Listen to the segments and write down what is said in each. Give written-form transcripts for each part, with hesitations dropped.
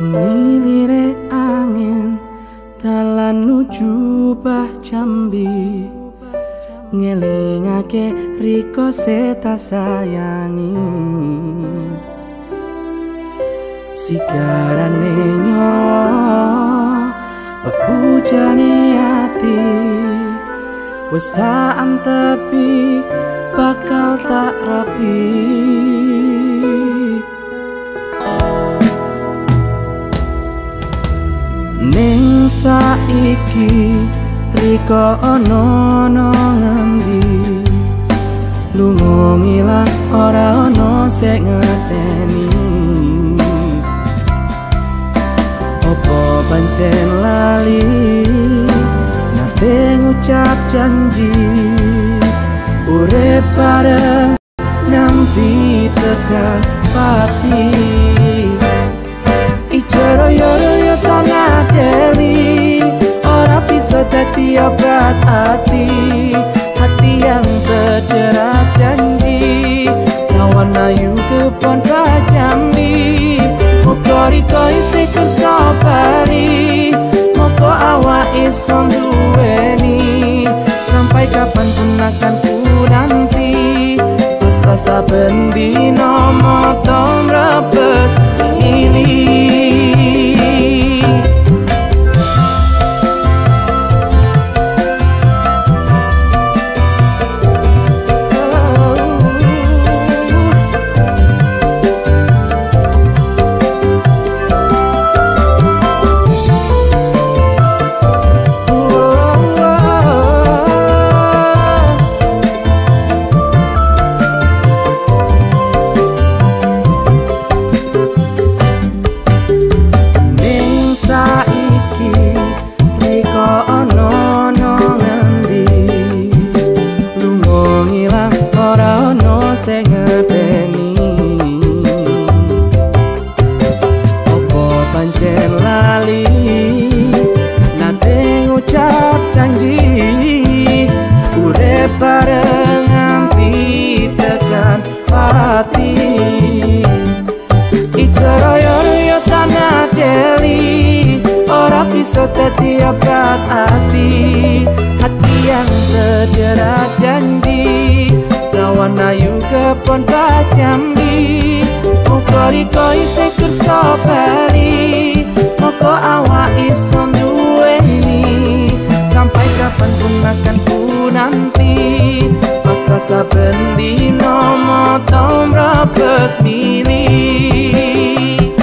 Sumilire angin dalan nuju bah Jambi, ngelingake riko seta sayangi. Sigarane nyo pepujane ati, wis tak antepi bakal tak rapi. Ning saiki riko ono ngendi, lunga ngilang ora ono sing ngerteni. Opo pancen lali nate ngucap janji, urip bareng nganti tekan pati. Ijoro-yoro tengah deli, ora bisa dadi obat hati. Hati yang terjerat janji, lawan ayu kebon Jambi. Moga riko isi kesobari, moga awak iso duweni. Sampai kapanpun akan ku nanti, rasa bendino motong rebes ini. Bisa dadi obat hati, hati yang terjerat janji, lawan ayu kebon Jambi. Moga riko isih kersa bali, moga awak iso duweni. Sampai kapanpun akan ku nanti, masa saben dino motong rebes milih.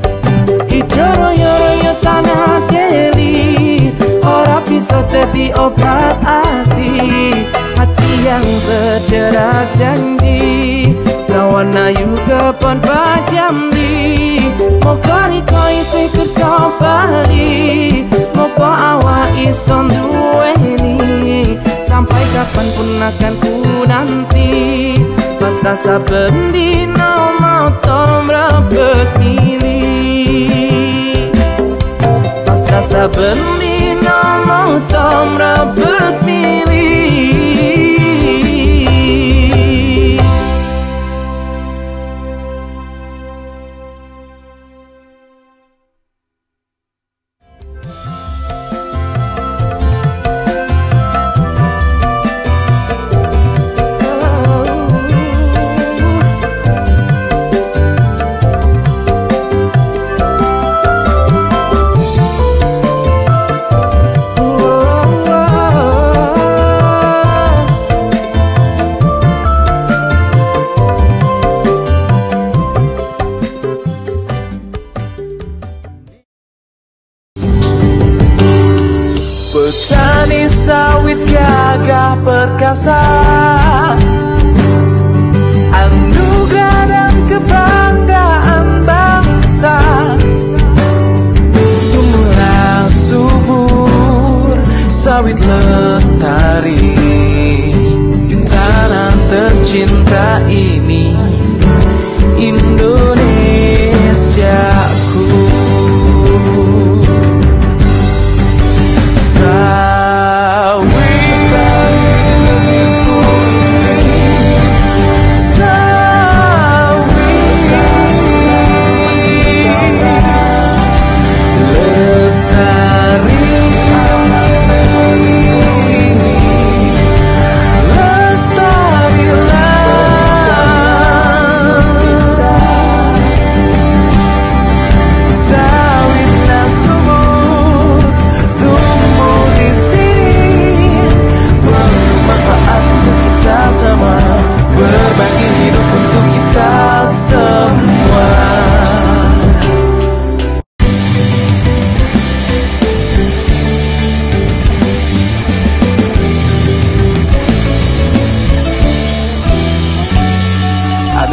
Ijoro-yoro tanah deli, ora bisa dadi obat hati. Hati yang berjerat janji, lawan ayu kebon Jambi. Moga riko isih kersa bali, moga awak iso duweni. Sampai kapanpun akan ku nanti, masa saben dino motong rebes milih. Masa saben dino motong rebes milih. Petani sawit gagah perkasa, anugerah dan kebanggaan bangsa. Tumbuhlah subur sawit lestari di tanah tercinta ini, Indonesiaku.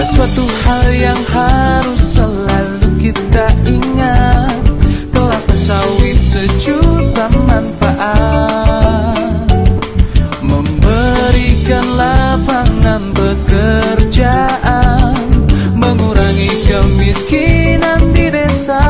suatu hal yang harus selalu kita ingat, kelapa sawit sejuta manfaat, memberikan lapangan pekerjaan, mengurangi kemiskinan di desa.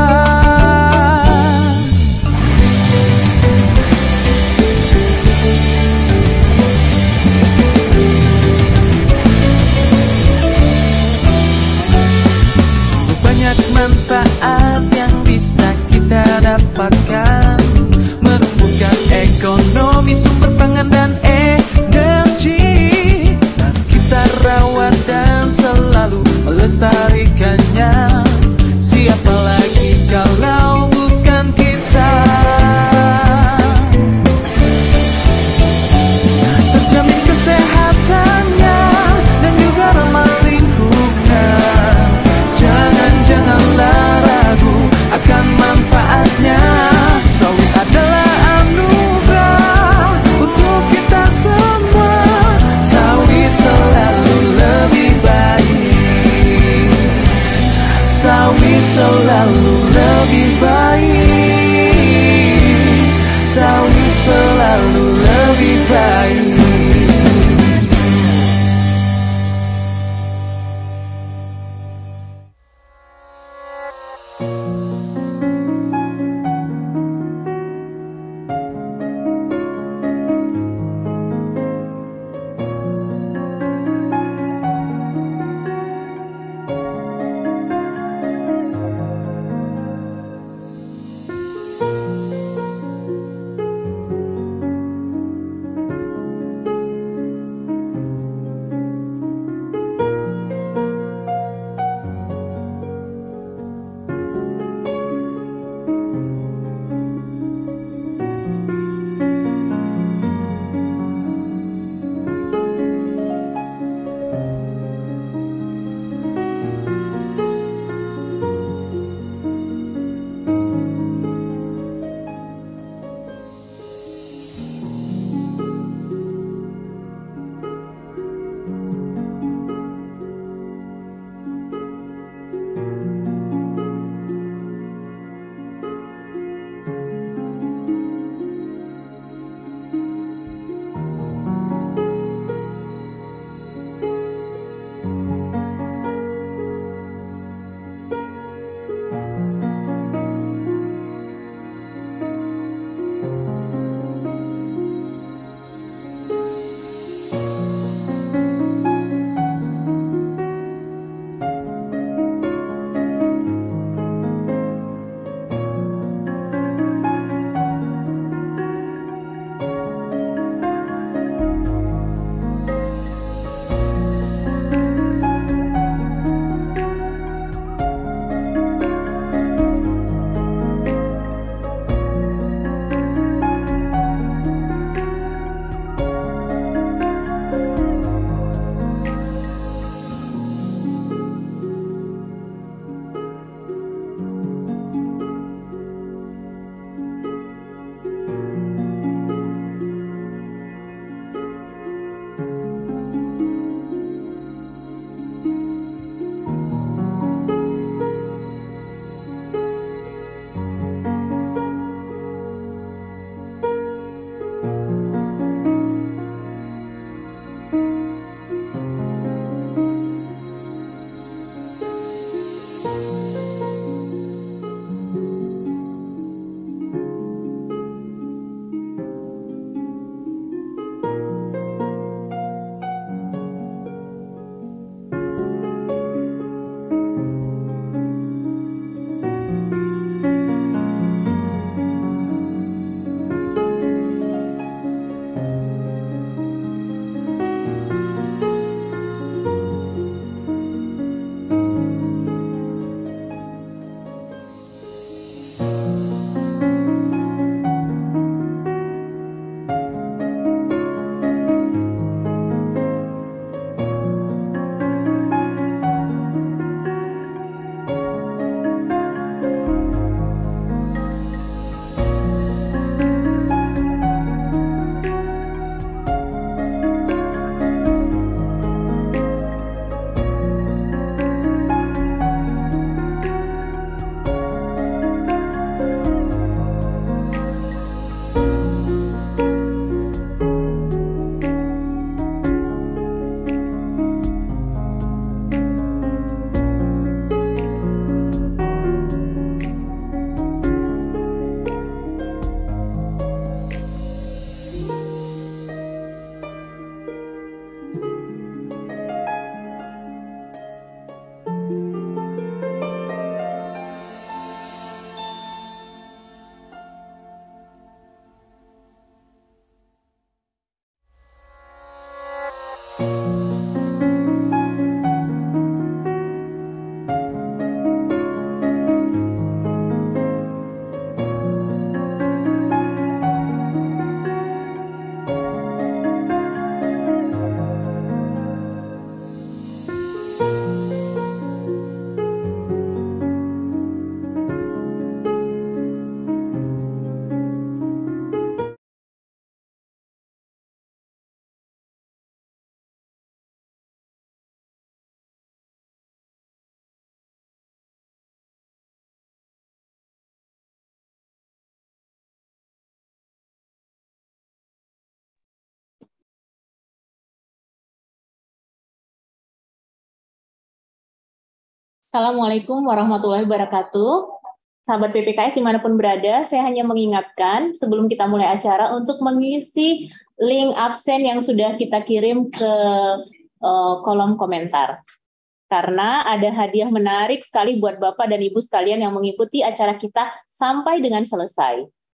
Assalamualaikum warahmatullahi wabarakatuh. Sahabat PPKS dimanapun berada, saya hanya mengingatkan sebelum kita mulai acara untuk mengisi link absen yang sudah kita kirim ke kolom komentar. Karena ada hadiah menarik sekali buat Bapak dan Ibu sekalian yang mengikuti acara kita sampai dengan selesai.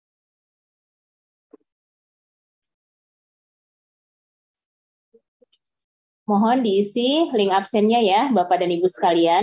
Mohon diisi link absennya ya, Bapak dan Ibu sekalian.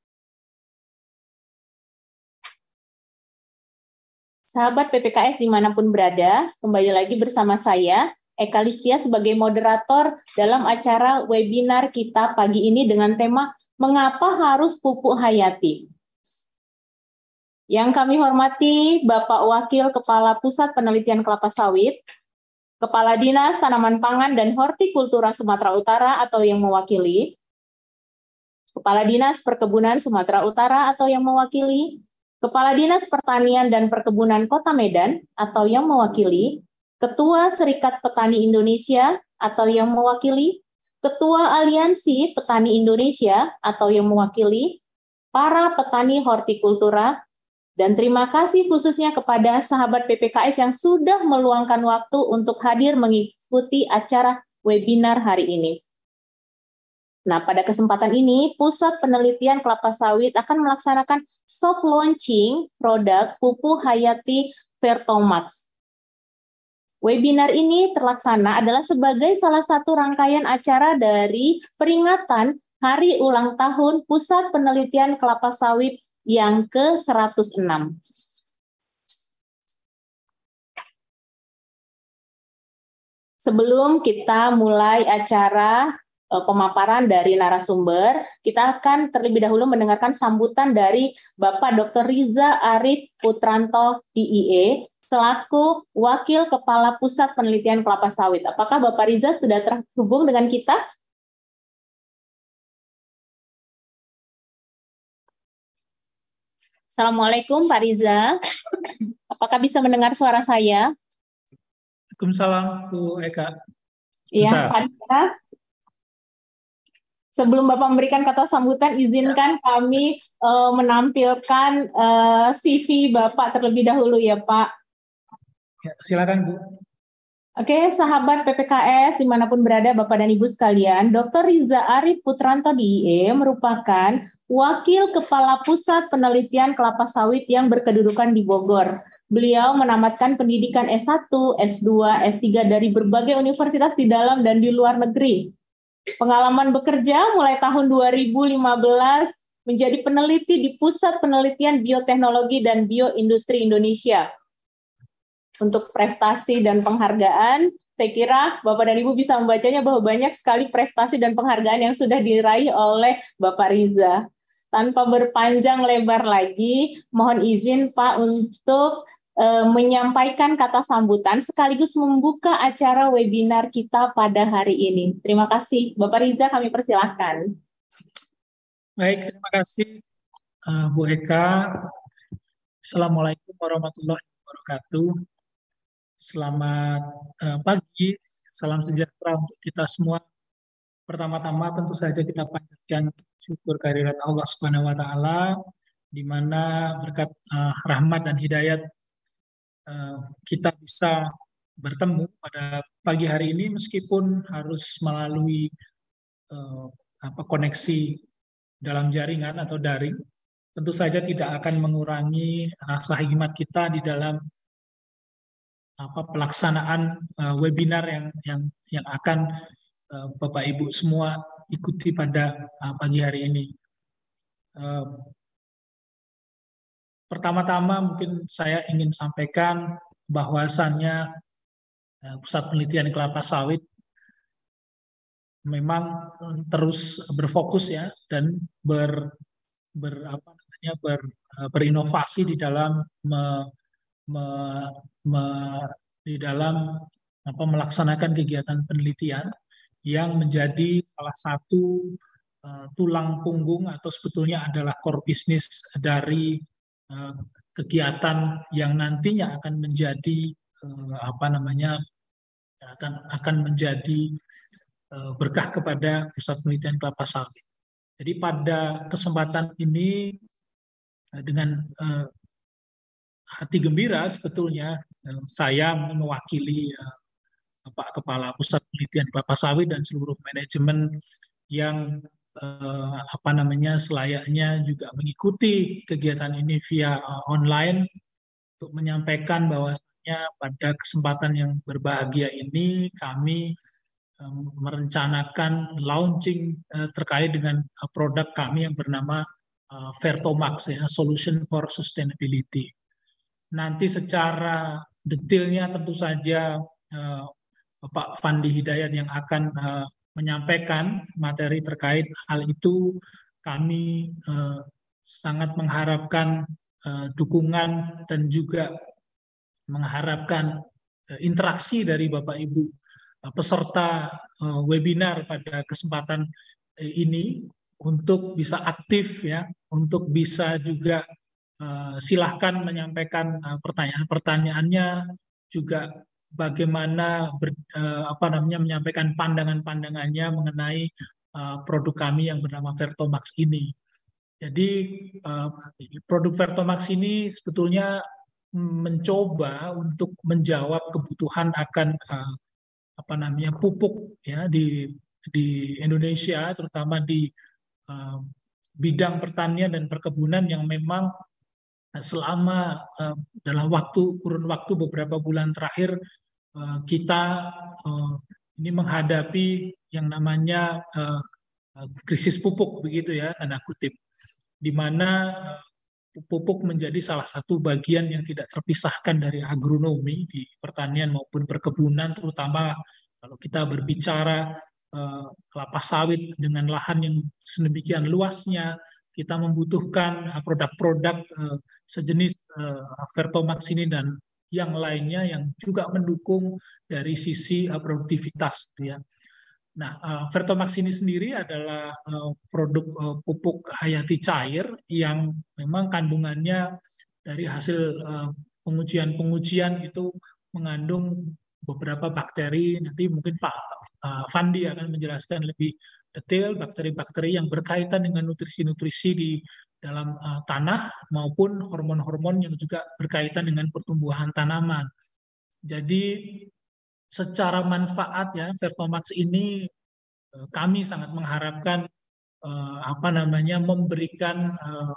Sahabat PPKS dimanapun berada, kembali lagi bersama saya, Eka Listia sebagai moderator dalam acara webinar kita pagi ini dengan tema Mengapa Harus Pupuk Hayati? Yang kami hormati Bapak Wakil Kepala Pusat Penelitian Kelapa Sawit, Kepala Dinas Tanaman Pangan dan Hortikultura Sumatera Utara atau yang mewakili, Kepala Dinas Perkebunan Sumatera Utara atau yang mewakili, Kepala Dinas Pertanian dan Perkebunan Kota Medan atau yang mewakili, Ketua Serikat Petani Indonesia atau yang mewakili, Ketua Aliansi Petani Indonesia atau yang mewakili, para petani hortikultura, dan terima kasih khususnya kepada sahabat PPKS yang sudah meluangkan waktu untuk hadir mengikuti acara webinar hari ini. Nah, pada kesempatan ini, Pusat Penelitian Kelapa Sawit akan melaksanakan soft launching produk Pupuk Hayati Vertomax. Webinar ini terlaksana adalah sebagai salah satu rangkaian acara dari peringatan Hari Ulang Tahun Pusat Penelitian Kelapa Sawit yang ke-106. Sebelum kita mulai acara pemaparan dari narasumber, kita akan terlebih dahulu mendengarkan sambutan dari Bapak Dr. Riza Arif Putranto, DIE, selaku Wakil Kepala Pusat Penelitian Kelapa Sawit. Apakah Bapak Riza sudah terhubung dengan kita? Assalamualaikum Pak Riza. Apakah bisa mendengar suara saya? Waalaikumsalam Bu Eka. Iya, Pak Riza. Sebelum Bapak memberikan kata sambutan, izinkan kami menampilkan CV Bapak terlebih dahulu ya Pak. Ya, silakan Bu. Oke, sahabat PPKS dimanapun berada Bapak dan Ibu sekalian, Dr. Riza Arif Putranto DIE merupakan Wakil Kepala Pusat Penelitian Kelapa Sawit yang berkedudukan di Bogor. Beliau menamatkan pendidikan S1, S2, S3 dari berbagai universitas di dalam dan di luar negeri. Pengalaman bekerja mulai tahun 2015 menjadi peneliti di Pusat Penelitian Bioteknologi dan Bioindustri Indonesia. Untuk prestasi dan penghargaan, saya kira Bapak dan Ibu bisa membacanya bahwa banyak sekali prestasi dan penghargaan yang sudah diraih oleh Bapak Riza. Tanpa berpanjang lebar lagi, mohon izin Pak untuk menyampaikan kata sambutan sekaligus membuka acara webinar kita pada hari ini. Terima kasih. Bapak Riza, kami persilahkan. Baik, terima kasih Bu Eka. Assalamualaikum warahmatullahi wabarakatuh. Selamat pagi, salam sejahtera untuk kita semua. Pertama-tama tentu saja kita panjatkan syukur kehadirat Allah Subhanahu wa taala di mana berkat rahmat dan hidayat kita bisa bertemu pada pagi hari ini meskipun harus melalui koneksi dalam jaringan atau daring. Tentu saja tidak akan mengurangi rasa hikmat kita di dalam pelaksanaan webinar yang akan Bapak Ibu semua ikuti pada pagi hari ini. Pertama-tama mungkin saya ingin sampaikan bahwasannya Pusat Penelitian Kelapa Sawit memang terus berfokus ya dan berinovasi di dalam melaksanakan kegiatan penelitian yang menjadi salah satu tulang punggung atau sebetulnya adalah core business dari kegiatan yang nantinya akan menjadi akan menjadi berkah kepada Pusat Penelitian Kelapa Sawit. Jadi pada kesempatan ini dengan hati gembira sebetulnya saya mewakili Pak Kepala Pusat Penelitian Kelapa Sawit dan seluruh manajemen yang selayaknya juga mengikuti kegiatan ini via online untuk menyampaikan bahwasanya pada kesempatan yang berbahagia ini kami merencanakan launching terkait dengan produk kami yang bernama Vertomax, ya, Solution for Sustainability. Nanti secara detailnya tentu saja Bapak Fandi Hidayat yang akan menyampaikan materi terkait hal itu. Kami sangat mengharapkan dukungan dan juga mengharapkan interaksi dari Bapak Ibu peserta webinar pada kesempatan ini untuk bisa aktif, ya, untuk bisa juga silahkan menyampaikan pertanyaan-pertanyaannya, juga bagaimana menyampaikan pandangan-pandangannya mengenai produk kami yang bernama Vertomax ini. Jadi produk Vertomax ini sebetulnya mencoba untuk menjawab kebutuhan akan pupuk, ya, di Indonesia, terutama di bidang pertanian dan perkebunan yang memang selama dalam kurun waktu beberapa bulan terakhir kita ini menghadapi yang namanya krisis pupuk, begitu ya, tanda kutip, di mana pupuk menjadi salah satu bagian yang tidak terpisahkan dari agronomi di pertanian maupun perkebunan, terutama kalau kita berbicara kelapa sawit dengan lahan yang sedemikian luasnya, kita membutuhkan produk-produk sejenis Vertomax ini dan yang lainnya yang juga mendukung dari sisi produktivitas, ya. Nah, Vertomax ini sendiri adalah produk pupuk hayati cair yang memang kandungannya dari hasil pengujian-pengujian itu mengandung beberapa bakteri. Nanti mungkin Pak Fandi akan menjelaskan lebih detail bakteri-bakteri yang berkaitan dengan nutrisi-nutrisi di dalam tanah maupun hormon-hormon yang juga berkaitan dengan pertumbuhan tanaman. Jadi secara manfaat, ya, Vertomax ini kami sangat mengharapkan memberikan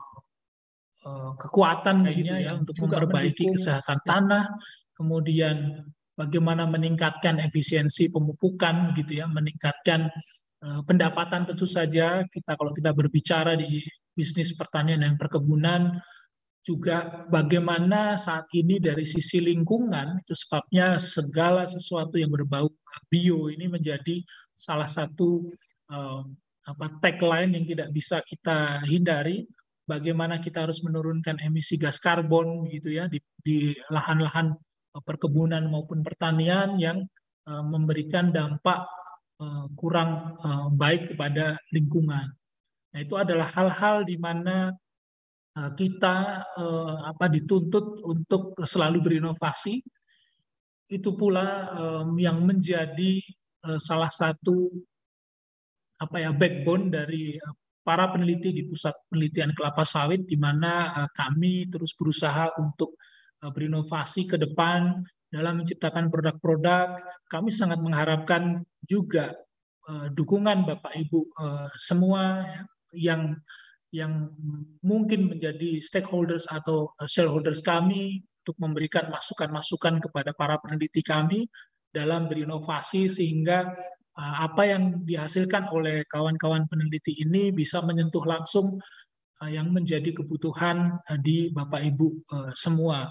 kekuatan lainnya, ya, untuk memperbaiki kesehatan tanah, kemudian bagaimana meningkatkan efisiensi pemupukan, gitu ya, meningkatkan pendapatan. Tentu saja kalau kita berbicara di bisnis pertanian dan perkebunan, juga bagaimana saat ini dari sisi lingkungan, itu sebabnya segala sesuatu yang berbau bio ini menjadi salah satu tagline yang tidak bisa kita hindari. Bagaimana kita harus menurunkan emisi gas karbon, gitu ya, di lahan-lahan perkebunan maupun pertanian yang memberikan dampak kurang baik kepada lingkungan. Nah, itu adalah hal-hal di mana kita dituntut untuk selalu berinovasi. Itu pula yang menjadi salah satu backbone dari para peneliti di Pusat Penelitian Kelapa Sawit, di mana kami terus berusaha untuk berinovasi ke depan dalam menciptakan produk-produk. Kami sangat mengharapkan juga dukungan Bapak Ibu semua yang mungkin menjadi stakeholders atau shareholders kami, untuk memberikan masukan-masukan kepada para peneliti kami dalam berinovasi, sehingga apa yang dihasilkan oleh kawan-kawan peneliti ini bisa menyentuh langsung yang menjadi kebutuhan di Bapak Ibu semua.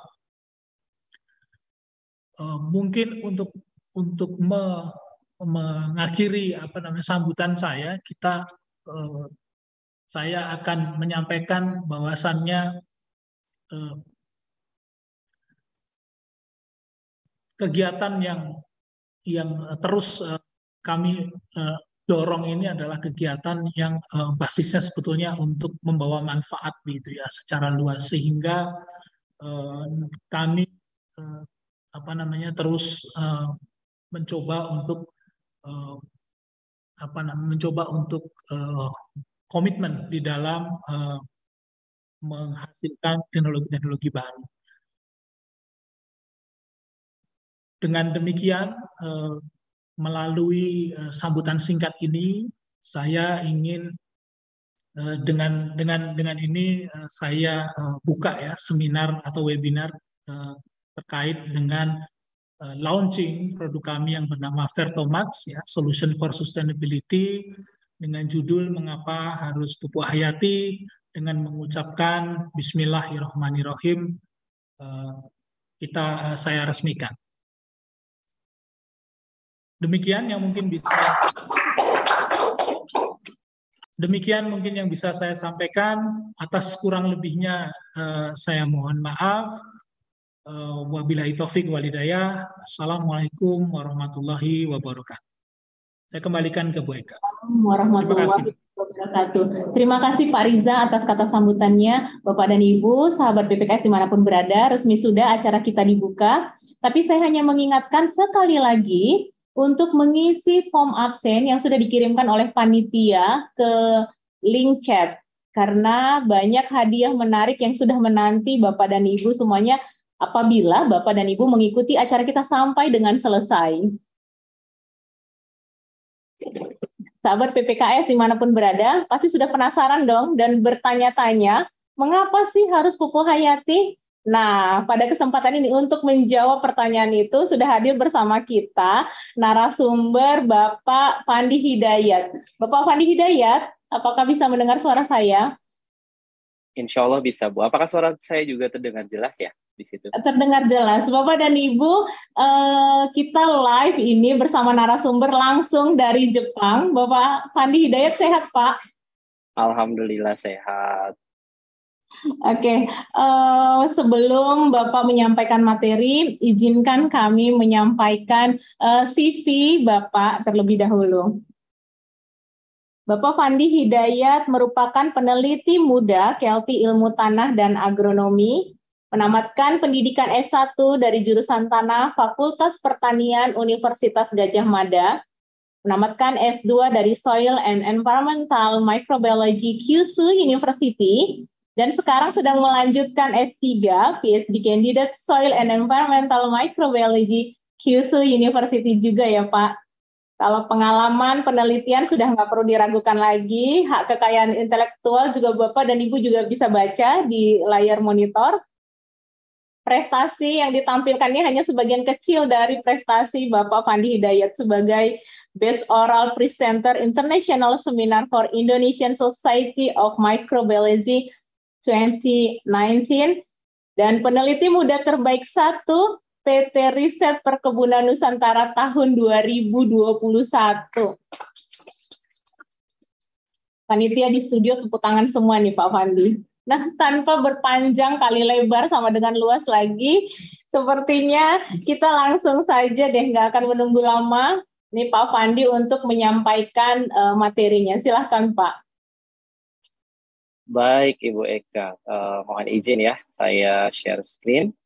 Mungkin untuk mengakhiri sambutan saya, saya akan menyampaikan bahwasannya kegiatan yang terus kami dorong ini adalah kegiatan yang basisnya sebetulnya untuk membawa manfaat, gitu ya, secara luas, sehingga kami terus mencoba untuk komitmen di dalam menghasilkan teknologi-teknologi baru. Dengan demikian, melalui sambutan singkat ini, saya ingin dengan ini saya buka ya seminar atau webinar terkait dengan launching produk kami yang bernama Vertomax ya, Solution for Sustainability, dengan judul Mengapa Harus Pupuk Hayati, dengan mengucapkan Bismillahirrahmanirrahim, saya resmikan. Demikian mungkin yang bisa saya sampaikan. Atas kurang lebihnya saya mohon maaf. Wabillahi taufik walhidayah. Assalamualaikum warahmatullahi wabarakatuh. Saya kembalikan ke Bu Eka. Warahmatullahi wabarakatuh. Terima kasih Pak Riza atas kata sambutannya. Bapak dan Ibu, sahabat BPKS dimanapun berada, resmi sudah acara kita dibuka. Tapi saya hanya mengingatkan sekali lagi untuk mengisi form absen yang sudah dikirimkan oleh panitia ke link chat. Karena banyak hadiah menarik yang sudah menanti Bapak dan Ibu semuanya apabila Bapak dan Ibu mengikuti acara kita sampai dengan selesai. Sahabat PPKS dimanapun berada, pasti sudah penasaran dong dan bertanya-tanya, mengapa sih harus pupuk hayati? Nah, pada kesempatan ini untuk menjawab pertanyaan itu sudah hadir bersama kita narasumber Bapak Fandi Hidayat. Bapak Fandi Hidayat, apakah bisa mendengar suara saya? Insya Allah bisa, Bu. Apakah suara saya juga terdengar jelas ya di situ? Terdengar jelas. Bapak dan Ibu, kita live ini bersama narasumber langsung dari Jepang. Bapak Fandi Hidayat sehat, Pak? Alhamdulillah sehat. Oke, sebelum Bapak menyampaikan materi, izinkan kami menyampaikan CV Bapak terlebih dahulu. Bapak Fandi Hidayat merupakan peneliti muda KLP Ilmu Tanah dan Agronomi, menamatkan pendidikan S1 dari jurusan Tanah Fakultas Pertanian Universitas Gadjah Mada, menamatkan S2 dari Soil and Environmental Microbiology Kyushu University, dan sekarang sedang melanjutkan S3 PhD Candidate Soil and Environmental Microbiology Kyushu University juga ya Pak. Kalau pengalaman penelitian sudah nggak perlu diragukan lagi, hak kekayaan intelektual juga Bapak dan Ibu juga bisa baca di layar monitor. Prestasi yang ditampilkannya hanya sebagian kecil dari prestasi Bapak Fandi Hidayat sebagai Best Oral Presenter International Seminar for Indonesian Society of Microbiology 2019 dan peneliti muda terbaik 1 PT Riset Perkebunan Nusantara tahun 2021. Panitia di studio tepuk tangan semua nih Pak Fandi. Nah, tanpa berpanjang kali lebar sama dengan luas lagi, sepertinya kita langsung saja deh, nggak akan menunggu lama nih Pak Fandi untuk menyampaikan materinya. Silahkan Pak. Baik Ibu Eka, mohon izin ya, saya share screen.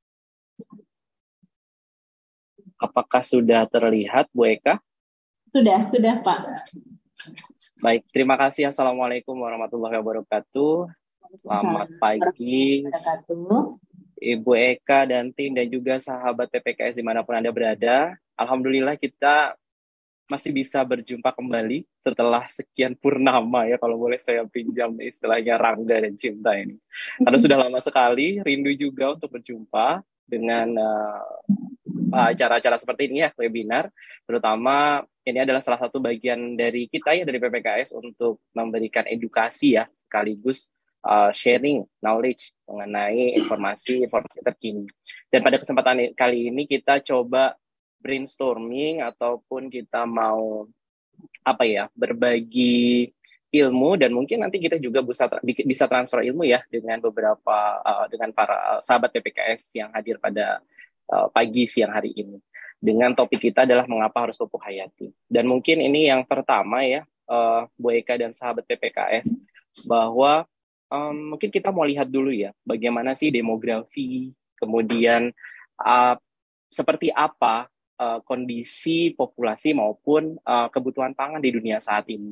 Apakah sudah terlihat, Bu Eka? Sudah, Pak. Baik, terima kasih. Assalamualaikum warahmatullahi wabarakatuh. Selamat pagi, Ibu Eka dan tim, dan juga sahabat PPKS dimanapun Anda berada. Alhamdulillah kita masih bisa berjumpa kembali setelah sekian purnama ya, kalau boleh saya pinjam istilahnya Rangga dan Cinta ini. Karena sudah lama sekali, rindu juga untuk berjumpa dengan acara-acara seperti ini ya, webinar. Terutama ini adalah salah satu bagian dari kita ya, dari PPKS untuk memberikan edukasi ya, sekaligus sharing knowledge mengenai informasi terkini. Dan pada kesempatan kali ini kita coba brainstorming ataupun kita mau berbagi ilmu, dan mungkin nanti kita juga bisa transfer ilmu ya dengan dengan para sahabat PPKS yang hadir pada pagi siang hari ini. Dengan topik kita adalah mengapa harus pupuk hayati. Dan mungkin ini yang pertama ya, Bu Eka dan sahabat PPKS, bahwa mungkin kita mau lihat dulu ya, bagaimana sih demografi, kemudian seperti apa kondisi populasi maupun kebutuhan pangan di dunia saat ini.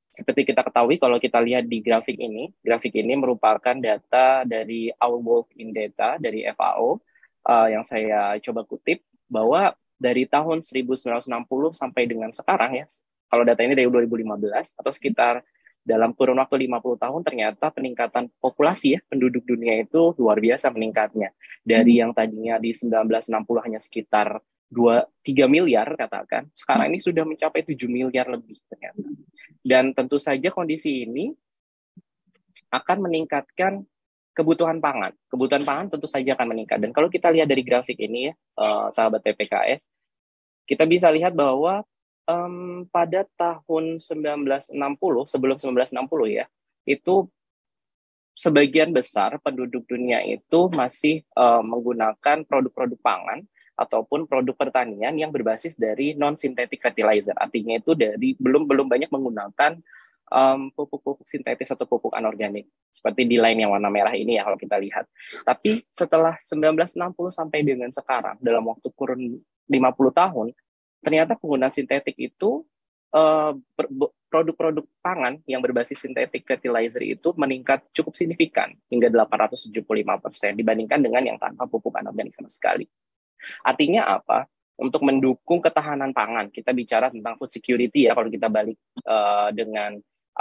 Seperti kita ketahui, kalau kita lihat di grafik ini merupakan data dari Our World in Data dari FAO yang saya coba kutip, bahwa dari tahun 1960 sampai dengan sekarang ya, kalau data ini dari 2015 atau sekitar dalam kurun waktu 50 tahun, ternyata peningkatan populasi ya, penduduk dunia itu luar biasa meningkatnya. Dari yang tadinya di 1960 hanya sekitar 3 miliar katakan, sekarang ini sudah mencapai 7 miliar lebih ternyata. Dan tentu saja kondisi ini akan meningkatkan kebutuhan pangan. Kebutuhan pangan tentu saja akan meningkat. Dan kalau kita lihat dari grafik ini ya, sahabat PPKS, kita bisa lihat bahwa pada tahun 1960, sebelum 1960 ya, itu sebagian besar penduduk dunia itu masih menggunakan produk-produk pangan ataupun produk pertanian yang berbasis dari non-synthetic fertilizer. Artinya itu dari belum banyak menggunakan pupuk-pupuk sintetis atau pupuk anorganik. Seperti di line yang warna merah ini ya kalau kita lihat. Tapi setelah 1960 sampai dengan sekarang, dalam waktu kurun 50 tahun, ternyata penggunaan sintetik itu produk-produk pangan yang berbasis synthetic fertilizer itu meningkat cukup signifikan hingga 875% dibandingkan dengan yang tanpa pupuk anorganik sama sekali. Artinya apa? Untuk mendukung ketahanan pangan, kita bicara tentang food security ya, kalau kita balik dengan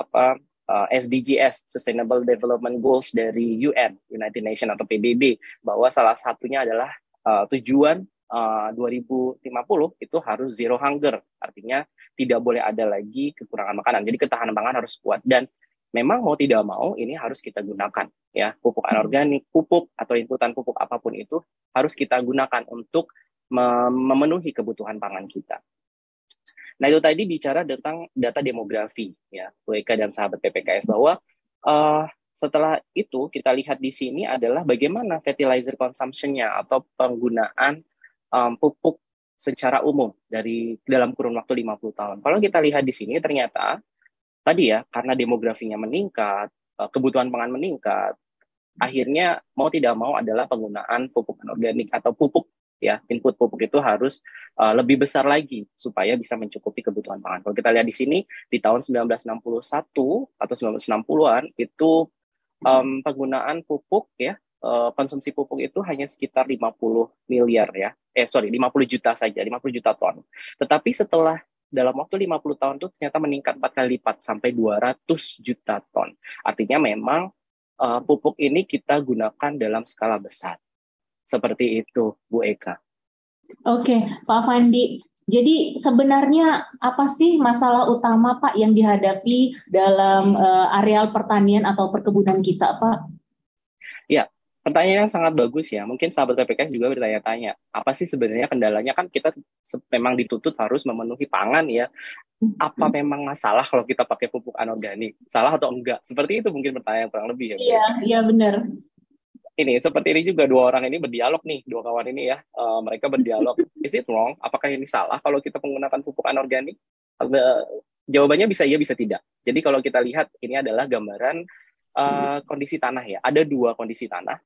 SDGs, Sustainable Development Goals dari UN, United Nations atau PBB, bahwa salah satunya adalah tujuan 2050 itu harus zero hunger, artinya tidak boleh ada lagi kekurangan makanan. Jadi ketahanan pangan harus kuat, dan memang mau tidak mau ini harus kita gunakan ya, pupuk anorganik, pupuk atau inputan pupuk apapun itu harus kita gunakan untuk memenuhi kebutuhan pangan kita. Nah, itu tadi bicara tentang data demografi ya, Bu Eka dan sahabat PPKS, bahwa setelah itu kita lihat di sini adalah bagaimana fertilizer consumption-nya atau penggunaan pupuk secara umum dari dalam kurun waktu 50 tahun. Kalau kita lihat di sini ternyata tadi ya, karena demografinya meningkat, kebutuhan pangan meningkat, akhirnya mau tidak mau adalah penggunaan pupuk anorganik atau pupuk ya, input pupuk itu harus lebih besar lagi supaya bisa mencukupi kebutuhan pangan. Kalau kita lihat di sini di tahun 1961 atau 1960-an itu penggunaan pupuk ya, konsumsi pupuk itu hanya sekitar 50 miliar ya. 50 juta saja, 50 juta ton. Tetapi setelah dalam waktu 50 tahun itu ternyata meningkat 4 kali lipat sampai 200 juta ton. Artinya memang pupuk ini kita gunakan dalam skala besar. Seperti itu, Bu Eka. Oke, Pak Fandi. Jadi sebenarnya apa sih masalah utama Pak yang dihadapi dalam areal pertanian atau perkebunan kita, Pak? Ya, pertanyaan yang sangat bagus ya. Mungkin sahabat PPKS juga bertanya-tanya, apa sih sebenarnya kendalanya? Kan kita memang dituntut harus memenuhi pangan ya. Apa memang masalah kalau kita pakai pupuk anorganik? Salah atau enggak? Seperti itu mungkin pertanyaan kurang lebih ya, Bu. Iya benar. Ini seperti ini juga, dua orang ini berdialog nih, dua kawan ini ya, mereka berdialog. Is it wrong? Apakah ini salah kalau kita menggunakan pupuk anorganik? Jawabannya bisa iya, bisa tidak. Jadi kalau kita lihat ini adalah gambaran kondisi tanah ya. Ada dua kondisi tanah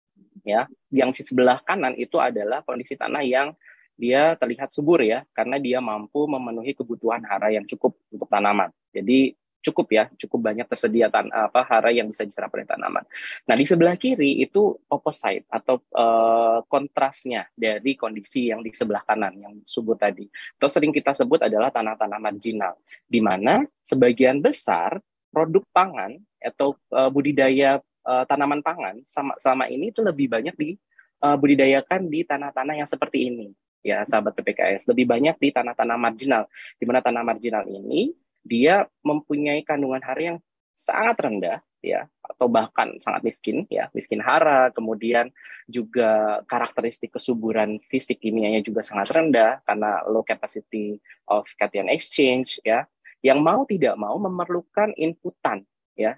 ya. Yang di sebelah kanan itu adalah kondisi tanah yang dia terlihat subur ya, karena dia mampu memenuhi kebutuhan hara yang cukup untuk tanaman. Jadi cukup banyak tersedia hara yang bisa diserap oleh tanaman. Nah, di sebelah kiri itu opposite atau kontrasnya dari kondisi yang di sebelah kanan yang subur tadi. Atau sering kita sebut adalah tanah-tanah marginal, di mana sebagian besar produk pangan atau budidaya tanaman pangan selama ini itu lebih banyak dibudidayakan di tanah-tanah yang seperti ini. Ya, sahabat PPKS, lebih banyak di tanah-tanah marginal, di mana tanah marginal ini dia mempunyai kandungan hara yang sangat rendah ya, atau bahkan sangat miskin ya, miskin hara, kemudian juga karakteristik kesuburan fisik kimianya juga sangat rendah karena low capacity of cation exchange ya, yang mau tidak mau memerlukan inputan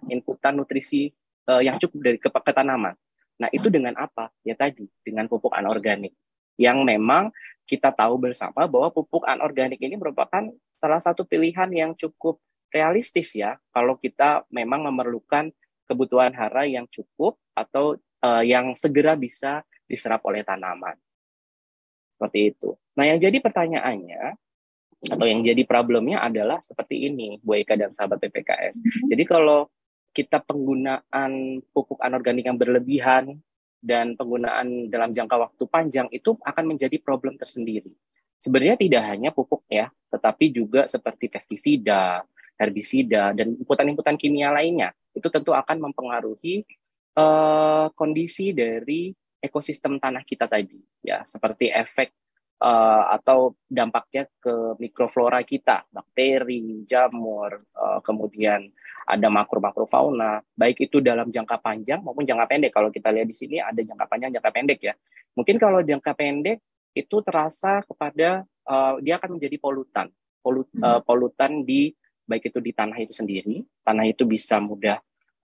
nutrisi yang cukup dari ke tanaman. Nah, itu dengan apa? Ya tadi, dengan pupuk anorganik. Yang memang kita tahu bersama bahwa pupuk anorganik ini merupakan salah satu pilihan yang cukup realistis ya, kalau kita memang memerlukan kebutuhan hara yang cukup atau yang segera bisa diserap oleh tanaman. Seperti itu. Nah, yang jadi pertanyaannya, atau yang jadi problemnya adalah seperti ini, Bu Eka dan sahabat PPKS. Jadi kalau kita penggunaan pupuk anorganik yang berlebihan dan penggunaan dalam jangka waktu panjang itu akan menjadi problem tersendiri. Sebenarnya tidak hanya pupuk ya, tetapi juga seperti pestisida, herbisida, dan inputan-inputan kimia lainnya. Itu tentu akan mempengaruhi kondisi dari ekosistem tanah kita tadi, ya, seperti efek atau dampaknya ke mikroflora kita, bakteri, jamur, kemudian ada makro-makrofauna, baik itu dalam jangka panjang maupun jangka pendek. Kalau kita lihat di sini ada jangka panjang, jangka pendek ya. Mungkin kalau jangka pendek itu terasa kepada dia akan menjadi polutan di baik itu di tanah itu sendiri. Tanah itu bisa mudah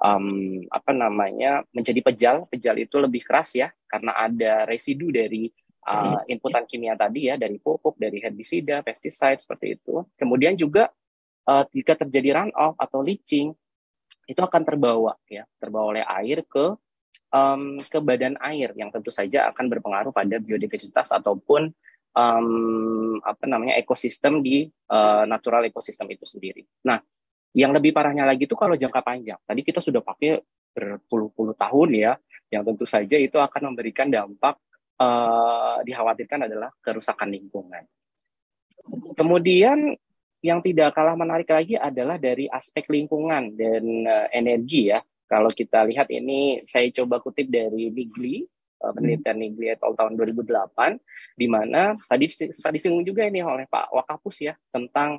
menjadi pejal. Pejal itu lebih keras ya karena ada residu dari inputan kimia tadi ya, dari pupuk, dari herbisida, pestisida seperti itu. Kemudian juga jika terjadi runoff atau leaching, itu akan terbawa oleh air ke badan air yang tentu saja akan berpengaruh pada biodiversitas ataupun ekosistem di natural ekosistem itu sendiri. Nah, yang lebih parahnya lagi itu kalau jangka panjang. Tadi kita sudah pakai berpuluh-puluh tahun ya, yang tentu saja itu akan memberikan dampak dikhawatirkan adalah kerusakan lingkungan. Kemudian yang tidak kalah menarik lagi adalah dari aspek lingkungan dan energi ya. Kalau kita lihat ini, saya coba kutip dari Nigli, penelitian Nigli et al. Tahun 2008, di mana tadi disinggung juga ini oleh Pak Wakapus ya, tentang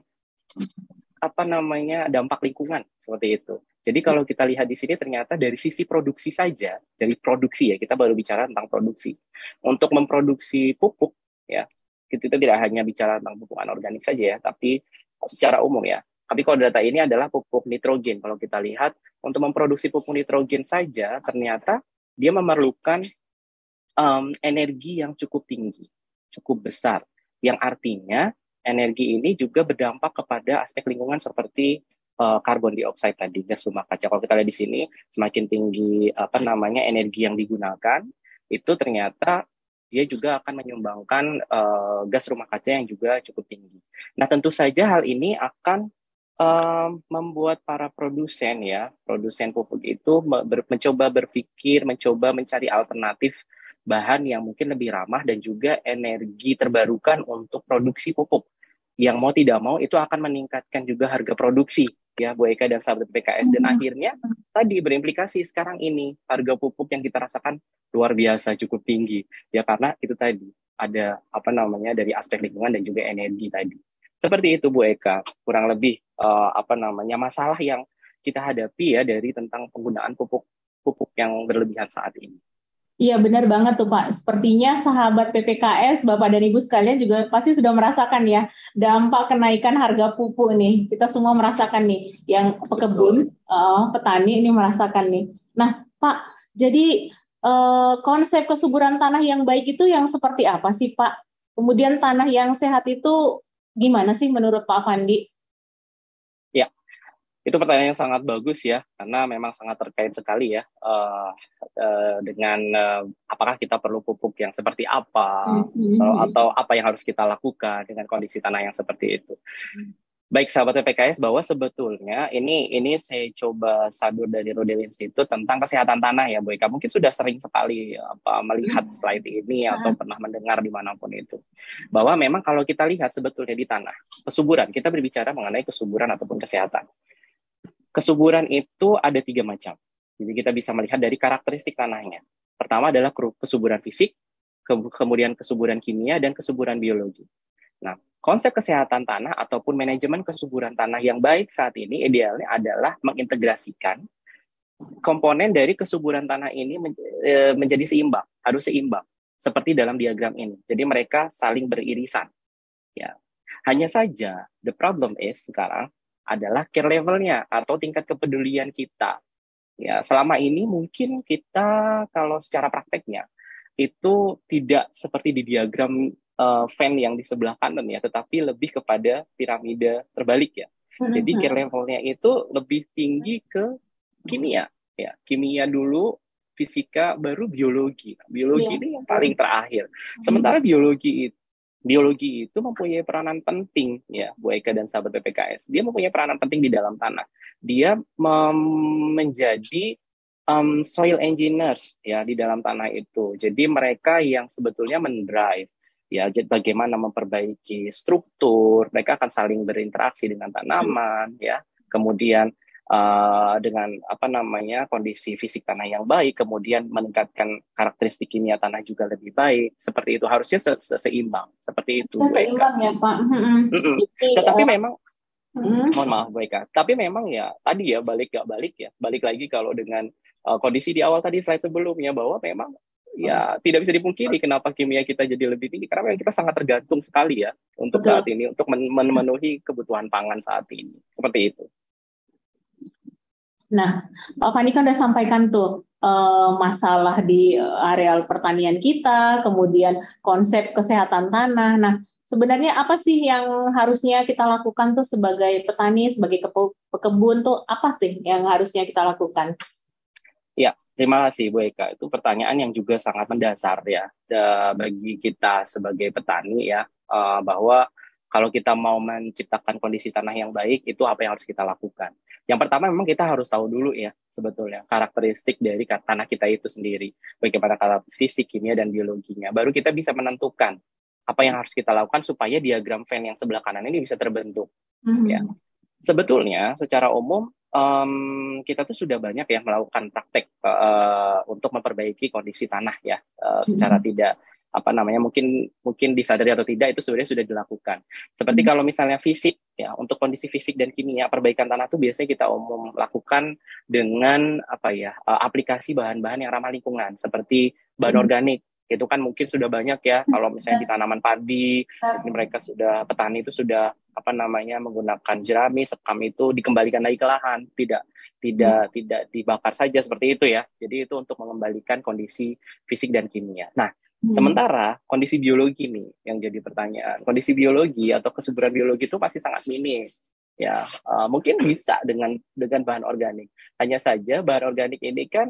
dampak lingkungan seperti itu. Jadi kalau kita lihat di sini ternyata dari sisi produksi saja, dari produksi ya, kita baru bicara tentang produksi. Untuk memproduksi pupuk ya, kita tidak hanya bicara tentang pupuk anorganik saja ya, tapi secara umum ya. Tapi kalau data ini adalah pupuk nitrogen. Kalau kita lihat untuk memproduksi pupuk nitrogen saja ternyata dia memerlukan energi yang cukup tinggi, cukup besar. Yang artinya energi ini juga berdampak kepada aspek lingkungan seperti karbon dioksida tadi, gas rumah kaca. Kalau kita lihat di sini, semakin tinggi energi yang digunakan, itu ternyata dia juga akan menyumbangkan gas rumah kaca yang juga cukup tinggi. Nah, tentu saja hal ini akan membuat para produsen pupuk itu mencoba berpikir, mencoba mencari alternatif bahan yang mungkin lebih ramah dan juga energi terbarukan untuk produksi pupuk. Yang mau tidak mau itu akan meningkatkan juga harga produksi ya Bu Eka dan sahabat PKS, dan akhirnya tadi berimplikasi sekarang ini harga pupuk yang kita rasakan luar biasa cukup tinggi ya, karena itu tadi ada dari aspek lingkungan dan juga energi tadi. Seperti itu Bu Eka, kurang lebih masalah yang kita hadapi ya dari tentang penggunaan pupuk yang berlebihan saat ini. Iya, benar banget tuh Pak. Sepertinya sahabat PPKS, Bapak dan Ibu sekalian juga pasti sudah merasakan ya dampak kenaikan harga pupuk nih. Kita semua merasakan nih, yang pekebun, petani ini merasakan nih. Nah Pak, jadi konsep kesuburan tanah yang baik itu yang seperti apa sih Pak? Kemudian tanah yang sehat itu gimana sih menurut Pak Fandi? Ya, itu pertanyaan yang sangat bagus ya, karena memang sangat terkait sekali ya dengan apakah kita perlu pupuk yang seperti apa, atau apa yang harus kita lakukan dengan kondisi tanah yang seperti itu. Baik sahabat PPKS, bahwa sebetulnya ini saya coba sadur dari Rodel Institute tentang kesehatan tanah ya Bu Eka. Mungkin sudah sering sekali melihat slide ini atau pernah mendengar dimanapun itu. Bahwa memang kalau kita lihat sebetulnya di tanah, kesuburan, kita berbicara mengenai kesuburan ataupun kesehatan. Kesuburan itu ada 3 macam. Jadi kita bisa melihat dari karakteristik tanahnya. Pertama adalah kesuburan fisik, kemudian kesuburan kimia, dan kesuburan biologi. Nah, konsep kesehatan tanah ataupun manajemen kesuburan tanah yang baik saat ini idealnya adalah mengintegrasikan komponen dari kesuburan tanah ini menjadi seimbang, harus seimbang, seperti dalam diagram ini. Jadi mereka saling beririsan. Ya. Hanya saja, the problem is sekarang adalah care levelnya atau tingkat kepedulian kita. Ya, selama ini mungkin kita kalau secara prakteknya itu tidak seperti di diagram Venn yang di sebelah kanan ya, tetapi lebih kepada piramida terbalik ya. Jadi care levelnya itu lebih tinggi ke kimia ya, kimia dulu, fisika, baru biologi. Biologi ini yang paling terakhir. Sementara biologi itu biologi itu mempunyai peranan penting ya, Bu Eka dan sahabat PPKS. Dia mempunyai peranan penting di dalam tanah. Dia menjadi soil engineers ya di dalam tanah itu. Jadi mereka yang sebetulnya mendrive ya bagaimana memperbaiki struktur, mereka akan saling berinteraksi dengan tanaman ya. Kemudian dengan kondisi fisik tanah yang baik, kemudian meningkatkan karakteristik kimia tanah juga lebih baik. Seperti itu harusnya seimbang. Seperti itu. Seimbang ya Pak. Tetapi memang mohon maaf Bu Eka. Tapi memang ya tadi ya balik lagi kalau dengan kondisi di awal tadi slide sebelumnya bahwa memang ya tidak bisa dipungkiri kenapa kimia kita jadi lebih tinggi karena memang kita sangat tergantung sekali ya untuk saat ini untuk memenuhi kebutuhan pangan saat ini. Seperti itu. Nah, Pak Fandi kan udah sampaikan tuh masalah di areal pertanian kita, kemudian konsep kesehatan tanah. Nah, sebenarnya apa sih yang harusnya kita lakukan tuh sebagai petani, sebagai pekebun tuh apa sih yang harusnya kita lakukan? Ya, terima kasih Bu Eka. Itu pertanyaan yang juga sangat mendasar ya bagi kita sebagai petani ya, bahwa kalau kita mau menciptakan kondisi tanah yang baik, itu apa yang harus kita lakukan? Yang pertama memang kita harus tahu dulu ya sebetulnya karakteristik dari tanah kita itu sendiri. Bagaimana karakteristik fisik, kimia, dan biologinya. Baru kita bisa menentukan apa yang harus kita lakukan supaya diagram Venn yang sebelah kanan ini bisa terbentuk. Ya. Sebetulnya secara umum kita tuh sudah banyak ya melakukan praktek untuk memperbaiki kondisi tanah ya secara tidak mungkin disadari atau tidak itu sebenarnya sudah dilakukan. Seperti kalau misalnya fisik ya untuk kondisi fisik dan kimia perbaikan tanah itu biasanya kita umum lakukan dengan aplikasi bahan-bahan yang ramah lingkungan seperti bahan organik. Itu kan mungkin sudah banyak ya kalau misalnya di tanaman padi mereka sudah petani itu sudah menggunakan jerami, sekam itu dikembalikan lagi ke lahan, tidak dibakar saja seperti itu ya. Jadi itu untuk mengembalikan kondisi fisik dan kimia. Nah, sementara kondisi biologi nih yang jadi pertanyaan. Kondisi biologi atau kesuburan biologi itu masih sangat minim. Ya, mungkin bisa dengan bahan organik. Hanya saja bahan organik ini kan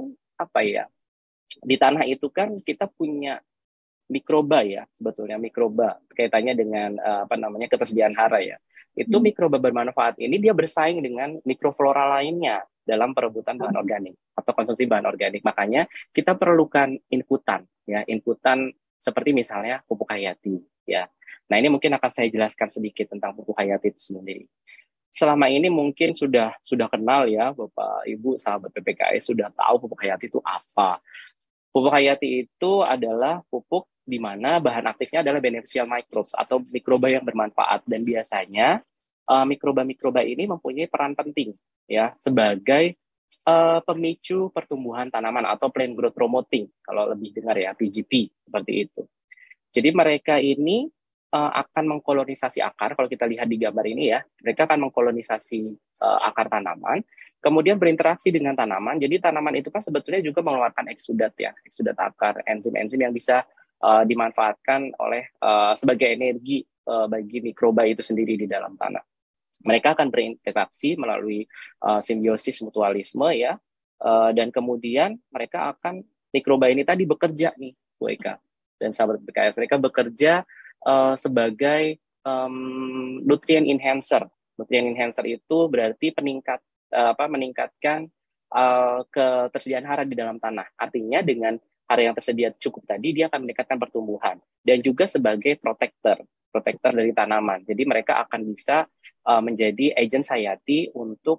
di tanah itu kan kita punya mikroba ya, sebetulnya mikroba kaitannya dengan ketersediaan hara ya. Itu mikroba bermanfaat ini dia bersaing dengan mikroflora lainnya dalam perebutan bahan organik atau konsumsi bahan organik. Makanya kita perlukan inputan seperti misalnya pupuk hayati ya. Nah, ini mungkin akan saya jelaskan sedikit tentang pupuk hayati itu sendiri. Selama ini mungkin sudah kenal ya Bapak Ibu sahabat PPKS sudah tahu pupuk hayati itu apa. Pupuk hayati itu adalah pupuk di mana bahan aktifnya adalah beneficial microbes atau mikroba yang bermanfaat, dan biasanya mikroba-mikroba ini mempunyai peran penting ya sebagai pemicu pertumbuhan tanaman atau plant growth promoting kalau lebih dengar ya PGP seperti itu. Jadi mereka ini akan mengkolonisasi akar. Kalau kita lihat di gambar ini ya, mereka akan mengkolonisasi akar tanaman, kemudian berinteraksi dengan tanaman. Jadi tanaman itu kan sebetulnya juga mengeluarkan eksudat ya, eksudat akar, enzim-enzim yang bisa dimanfaatkan oleh sebagai energi bagi mikroba itu sendiri di dalam tanah. Mereka akan berinteraksi melalui simbiosis mutualisme ya, dan kemudian mereka akan mikroba ini tadi bekerja nih, Bu Eka dan sahabat PKS, mereka bekerja sebagai nutrient enhancer. Nutrient enhancer itu berarti meningkatkan ketersediaan hara di dalam tanah. Artinya dengan hara yang tersedia cukup tadi, dia akan meningkatkan pertumbuhan dan juga sebagai protektor dari tanaman. Jadi mereka akan bisa menjadi agent hayati untuk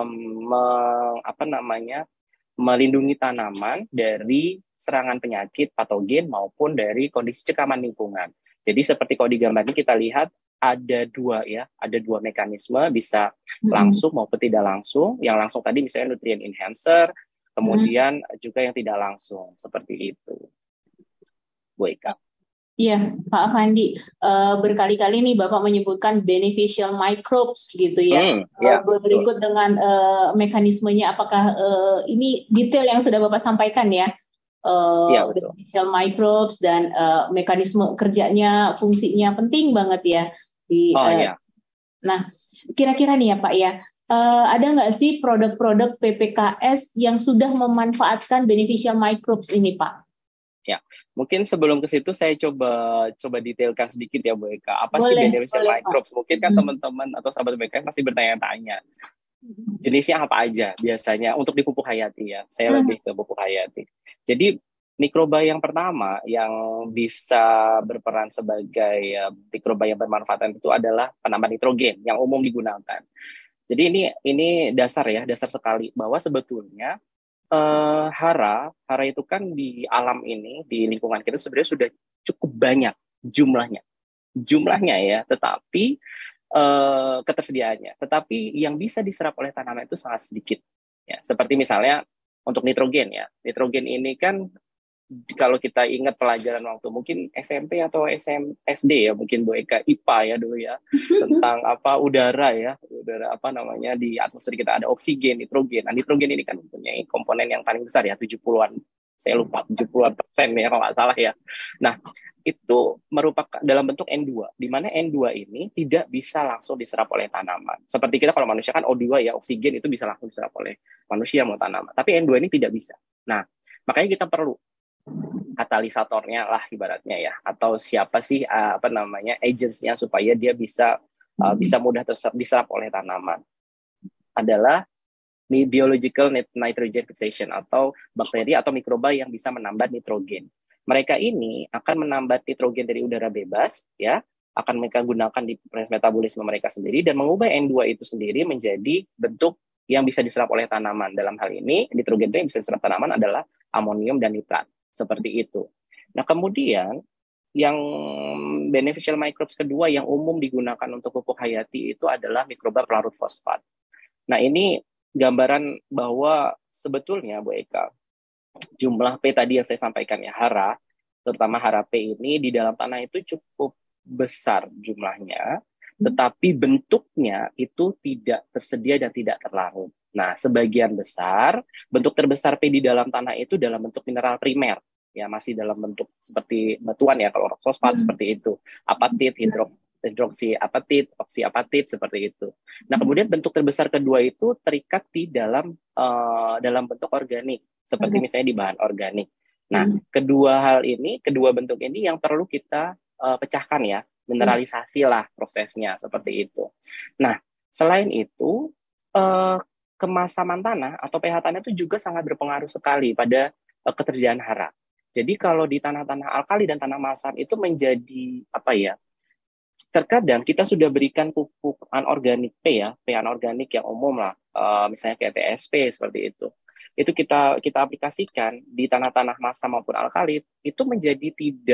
melindungi tanaman dari serangan penyakit patogen maupun dari kondisi cekaman lingkungan. Jadi seperti kalau di gambar ini kita lihat ada dua mekanisme, bisa langsung maupun tidak langsung. Yang langsung tadi misalnya nutrient enhancer, kemudian juga yang tidak langsung seperti itu. Bu Eka. Iya, Pak Fandi, berkali-kali nih Bapak menyebutkan beneficial microbes gitu ya. Berikut dengan mekanismenya, apakah ini detail yang sudah Bapak sampaikan ya? Beneficial microbes dan mekanisme kerjanya, fungsinya penting banget ya. Nah, kira-kira nih ya Pak ya, ada nggak sih produk-produk PPKS yang sudah memanfaatkan beneficial microbes ini Pak? Ya, mungkin sebelum ke situ saya coba detailkan sedikit ya Bu Eka. Apa sih beneficial boleh, microbes? Mungkin kan teman-teman atau sahabat BKS masih bertanya-tanya. Jenisnya apa aja biasanya untuk di pupuk hayati ya. Saya lebih ke pupuk hayati. Jadi mikroba yang pertama yang bisa berperan sebagai mikroba yang bermanfaat itu adalah penambah nitrogen yang umum digunakan. Jadi ini dasar ya, dasar sekali bahwa sebetulnya hara itu kan di alam ini, di lingkungan kita sebenarnya sudah cukup banyak jumlahnya ya, tetapi ketersediaannya, tetapi yang bisa diserap oleh tanaman itu sangat sedikit ya. Seperti misalnya untuk nitrogen ya, nitrogen ini kan kalau kita ingat pelajaran waktu mungkin SMP atau SD ya, mungkin Bu Eka IPA ya dulu ya, tentang apa udara apa namanya, di atmosfer kita ada oksigen, nitrogen. Nah, nitrogen ini kan mempunyai komponen yang paling besar ya, 70-an. Saya lupa 70% ya kalau nggak salah ya. Nah, itu merupakan dalam bentuk N2, di mana N2 ini tidak bisa langsung diserap oleh tanaman. Seperti kita kalau manusia kan O2 ya, oksigen itu bisa langsung diserap oleh manusia mau tanaman. Tapi N2 ini tidak bisa. Nah, makanya kita perlu katalisatornya lah ibaratnya ya, atau siapa sih apa namanya agentsnya supaya dia bisa mudah diserap oleh tanaman, adalah biological nitrogen fixation atau bakteri atau mikroba yang bisa menambah nitrogen. Mereka ini akan menambah nitrogen dari udara bebas ya, akan mereka gunakan di proses metabolisme mereka sendiri dan mengubah N2 itu sendiri menjadi bentuk yang bisa diserap oleh tanaman. Dalam hal ini nitrogen itu yang bisa diserap tanaman adalah amonium dan nitrat. Seperti itu. Nah, kemudian yang beneficial microbes kedua yang umum digunakan untuk pupuk hayati itu adalah mikroba pelarut fosfat. Nah, ini gambaran bahwa sebetulnya Bu Eka, jumlah P tadi yang saya sampaikan ya, hara, terutama hara P ini di dalam tanah itu cukup besar jumlahnya, tetapi bentuknya itu tidak tersedia dan tidak terlarut. Nah, sebagian besar, bentuk terbesar P di dalam tanah itu dalam bentuk mineral primer, ya masih dalam bentuk seperti batuan ya, kalau fosfat seperti itu, apatit, hidroksi apatit, oksi apatit seperti itu. Nah, kemudian bentuk terbesar kedua itu terikat di dalam bentuk organik, seperti misalnya di bahan organik. Nah, kedua bentuk ini yang perlu kita pecahkan ya, mineralisasi lah prosesnya seperti itu. Nah, selain itu kemasaman tanah atau pH tanah itu juga sangat berpengaruh sekali pada ketersediaan hara. Jadi kalau di tanah-tanah alkali dan tanah masam itu menjadi apa ya? Terkadang kita sudah berikan pupuk anorganik P ya, P anorganik yang umum lah, misalnya kayak TSP seperti itu. Itu kita aplikasikan di tanah-tanah masam maupun alkali itu menjadi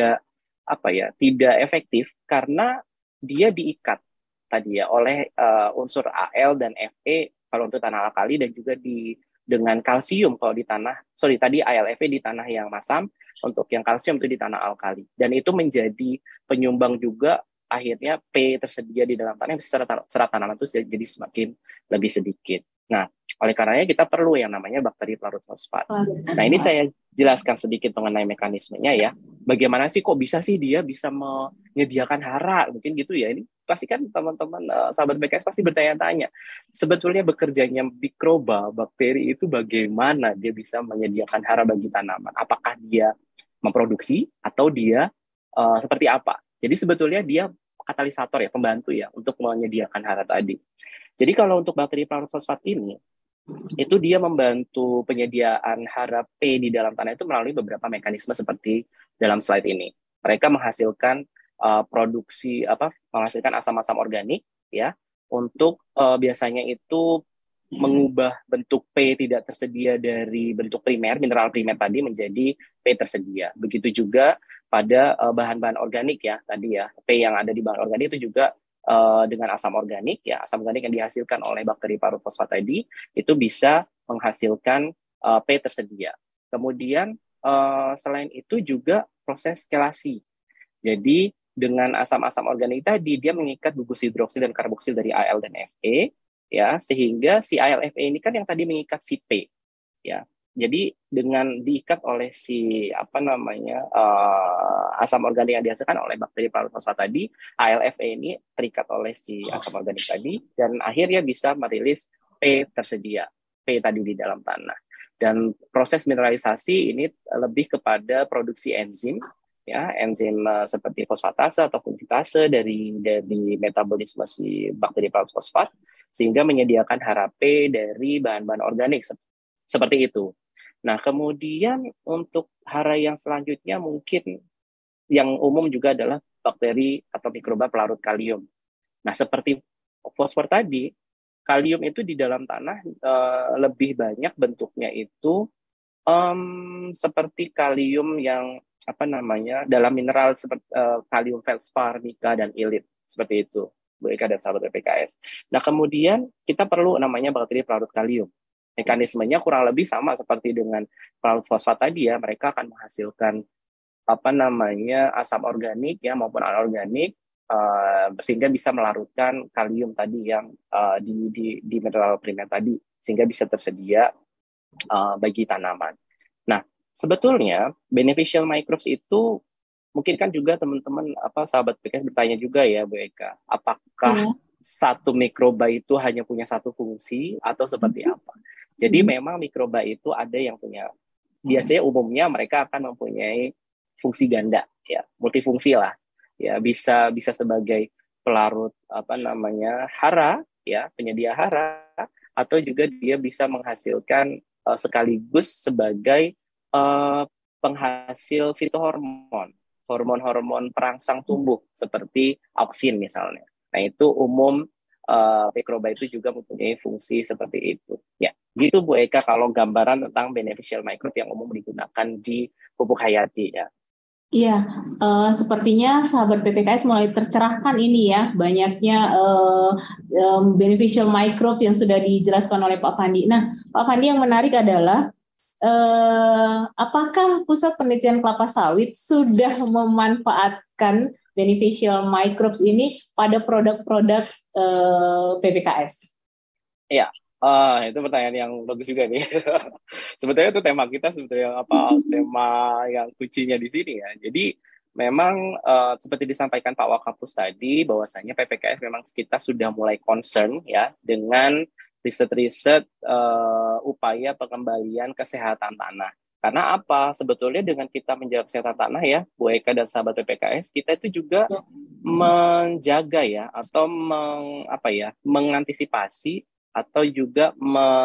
tidak efektif karena dia diikat tadi ya oleh unsur Al dan Fe kalau untuk tanah alkali, dan juga dengan kalsium kalau di tadi AlFe di tanah yang masam, untuk yang kalsium itu di tanah alkali, dan itu menjadi penyumbang juga akhirnya P tersedia di dalam tanah serat tanaman itu jadi semakin lebih sedikit. Nah, oleh karenanya kita perlu yang namanya bakteri pelarut fosfat. Nah, ini saya jelaskan sedikit mengenai mekanismenya ya. Bagaimana sih kok bisa sih dia bisa menyediakan hara, mungkin gitu ya. Ini pasti kan teman-teman sahabat BKS pasti bertanya-tanya. Sebetulnya bekerjanya mikroba, bakteri itu bagaimana dia bisa menyediakan hara bagi tanaman? Apakah dia memproduksi atau dia seperti apa? Jadi sebetulnya dia katalisator ya, pembantu ya untuk menyediakan hara tadi. Jadi kalau untuk bakteri pelarut fosfat ini, itu dia membantu penyediaan hara P di dalam tanah itu melalui beberapa mekanisme seperti dalam slide ini. Mereka menghasilkan menghasilkan asam-asam organik ya, untuk biasanya itu mengubah bentuk P tidak tersedia dari bentuk primer, mineral primer tadi menjadi P tersedia. Begitu juga pada bahan-bahan organik ya, tadi ya, P yang ada di bahan organik itu juga dengan asam organik ya, asam organik yang dihasilkan oleh bakteri pelarut fosfat tadi itu bisa menghasilkan P tersedia. Kemudian selain itu juga proses kelasi. Jadi dengan asam-asam organik tadi dia mengikat gugus hidroksil dan karboksil dari Al dan Fe ya, sehingga si AlFe ini kan yang tadi mengikat si P ya. Jadi dengan diikat oleh si asam organik yang dihasilkan oleh bakteri pelarut fosfat tadi, AlFe ini terikat oleh si asam organik tadi dan akhirnya bisa merilis P tersedia, P tadi di dalam tanah. Dan proses mineralisasi ini lebih kepada produksi enzim, ya, enzim seperti fosfatase atau fungitase dari metabolisme si bakteri pelarut fosfat, sehingga menyediakan HRAP dari bahan-bahan organik seperti itu. Nah, kemudian untuk hara yang selanjutnya mungkin yang umum juga adalah bakteri atau mikroba pelarut kalium. Nah, seperti fosfor tadi, kalium itu di dalam tanah lebih banyak bentuknya itu seperti kalium yang dalam mineral seperti kalium feldspar, mica, dan ilit, seperti itu, Bu Eka dan sahabat PPKS. Nah, kemudian kita perlu namanya bakteri pelarut kalium. Mekanismenya kurang lebih sama seperti dengan pelarut fosfat tadi ya, mereka akan menghasilkan asam organik ya maupun anorganik, sehingga bisa melarutkan kalium tadi yang di mineral primer tadi, sehingga bisa tersedia bagi tanaman. Nah, sebetulnya beneficial microbes itu mungkin kan juga teman-teman sahabat PKS bertanya juga ya Bu Eka, apakah satu mikroba itu hanya punya satu fungsi atau seperti apa? Jadi memang mikroba itu ada yang punya, biasanya umumnya mereka akan mempunyai fungsi ganda ya, multifungsi lah. Ya, bisa sebagai pelarut hara ya, penyedia hara, atau juga dia bisa menghasilkan sekaligus sebagai penghasil fitohormon, hormon-hormon perangsang tumbuh seperti auksin misalnya. Nah, itu umum mikroba itu juga mempunyai fungsi seperti itu. Ya, gitu Bu Eka kalau gambaran tentang beneficial microbe yang umum digunakan di pupuk hayati ya. Iya, sepertinya sahabat PPKS mulai tercerahkan ini ya, banyaknya beneficial microbe yang sudah dijelaskan oleh Pak Fandi. Nah, Pak Fandi, yang menarik adalah apakah Pusat Penelitian Kelapa Sawit sudah memanfaatkan beneficial microbes ini pada produk-produk PPKS? Iya. Itu pertanyaan yang bagus juga nih. Sebetulnya itu tema kita, sebetulnya tema yang kuncinya di sini ya. Jadi memang seperti disampaikan Pak Wakapus tadi, bahwasanya PPKS memang kita sudah mulai concern ya dengan riset-riset upaya pengembalian kesehatan tanah. Karena apa? Sebetulnya dengan kita menjaga kesehatan tanah ya, Bu Eka dan sahabat PPKS, kita itu juga menjaga ya atau mengantisipasi atau juga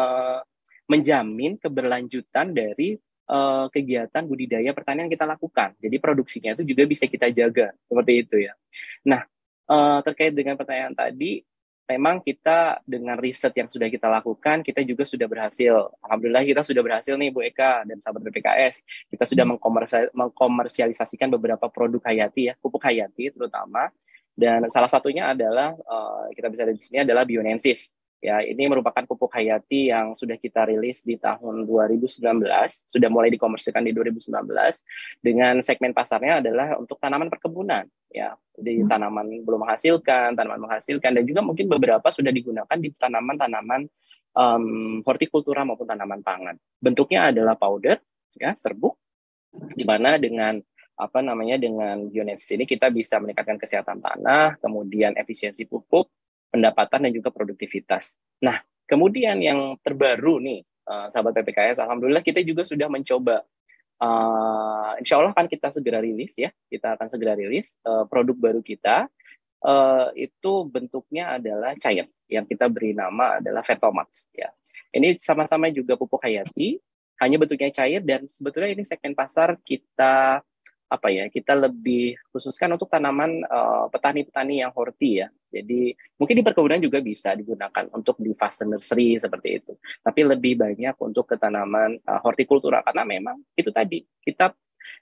menjamin keberlanjutan dari kegiatan budidaya pertanian yang kita lakukan. Jadi produksinya itu juga bisa kita jaga, seperti itu ya. Nah, terkait dengan pertanyaan tadi, memang kita dengan riset yang sudah kita lakukan, kita juga sudah berhasil. Alhamdulillah kita sudah berhasil nih Bu Eka dan sahabat PPKS. Kita sudah mengkomersialisasikan beberapa produk hayati ya, pupuk hayati terutama. Dan salah satunya adalah kita bisa lihat di sini adalah Bionensis. Ya, ini merupakan pupuk hayati yang sudah kita rilis di tahun 2019, sudah mulai dikomersilkan di 2019, dengan segmen pasarnya adalah untuk tanaman perkebunan, ya, di tanaman belum menghasilkan, tanaman menghasilkan, dan juga mungkin beberapa sudah digunakan di tanaman-tanaman hortikultura maupun tanaman pangan. Bentuknya adalah powder, ya, serbuk, di mana dengan dengan Bionensis ini kita bisa meningkatkan kesehatan tanah, kemudian efisiensi pupuk, pendapatan, dan juga produktivitas. Nah, kemudian yang terbaru nih, sahabat PPKS, alhamdulillah kita juga sudah mencoba. Insya Allah akan kita segera rilis ya, kita akan segera rilis produk baru kita. Itu bentuknya adalah cair, yang kita beri nama adalah Vetomax. Ya, ini sama-sama juga pupuk hayati, hanya bentuknya cair, dan sebetulnya ini segmen pasar kita kita lebih khususkan untuk tanaman petani-petani yang horti ya. Jadi mungkin di perkebunan juga bisa digunakan untuk di fase nursery seperti itu. Tapi lebih banyak untuk ke tanaman hortikultura, karena memang itu tadi kita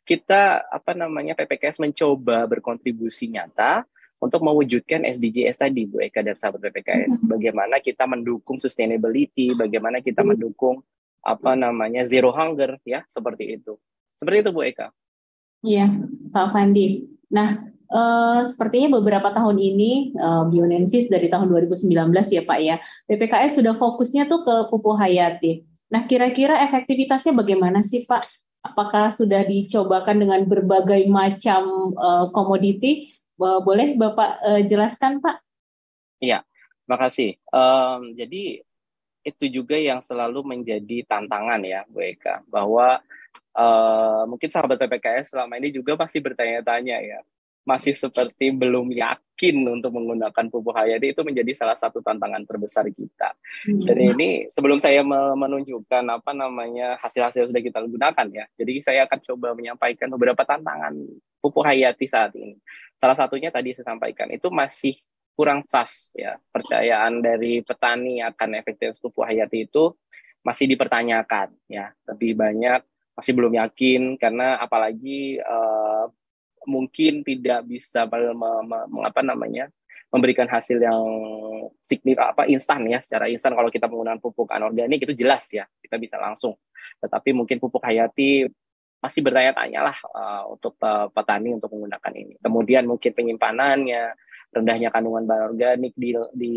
PPKS mencoba berkontribusi nyata untuk mewujudkan SDGs tadi Bu Eka dan sahabat PPKS. Bagaimana kita mendukung sustainability, bagaimana kita mendukung zero hunger ya, seperti itu. Seperti itu Bu Eka. Iya, Pak Fandi. Nah, sepertinya beberapa tahun ini, Bionensis dari tahun 2019 ya Pak ya, PPKS sudah fokusnya tuh ke pupuk hayati. Nah, kira-kira efektivitasnya bagaimana sih Pak? Apakah sudah dicobakan dengan berbagai macam komoditi? Boleh Bapak jelaskan Pak? Iya, makasih. Jadi itu juga yang selalu menjadi tantangan ya Bu Eka, bahwa mungkin sahabat PPKS selama ini juga masih bertanya-tanya ya, masih seperti belum yakin untuk menggunakan pupuk hayati. Itu menjadi salah satu tantangan terbesar kita. Dan ini sebelum saya menunjukkan hasil-hasil yang sudah kita gunakan ya, jadi saya akan coba menyampaikan beberapa tantangan pupuk hayati saat ini. Salah satunya tadi saya sampaikan, itu masih kurang trust ya, percayaan dari petani akan efektivitas pupuk hayati itu masih dipertanyakan ya, lebih banyak masih belum yakin, karena apalagi mungkin tidak bisa memberikan hasil yang instan ya, secara instan. Kalau kita menggunakan pupuk anorganik itu jelas ya, kita bisa langsung. Tetapi mungkin pupuk hayati masih bertanya-tanya lah untuk petani untuk menggunakan ini. Kemudian mungkin penyimpanannya, rendahnya kandungan bahan organik di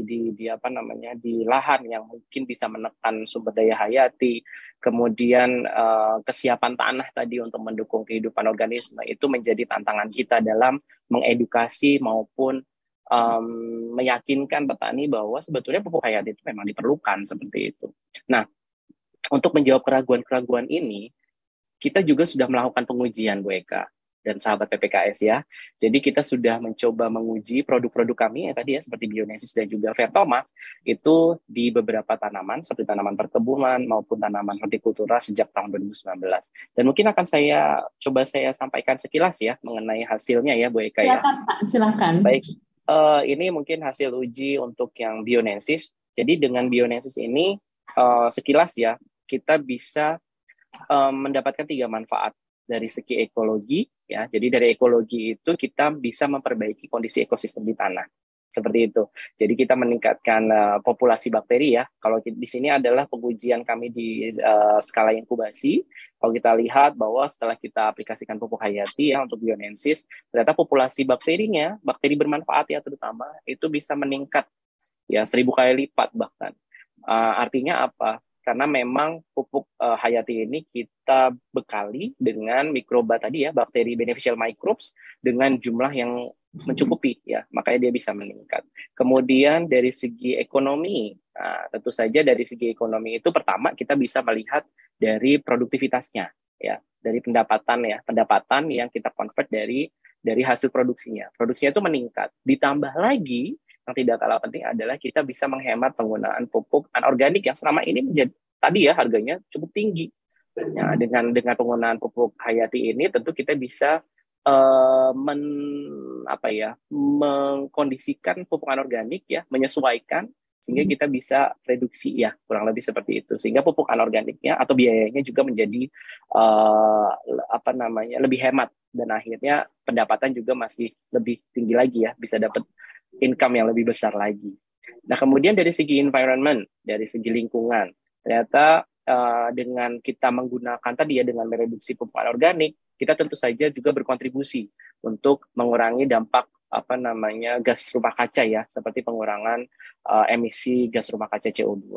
lahan yang mungkin bisa menekan sumber daya hayati. Kemudian kesiapan tanah tadi untuk mendukung kehidupan organisme, itu menjadi tantangan kita dalam mengedukasi maupun meyakinkan petani bahwa sebetulnya pupuk hayati itu memang diperlukan, seperti itu. Nah, untuk menjawab keraguan-keraguan ini, kita juga sudah melakukan pengujian Bu Eka dan sahabat PPKS ya. Jadi kita sudah mencoba menguji produk-produk kami ya tadi ya, seperti Bionesis dan juga Vertomax, itu di beberapa tanaman seperti tanaman perkebunan maupun tanaman hortikultura sejak tahun 2019. Dan mungkin akan saya sampaikan sekilas ya mengenai hasilnya ya Bu Eka ya. Silakan Pak, silakan. Baik, ini mungkin hasil uji untuk yang Bionesis. Jadi dengan Bionesis ini sekilas ya, kita bisa mendapatkan 3 manfaat dari segi ekologi ya. Jadi dari ekologi itu kita bisa memperbaiki kondisi ekosistem di tanah. Seperti itu. Jadi kita meningkatkan populasi bakteri ya. Kalau di sini adalah pengujian kami di skala inkubasi. Kalau kita lihat bahwa setelah kita aplikasikan pupuk hayati ya untuk Bionensis, ternyata populasi bakterinya, bakteri bermanfaat ya terutama, itu bisa meningkat ya 1000 kali lipat bahkan. Artinya apa? Karena memang pupuk hayati ini kita bekali dengan mikroba tadi ya, bakteri beneficial microbes dengan jumlah yang mencukupi ya, makanya dia bisa meningkat. Kemudian dari segi ekonomi, tentu saja dari segi ekonomi itu pertama kita bisa melihat dari produktivitasnya ya, dari pendapatan yang kita convert dari hasil produksinya. Produksinya itu meningkat. Ditambah lagi yang tidak kalah penting adalah kita bisa menghemat penggunaan pupuk anorganik yang selama ini menjadi tadi ya harganya cukup tinggi. Ya, dengan penggunaan pupuk hayati ini tentu kita bisa mengkondisikan pupuk anorganik ya, menyesuaikan sehingga kita bisa reduksi ya, kurang lebih seperti itu. Sehingga pupuk anorganiknya atau biayanya juga menjadi lebih hemat, dan akhirnya pendapatan juga masih lebih tinggi lagi ya, bisa dapat income yang lebih besar lagi. Nah, kemudian dari segi environment, dari segi lingkungan, ternyata dengan kita menggunakan tadi ya, dengan mereduksi pupuk anorganik, kita tentu saja juga berkontribusi untuk mengurangi dampak gas rumah kaca ya, seperti pengurangan emisi gas rumah kaca CO2.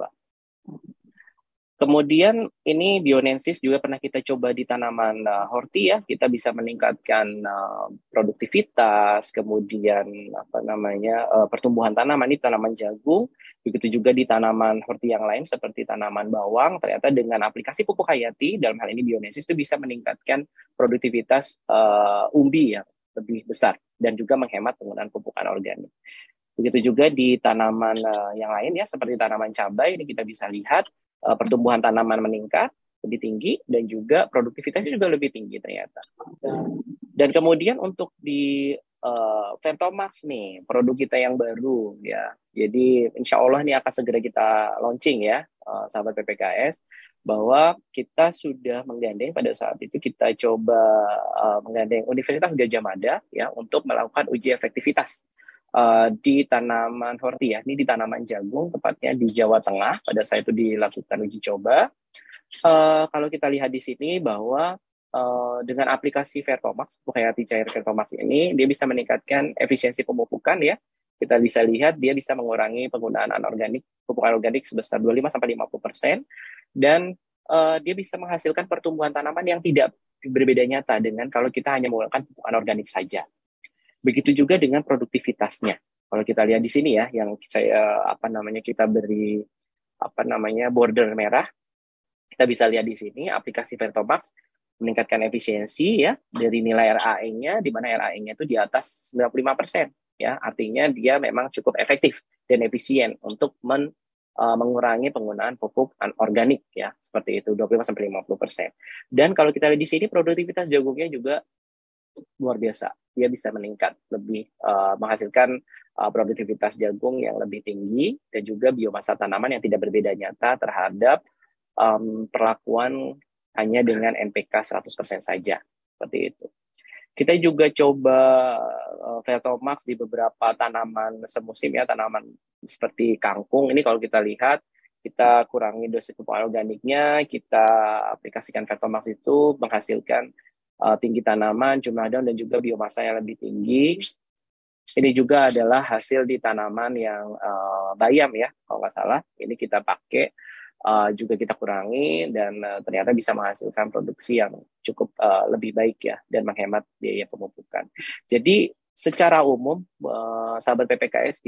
Kemudian ini Bionensis juga pernah kita coba di tanaman horti ya, kita bisa meningkatkan produktivitas, kemudian pertumbuhan tanaman di tanaman jagung, begitu juga di tanaman horti yang lain seperti tanaman bawang. Ternyata dengan aplikasi pupuk hayati, dalam hal ini Bionensis, itu bisa meningkatkan produktivitas umbi yang lebih besar dan juga menghemat penggunaan pupuk anorganik. Begitu juga di tanaman yang lain ya, seperti tanaman cabai, ini kita bisa lihat pertumbuhan tanaman meningkat lebih tinggi dan juga produktivitasnya juga lebih tinggi ternyata. Dan kemudian untuk di Ventomax nih, produk kita yang baru ya. Jadi insya Allah ini akan segera kita launching ya, sahabat PPKS, bahwa kita sudah menggandeng, pada saat itu kita coba menggandeng Universitas Gadjah Mada ya untuk melakukan uji efektivitas di tanaman horti ya, ini di tanaman jagung, tepatnya di Jawa Tengah. Pada saat itu dilakukan uji coba. Kalau kita lihat di sini bahwa dengan aplikasi Vertomax, pupuk hayati cair Vertomax ini, dia bisa meningkatkan efisiensi pemupukan ya. Kita bisa lihat dia bisa mengurangi penggunaan pupuk anorganik sebesar 25-50%, dan dia bisa menghasilkan pertumbuhan tanaman yang tidak berbeda nyata dengan kalau kita hanya menggunakan pupuk anorganik saja. Begitu juga dengan produktivitasnya. Kalau kita lihat di sini ya, yang kita beri border merah. Kita bisa lihat di sini aplikasi Vertomax meningkatkan efisiensi ya dari nilai RAE-nya, di mana RAE-nya itu di atas 95%. Ya, artinya dia memang cukup efektif dan efisien untuk mengurangi penggunaan pupuk anorganik ya, seperti itu 25-50%. Dan kalau kita lihat di sini produktivitas jagungnya juga luar biasa, dia bisa meningkat lebih menghasilkan produktivitas jagung yang lebih tinggi dan juga biomasa tanaman yang tidak berbeda nyata terhadap perlakuan hanya dengan NPK 100% saja, seperti itu. Kita juga coba Vertomax di beberapa tanaman semusim ya, tanaman seperti kangkung. Ini kalau kita lihat, kita kurangi dosis pupuk organiknya, kita aplikasikan Vertomax itu menghasilkan tinggi tanaman, jumlah daun, dan juga biomasa yang lebih tinggi. Ini juga adalah hasil di tanaman yang bayam ya, kalau nggak salah. Ini kita pakai, juga kita kurangi, dan ternyata bisa menghasilkan produksi yang cukup lebih baik ya, dan menghemat biaya pemupukan. Jadi secara umum, sahabat PPKS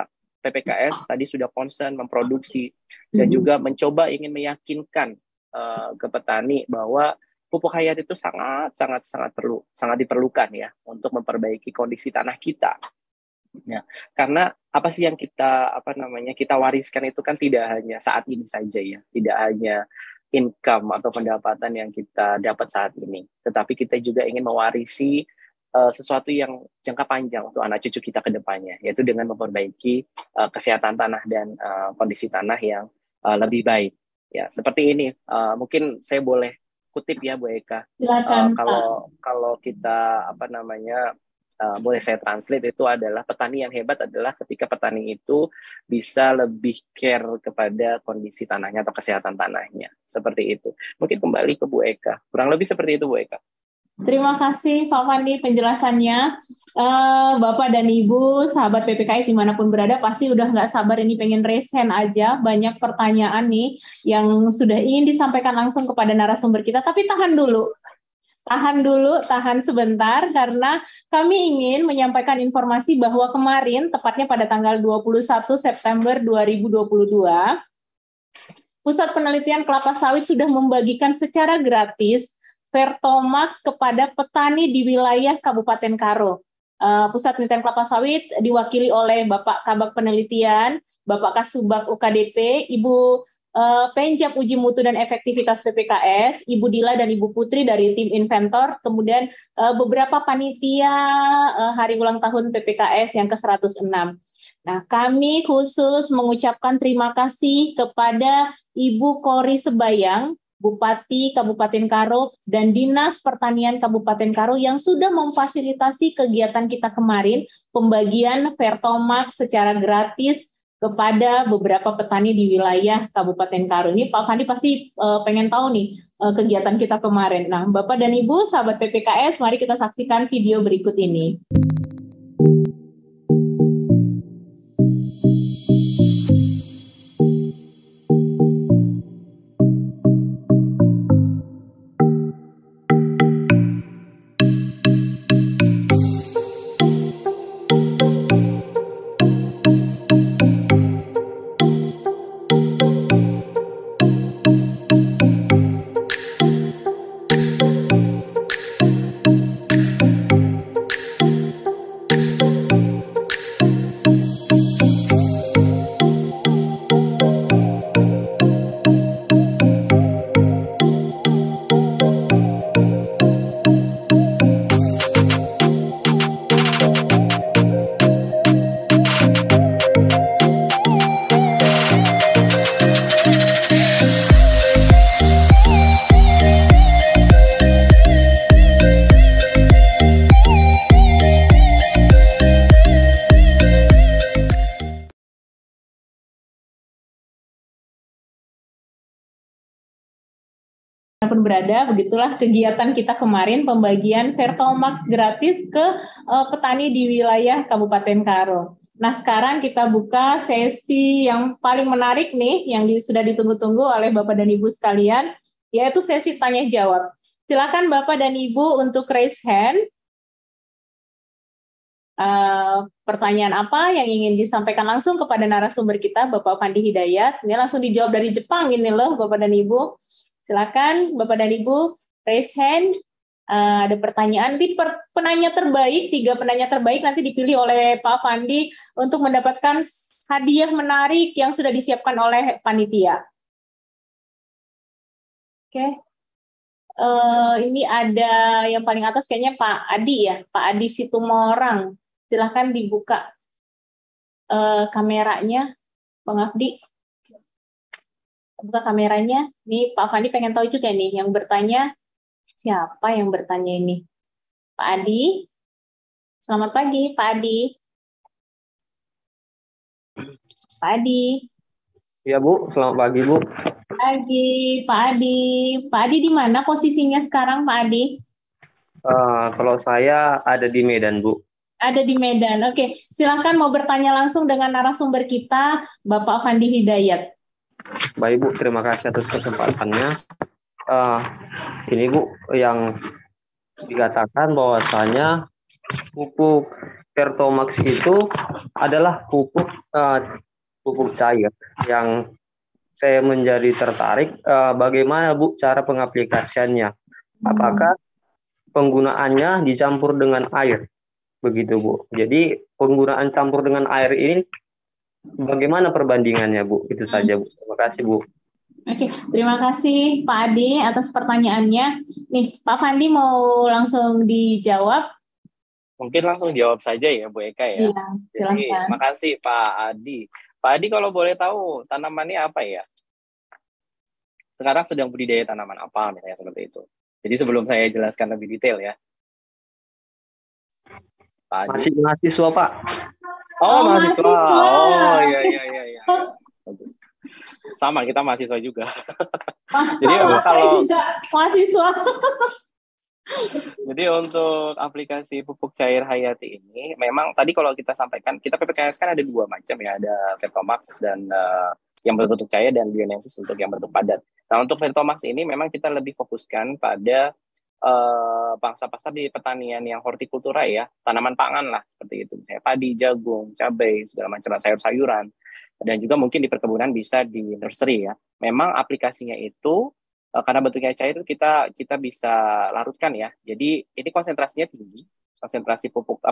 tadi sudah concern memproduksi dan juga mencoba ingin meyakinkan ke petani bahwa pupuk hayat itu sangat diperlukan ya untuk memperbaiki kondisi tanah kita. Ya, karena apa sih yang kita wariskan itu kan tidak hanya saat ini saja ya, tidak hanya income atau pendapatan yang kita dapat saat ini, tetapi kita juga ingin mewarisi sesuatu yang jangka panjang untuk anak cucu kita ke depannya, yaitu dengan memperbaiki kesehatan tanah dan kondisi tanah yang lebih baik. Ya, seperti ini. Mungkin saya boleh kutip ya, Bu Eka. Silakan. Kalau kita boleh saya translate, itu adalah petani yang hebat adalah ketika petani itu bisa lebih care kepada kondisi tanahnya atau kesehatan tanahnya. Seperti itu. Mungkin kembali ke Bu Eka. Kurang lebih seperti itu, Bu Eka. Terima kasih Pak Fandi penjelasannya. Bapak dan Ibu, sahabat PPKS dimanapun berada, pasti udah nggak sabar ini pengen raise hand aja. Banyak pertanyaan nih yang sudah ingin disampaikan langsung kepada narasumber kita. Tapi tahan sebentar, karena kami ingin menyampaikan informasi bahwa kemarin, tepatnya pada tanggal 21 September 2022, Pusat Penelitian Kelapa Sawit sudah membagikan secara gratis Vertomax kepada petani di wilayah Kabupaten Karo. Pusat Penelitian Kelapa Sawit diwakili oleh Bapak Kabak Penelitian, Bapak Kasubag UKDP, Ibu Penjab Uji Mutu dan Efektivitas PPKS, Ibu Dila dan Ibu Putri dari tim inventor, kemudian beberapa panitia hari ulang tahun PPKS yang ke-106. Nah, kami khusus mengucapkan terima kasih kepada Ibu Kori Sebayang, Bupati Kabupaten Karo, dan Dinas Pertanian Kabupaten Karo yang sudah memfasilitasi kegiatan kita kemarin, pembagian Vertomax secara gratis kepada beberapa petani di wilayah Kabupaten Karo. Ini Pak Fandi pasti pengen tahu nih kegiatan kita kemarin. Nah, Bapak dan Ibu, sahabat PPKS, mari kita saksikan video berikut ini. Berada, begitulah kegiatan kita kemarin, pembagian Vertomax gratis ke petani di wilayah Kabupaten Karo. Nah, sekarang kita buka sesi yang paling menarik nih, yang sudah ditunggu-tunggu oleh Bapak dan Ibu sekalian, yaitu sesi tanya jawab. Silakan Bapak dan Ibu untuk raise hand. pertanyaan apa yang ingin disampaikan langsung kepada narasumber kita, Bapak Fandi Hidayat. Ini langsung dijawab dari Jepang ini loh, Bapak dan Ibu. Silakan Bapak dan Ibu, raise hand. Ada pertanyaan. Nanti penanya terbaik, 3 penanya terbaik nanti dipilih oleh Pak Fandi untuk mendapatkan hadiah menarik yang sudah disiapkan oleh panitia. Oke. Ini ada yang paling atas kayaknya Pak Adi ya, Pak Adi Situmorang. Silahkan dibuka kameranya, Bang Abdi. Buka kameranya. Nih Pak Fandi pengen tahu juga nih, yang bertanya siapa yang bertanya ini? Pak Adi. Selamat pagi, Pak Adi. Pak Adi. Ya Bu, selamat pagi Bu. Pagi, Pak Adi. Pak Adi di mana posisinya sekarang, Pak Adi? Kalau saya ada di Medan Bu. Ada di Medan. Oke, silakan mau bertanya langsung dengan narasumber kita, Bapak Fandi Hidayat. Baik Bu, terima kasih atas kesempatannya. Ini Bu, yang dikatakan bahwasanya pupuk Pertomax itu adalah pupuk cair yang saya menjadi tertarik. Bagaimana Bu cara pengaplikasiannya? Apakah penggunaannya dicampur dengan air? Begitu Bu. Jadi penggunaan campur dengan air ini bagaimana perbandingannya Bu? Itu saja Bu. Terima kasih Bu. Oke, terima kasih Pak Adi atas pertanyaannya. Nih, Pak Fandi mau langsung dijawab? Mungkin langsung jawab saja ya Bu Eka ya. Iya, silakan. Jadi, makasih Pak Adi. Pak Adi kalau boleh tahu tanamannya apa ya? Sekarang sedang budidaya tanaman apa misalnya seperti itu. Jadi sebelum saya jelaskan lebih detail ya. Pak Adi. Masih mahasiswa Pak. Oh, mahasiswa. Oh, iya. Sama, kita mahasiswa juga. Jadi saya juga mahasiswa. Jadi untuk aplikasi pupuk cair Hayati ini, memang tadi kalau kita sampaikan, kita PPKS kan ada 2 macam ya, ada Pertomax dan yang berbentuk cair dan Bionensis untuk yang berbentuk padat. Nah untuk Pertomax ini memang kita lebih fokuskan pada pangsa pasar di pertanian yang hortikultura ya, tanaman pangan lah seperti itu, misalnya padi, jagung, cabai, segala macam sayur-sayuran, dan juga mungkin di perkebunan bisa di nursery ya. Memang aplikasinya itu karena bentuknya cair kita bisa larutkan ya. Jadi ini konsentrasinya tinggi, konsentrasi pupuk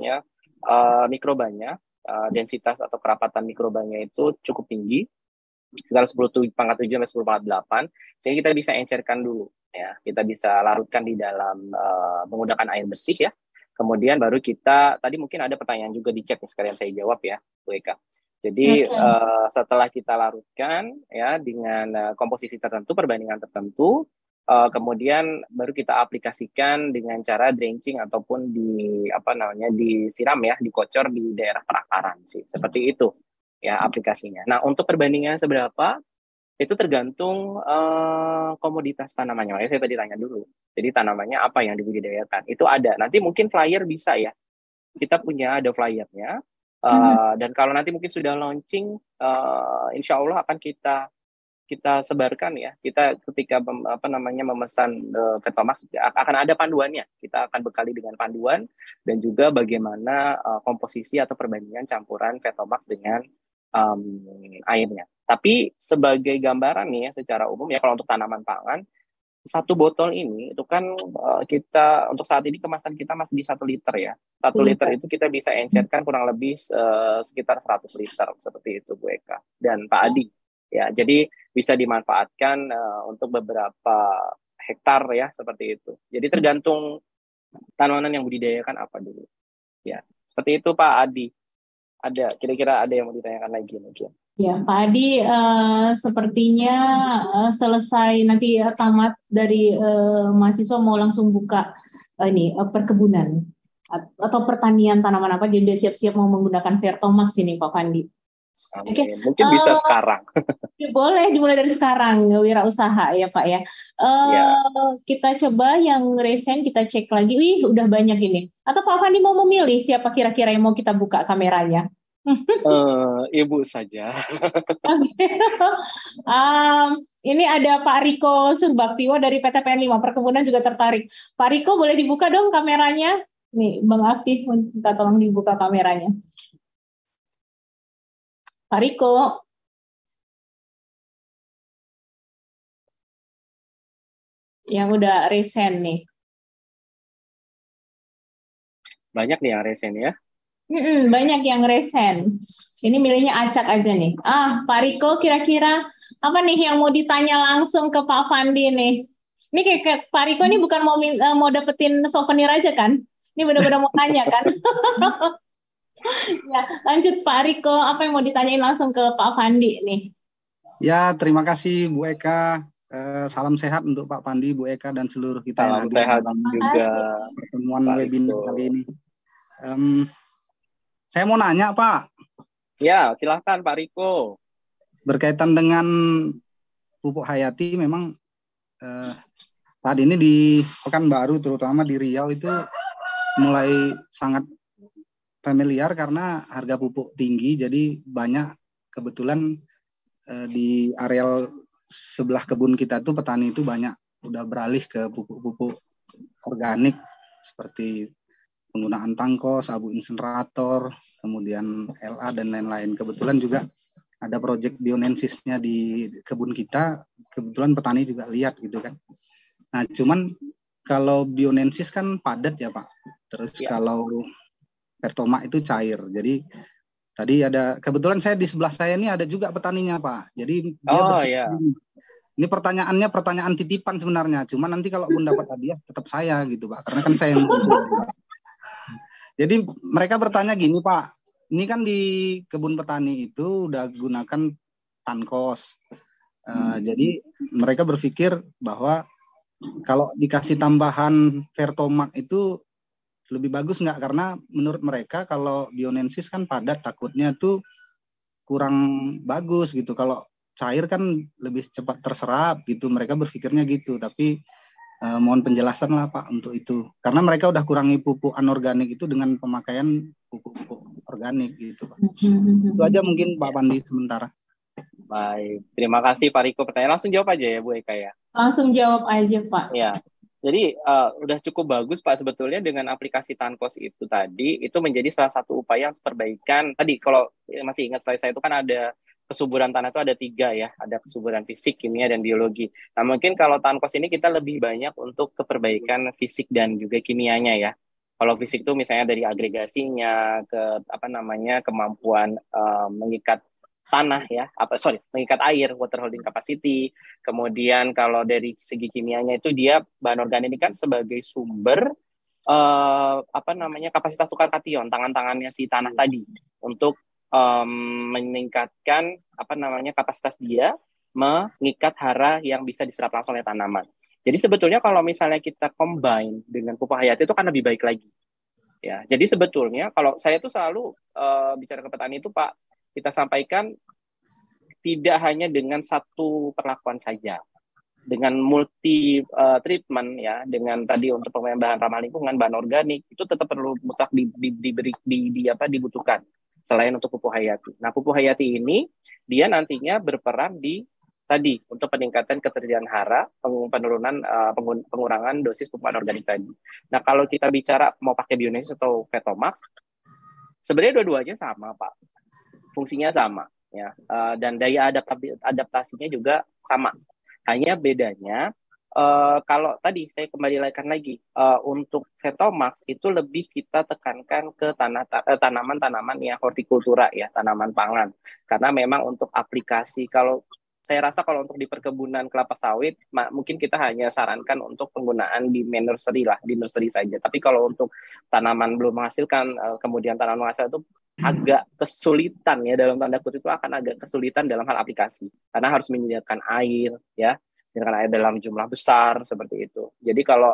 mikrobanya, densitas atau kerapatan mikrobanya itu cukup tinggi, sekitar 10⁻⁷ sampai 10⁻⁸, sehingga kita bisa encerkan dulu ya. Kita bisa larutkan di dalam menggunakan air bersih ya. Kemudian baru kita, tadi mungkin ada pertanyaan juga di chat sekalian saya jawab ya Bu Eka. Jadi setelah kita larutkan ya dengan komposisi tertentu, perbandingan tertentu, kemudian baru kita aplikasikan dengan cara drenching ataupun disiram ya, dikocor di daerah perakaran sih. Seperti itu ya aplikasinya. Nah, untuk perbandingan seberapa itu tergantung komoditas tanamannya. Makanya saya tadi tanya dulu. Jadi tanamannya apa yang dibudidayakan? Itu ada. Nanti mungkin flyer bisa ya. Kita punya ada flyernya. Dan kalau nanti mungkin sudah launching, insya Allah akan kita sebarkan ya. Kita ketika memesan Pertomax akan ada panduannya. Kita akan bekali dengan panduan dan juga bagaimana komposisi atau perbandingan campuran Pertomax dengan airnya. Tapi sebagai gambaran nih ya, secara umum ya kalau untuk tanaman pangan, 1 botol ini itu kan kita untuk saat ini kemasan kita masih di 1 liter ya. 1 liter itu kita bisa encerkan kurang lebih sekitar 100 liter seperti itu Bu Eka dan Pak Adi. Ya, jadi bisa dimanfaatkan untuk beberapa hektar ya seperti itu. Jadi tergantung tanaman yang budidayakan apa dulu. Ya, seperti itu Pak Adi. Ada kira-kira ada yang mau ditanyakan lagi mungkin. Ya, Pak Adi, sepertinya selesai nanti tamat dari mahasiswa mau langsung buka perkebunan atau pertanian tanaman apa, jadi siap-siap mau menggunakan Pertomax ini Pak Fandi. Okay. Mungkin bisa sekarang. Boleh dimulai dari sekarang, wirausaha ya Pak ya. Kita coba yang recent kita cek lagi. Wih, udah banyak ini. Atau Pak Fandi mau memilih siapa kira-kira yang mau kita buka kameranya? Ibu saja. Ini ada Pak Riko Surbaktiwa dari PTPN 5 Perkebunan juga tertarik. Pak Riko boleh dibuka dong kameranya? Nih, Bang Aktif, minta tolong dibuka kameranya. Pak Riko. Yang udah resign nih. Banyak nih yang resign ya. Banyak yang resign. Ini milihnya acak aja nih. Pak Riko kira-kira apa nih yang mau ditanya langsung ke Pak Fandi nih? Ini kayak Pak Riko ini bukan mau dapetin souvenir aja kan? Ini benar-benar mau tanya kan? Ya, lanjut Pak Riko, apa yang mau ditanyain langsung ke Pak Fandi nih? Ya, terima kasih Bu Eka. Salam sehat untuk Pak Fandi, Bu Eka, dan seluruh kita yang hadir dalam juga pertemuan webinar kali ini. Saya mau nanya, Pak. Ya, silahkan Pak Riko. Berkaitan dengan pupuk hayati, memang saat ini di Pekanbaru, terutama di Riau itu mulai sangat familiar karena harga pupuk tinggi, jadi banyak kebetulan di areal sebelah kebun kita tuh petani itu banyak udah beralih ke pupuk-pupuk organik seperti penggunaan tangkos, abu insenerator, kemudian LA dan lain-lain. Kebetulan juga ada proyek bionensisnya di kebun kita, kebetulan petani juga lihat gitu kan. Nah, cuman kalau bionensis kan padat ya Pak. Terus kalau Pertamax itu cair. Jadi tadi ada, kebetulan saya di sebelah saya ini ada juga petaninya Pak. Jadi dia ini pertanyaan titipan sebenarnya. Cuma nanti kalau pun dapat hadiah tetap saya gitu Pak. Karena kan saya yang muncul. Jadi mereka bertanya gini Pak. Ini kan di kebun petani itu udah gunakan tankos. Jadi mereka berpikir bahwa kalau dikasih tambahan Pertamax itu lebih bagus nggak? Karena menurut mereka kalau bionensis kan padat, takutnya tuh kurang bagus gitu. Kalau cair kan lebih cepat terserap gitu. Mereka berpikirnya gitu. Tapi mohon penjelasan lah Pak untuk itu. Karena mereka udah kurangi pupuk anorganik itu dengan pemakaian pupuk organik gitu Pak. Itu aja mungkin Pak Pandi sementara. Baik, terima kasih Pak Riko. Pertanyaan langsung jawab aja ya Bu Eka ya. Langsung jawab aja Pak. Ya. Jadi udah cukup bagus Pak sebetulnya dengan aplikasi Tankos itu tadi, itu menjadi salah satu upaya untuk perbaikan. Tadi kalau masih ingat slide saya itu kan ada kesuburan tanah itu ada 3 ya, ada kesuburan fisik, kimia, dan biologi. Nah mungkin kalau Tankos ini kita lebih banyak untuk keperbaikan fisik dan juga kimianya ya. Kalau fisik itu misalnya dari agregasinya, ke kemampuan mengikat tanah ya, mengikat air, water holding capacity. Kemudian kalau dari segi kimianya itu dia bahan organik ini kan sebagai sumber kapasitas tukar kation, tangan-tangannya si tanah tadi untuk meningkatkan kapasitas dia mengikat hara yang bisa diserap langsung oleh tanaman. Jadi sebetulnya kalau misalnya kita combine dengan pupuk hayati itu kan lebih baik lagi. Ya, jadi sebetulnya kalau saya tuh selalu bicara ke petani itu Pak, kita sampaikan tidak hanya dengan satu perlakuan saja, dengan multi treatment ya, dengan tadi untuk pemain bahan ramah lingkungan, bahan organik itu tetap perlu mutlak dibutuhkan selain untuk pupuk hayati. Nah, pupuk hayati ini dia nantinya berperan di tadi untuk peningkatan ketersediaan hara, pengurangan dosis pupuk anorganik tadi. Nah, kalau kita bicara mau pakai bionensis atau Pertamax, sebenarnya dua-duanya sama Pak, fungsinya sama ya, dan daya adaptasinya juga sama. Hanya bedanya kalau tadi saya kembalikan lagi untuk Pertamax itu lebih kita tekankan ke tanaman-tanaman yang hortikultura ya, tanaman pangan. Karena memang untuk aplikasi, kalau saya rasa kalau untuk di perkebunan kelapa sawit mungkin kita hanya sarankan untuk penggunaan di nursery lah, di nursery saja. Tapi kalau untuk tanaman belum menghasilkan, kemudian tanaman menghasilkan itu agak kesulitan ya, dalam tanda kutip itu akan agak kesulitan dalam hal aplikasi karena harus menyediakan air ya, menyediakan air dalam jumlah besar seperti itu. Jadi kalau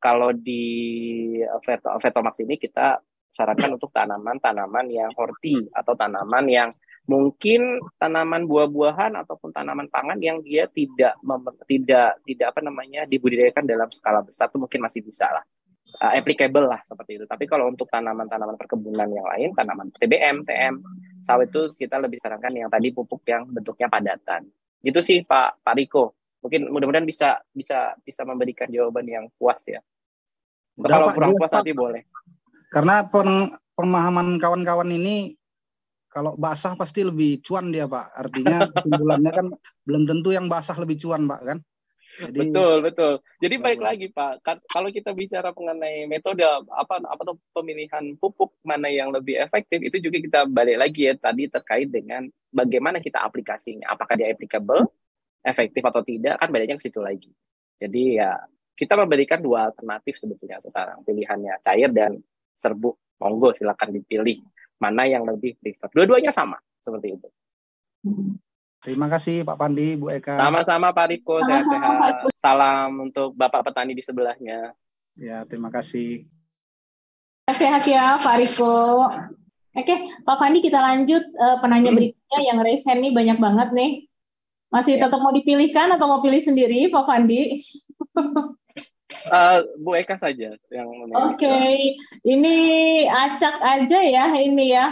di Pertamax ini kita sarankan untuk tanaman-tanaman yang horti atau tanaman yang mungkin tanaman buah-buahan ataupun tanaman pangan yang dia tidak dibudidayakan dalam skala besar, itu mungkin masih bisa lah, applicable lah seperti itu. Tapi kalau untuk tanaman-tanaman perkebunan yang lain, tanaman TBM, TM, sawit itu kita lebih sarankan yang tadi pupuk yang bentuknya padatan. Gitu sih Pak Riko. Mungkin mudah-mudahan bisa memberikan jawaban yang puas ya. Kalau kurang puas nanti boleh. Karena pemahaman kawan-kawan ini kalau basah pasti lebih cuan dia, Pak. Artinya kesimpulannya kan belum tentu yang basah lebih cuan, Pak, kan? Jadi, betul. Jadi balik lagi Pak, kalau kita bicara mengenai metode apa tuh pemilihan pupuk mana yang lebih efektif, itu juga kita balik lagi ya tadi terkait dengan bagaimana kita aplikasinya, apakah dia applicable, efektif atau tidak, kan bedanya ke situ lagi. Jadi ya kita memberikan dua alternatif sebetulnya sekarang, pilihannya cair dan serbuk. Monggo silakan dipilih mana yang lebih prefer. Dua-duanya sama seperti itu. terima kasih Pak Pandi, Bu Eka. Sama-sama Pak Riko, sehat-sehat. Salam untuk Bapak petani di sebelahnya. Ya, terima kasih. Sehat ya Pak Riko. Oke, Pak Pandi kita lanjut penanya berikutnya yang resen nih banyak banget nih. Masih tetap mau dipilihkan atau mau pilih sendiri Pak Pandi? Bu Eka saja yang Oke, ini acak aja ya ini ya.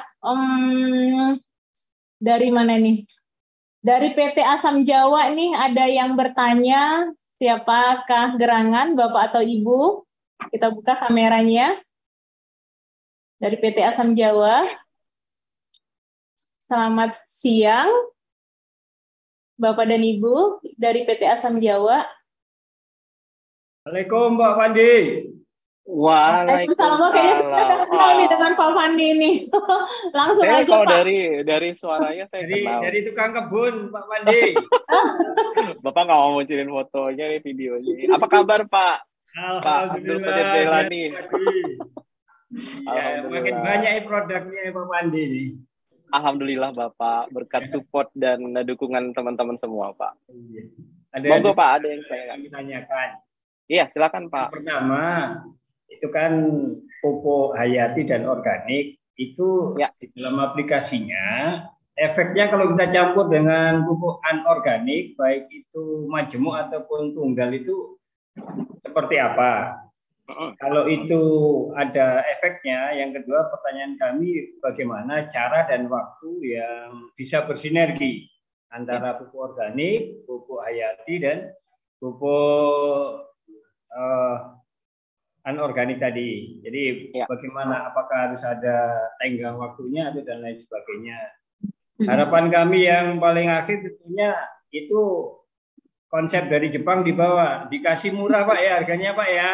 Dari mana nih? Dari PT Asam Jawa nih ada yang bertanya, siapakah gerangan, Bapak atau Ibu? Kita buka kameranya. Dari PT Asam Jawa. Selamat siang, Bapak dan Ibu dari PT Asam Jawa. Assalamualaikum Pak Pandi. Waalaikumsalam. Kayaknya saya udah kenal nih dengan Pak Pandi ini. Langsung saya aja kalau Pak. Dari suaranya saya kenal. Dari tukang kebun Pak Pandi. Bapak nggak mau munculin fotonya nih, videonya. Apa kabar Pak? Alhamdulillah. Pak Abdul Jailani. Ya, makin banyak produknya Pak Pandi nih. Alhamdulillah Bapak, berkat support dan dukungan teman-teman semua Pak. Monggo Pak, ada yang saya tanyakan. Iya, silakan Pak. Yang pertama, itu kan pupuk hayati dan organik itu ya, di dalam aplikasinya efeknya kalau kita campur dengan pupuk anorganik baik itu majemuk ataupun tunggal itu seperti apa? Kalau itu ada efeknya, yang kedua pertanyaan kami bagaimana cara dan waktu yang bisa bersinergi antara pupuk organik, pupuk hayati dan pupuk anorganik tadi. Jadi bagaimana, apakah harus ada tenggang waktunya atau dan lain sebagainya. Harapan kami yang paling akhir tentunya itu konsep dari Jepang dibawa, dikasih murah Pak ya harganya Pak ya.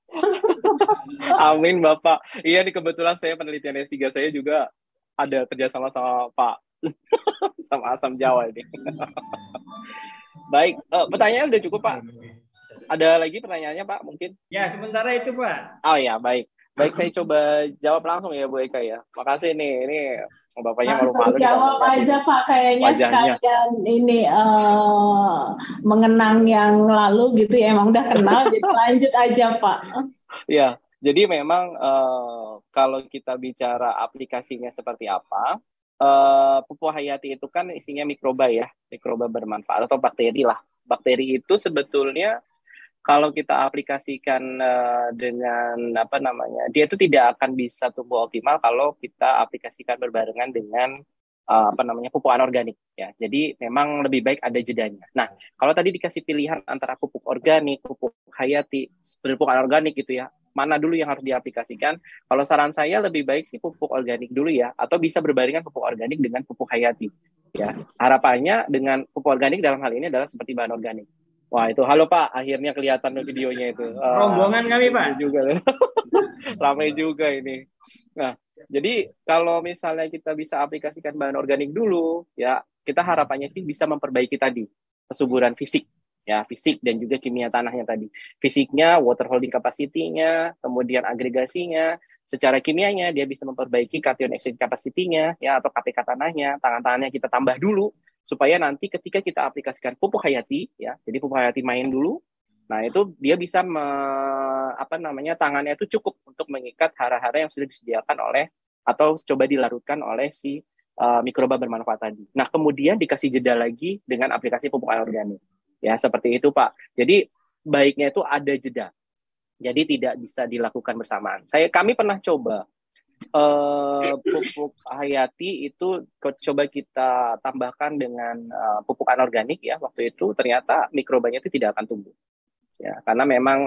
Amin Bapak. Iya nih kebetulan saya penelitian S3 saya juga ada kerjasama sama Pak sama Asam Jawa ini. Baik, pertanyaan udah cukup Pak. Ada lagi pertanyaannya Pak mungkin? Ya sementara itu Pak. Oh ya baik. Baik saya coba jawab langsung ya Bu Eka ya. Makasih nih ini Bapaknya malu-malu. Jawab aja Pak kayaknya wajahnya. Sekalian ini mengenang yang lalu gitu ya emang udah kenal jadi lanjut aja Pak. Ya jadi memang kalau kita bicara aplikasinya seperti apa, pupuk hayati itu kan isinya mikroba ya, mikroba bermanfaat atau bakteri lah. Bakteri itu sebetulnya kalau kita aplikasikan dengan apa namanya, dia itu tidak akan bisa tumbuh optimal kalau kita aplikasikan berbarengan dengan apa namanya pupuk anorganik ya. Jadi memang lebih baik ada jedanya. Nah, kalau tadi dikasih pilihan antara pupuk organik, pupuk hayati, pupuk anorganik gitu ya, mana dulu yang harus diaplikasikan? Kalau saran saya lebih baik sih pupuk organik dulu ya, atau bisa berbarengan pupuk organik dengan pupuk hayati. Ya, harapannya dengan pupuk organik dalam hal ini adalah seperti bahan organik. Wah itu, halo Pak, akhirnya kelihatan videonya itu. Rombongan kami Pak. Juga, ramai juga ini. Nah, jadi kalau misalnya kita bisa aplikasikan bahan organik dulu, ya kita harapannya sih bisa memperbaiki tadi kesuburan fisik, ya fisik dan juga kimia tanahnya tadi. Fisiknya, water holding capacity-nya, kemudian agregasinya, secara kimianya dia bisa memperbaiki cation exchange capacity-nya, ya atau KPK tanahnya, tangan-tangannya kita tambah dulu. Supaya nanti ketika kita aplikasikan pupuk hayati, ya, jadi pupuk hayati main dulu, nah itu dia bisa apa namanya tangannya itu cukup untuk mengikat hara-hara yang sudah disediakan oleh atau coba dilarutkan oleh si mikroba bermanfaat tadi. Nah kemudian dikasih jeda lagi dengan aplikasi pupuk anorganik, ya seperti itu Pak. Jadi baiknya itu ada jeda, jadi tidak bisa dilakukan bersamaan. Kami pernah coba. Pupuk hayati itu coba kita tambahkan dengan pupuk anorganik ya waktu itu ternyata mikrobanya itu tidak akan tumbuh ya karena memang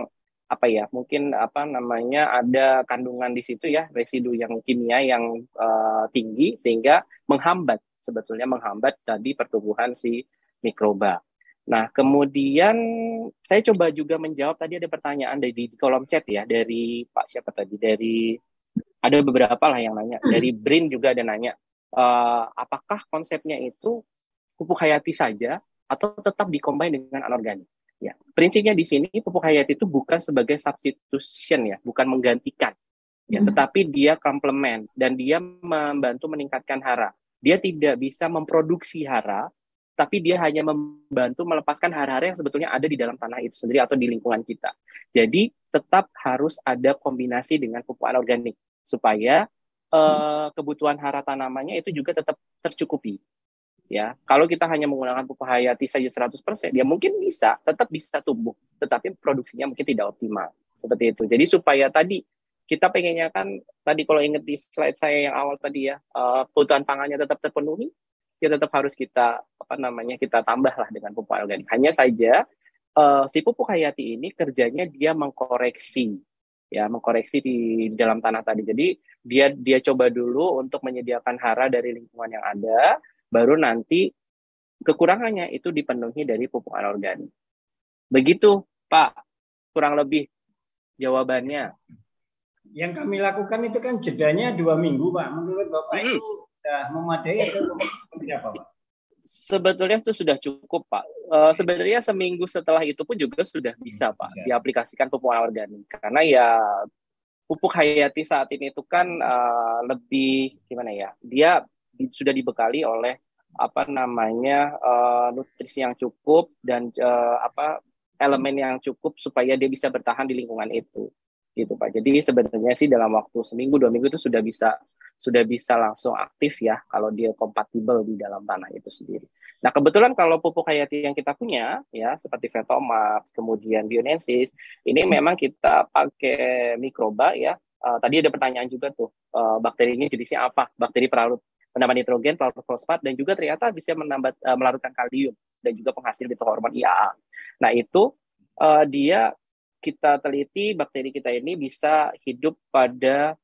apa ya, mungkin apa namanya, ada kandungan di situ ya, residu yang kimia yang tinggi, sehingga sebetulnya menghambat tadi pertumbuhan si mikroba. Nah, kemudian saya coba juga menjawab, tadi ada pertanyaan di kolom chat ya, dari Pak siapa tadi, ada beberapa lah yang nanya, dari Brin juga ada nanya, apakah konsepnya itu pupuk hayati saja atau tetap dikombin dengan anorganik? Ya, prinsipnya di sini pupuk hayati itu bukan sebagai substitution ya, bukan menggantikan, ya, tetapi dia komplement dan dia membantu meningkatkan hara. Dia tidak bisa memproduksi hara, tapi dia hanya membantu melepaskan hara-hara yang sebetulnya ada di dalam tanah itu sendiri atau di lingkungan kita. Jadi tetap harus ada kombinasi dengan pupuk anorganik supaya kebutuhan hara tanamannya itu juga tetap tercukupi. Ya, kalau kita hanya menggunakan pupuk hayati saja 100%, ya mungkin tetap bisa tumbuh, tetapi produksinya mungkin tidak optimal. Seperti itu. Jadi supaya tadi kita pengennya kan, tadi kalau ingat di slide saya yang awal tadi ya, kebutuhan pangannya tetap terpenuhi, ya tetap harus kita kita tambahlah dengan pupuk organik. Hanya saja si pupuk hayati ini kerjanya dia mengkoreksi di dalam tanah tadi. Jadi dia coba dulu untuk menyediakan hara dari lingkungan yang ada, baru nanti kekurangannya itu dipenuhi dari pupuk anorganik. Begitu, Pak, kurang lebih jawabannya. Yang kami lakukan itu kan jedanya 2 minggu, Pak. Menurut Bapak itu sudah memadai atau seperti apa, Pak? Sebetulnya itu sudah cukup, Pak. Sebenarnya seminggu setelah itu pun juga sudah bisa, Pak, diaplikasikan pupuk anorganik. Karena ya pupuk hayati saat ini itu kan lebih gimana ya? Dia sudah dibekali oleh nutrisi yang cukup dan elemen yang cukup supaya dia bisa bertahan di lingkungan itu, gitu Pak. Jadi sebenarnya sih dalam waktu seminggu 2 minggu itu sudah bisa langsung aktif ya kalau dia kompatibel di dalam tanah itu sendiri. Nah, kebetulan kalau pupuk hayati yang kita punya ya seperti Vetomax, kemudian Bionensis, ini memang kita pakai mikroba ya. Tadi ada pertanyaan juga tuh, bakteri ini jenisnya apa? Bakteri penambah nitrogen, pelarut fosfat, dan juga ternyata bisa melarutkan kalium dan juga penghasil beta-hormon IAA. Nah, itu kita teliti bakteri kita ini bisa hidup pada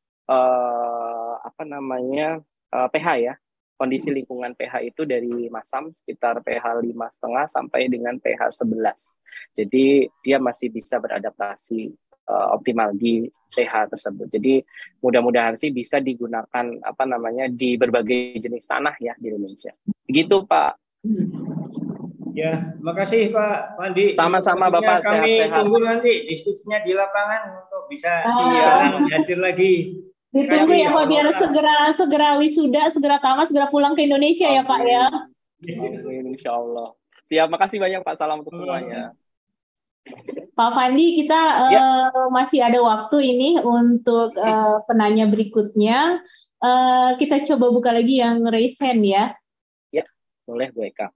pH ya. Kondisi lingkungan pH itu dari masam sekitar pH 5,5 sampai dengan pH 11. Jadi dia masih bisa beradaptasi optimal di pH tersebut. Jadi mudah-mudahan sih bisa digunakan di berbagai jenis tanah ya di Indonesia. Begitu Pak. Ya, makasih Pak Pandi. Sama-sama Bapak, sehat-sehat. Kami tunggu nanti diskusinya di lapangan untuk bisa hadir lagi. Ditunggu ya Pak, biar segera wisuda, segera tamat, segera pulang ke Indonesia. Amin. Ya Pak ya. Amin, insya Allah. Siap, makasih banyak Pak. Salam untuk semuanya. Pak Pandi, kita masih ada waktu ini untuk penanya berikutnya. Kita coba buka lagi yang raise hand ya. Ya, boleh Bu Eka.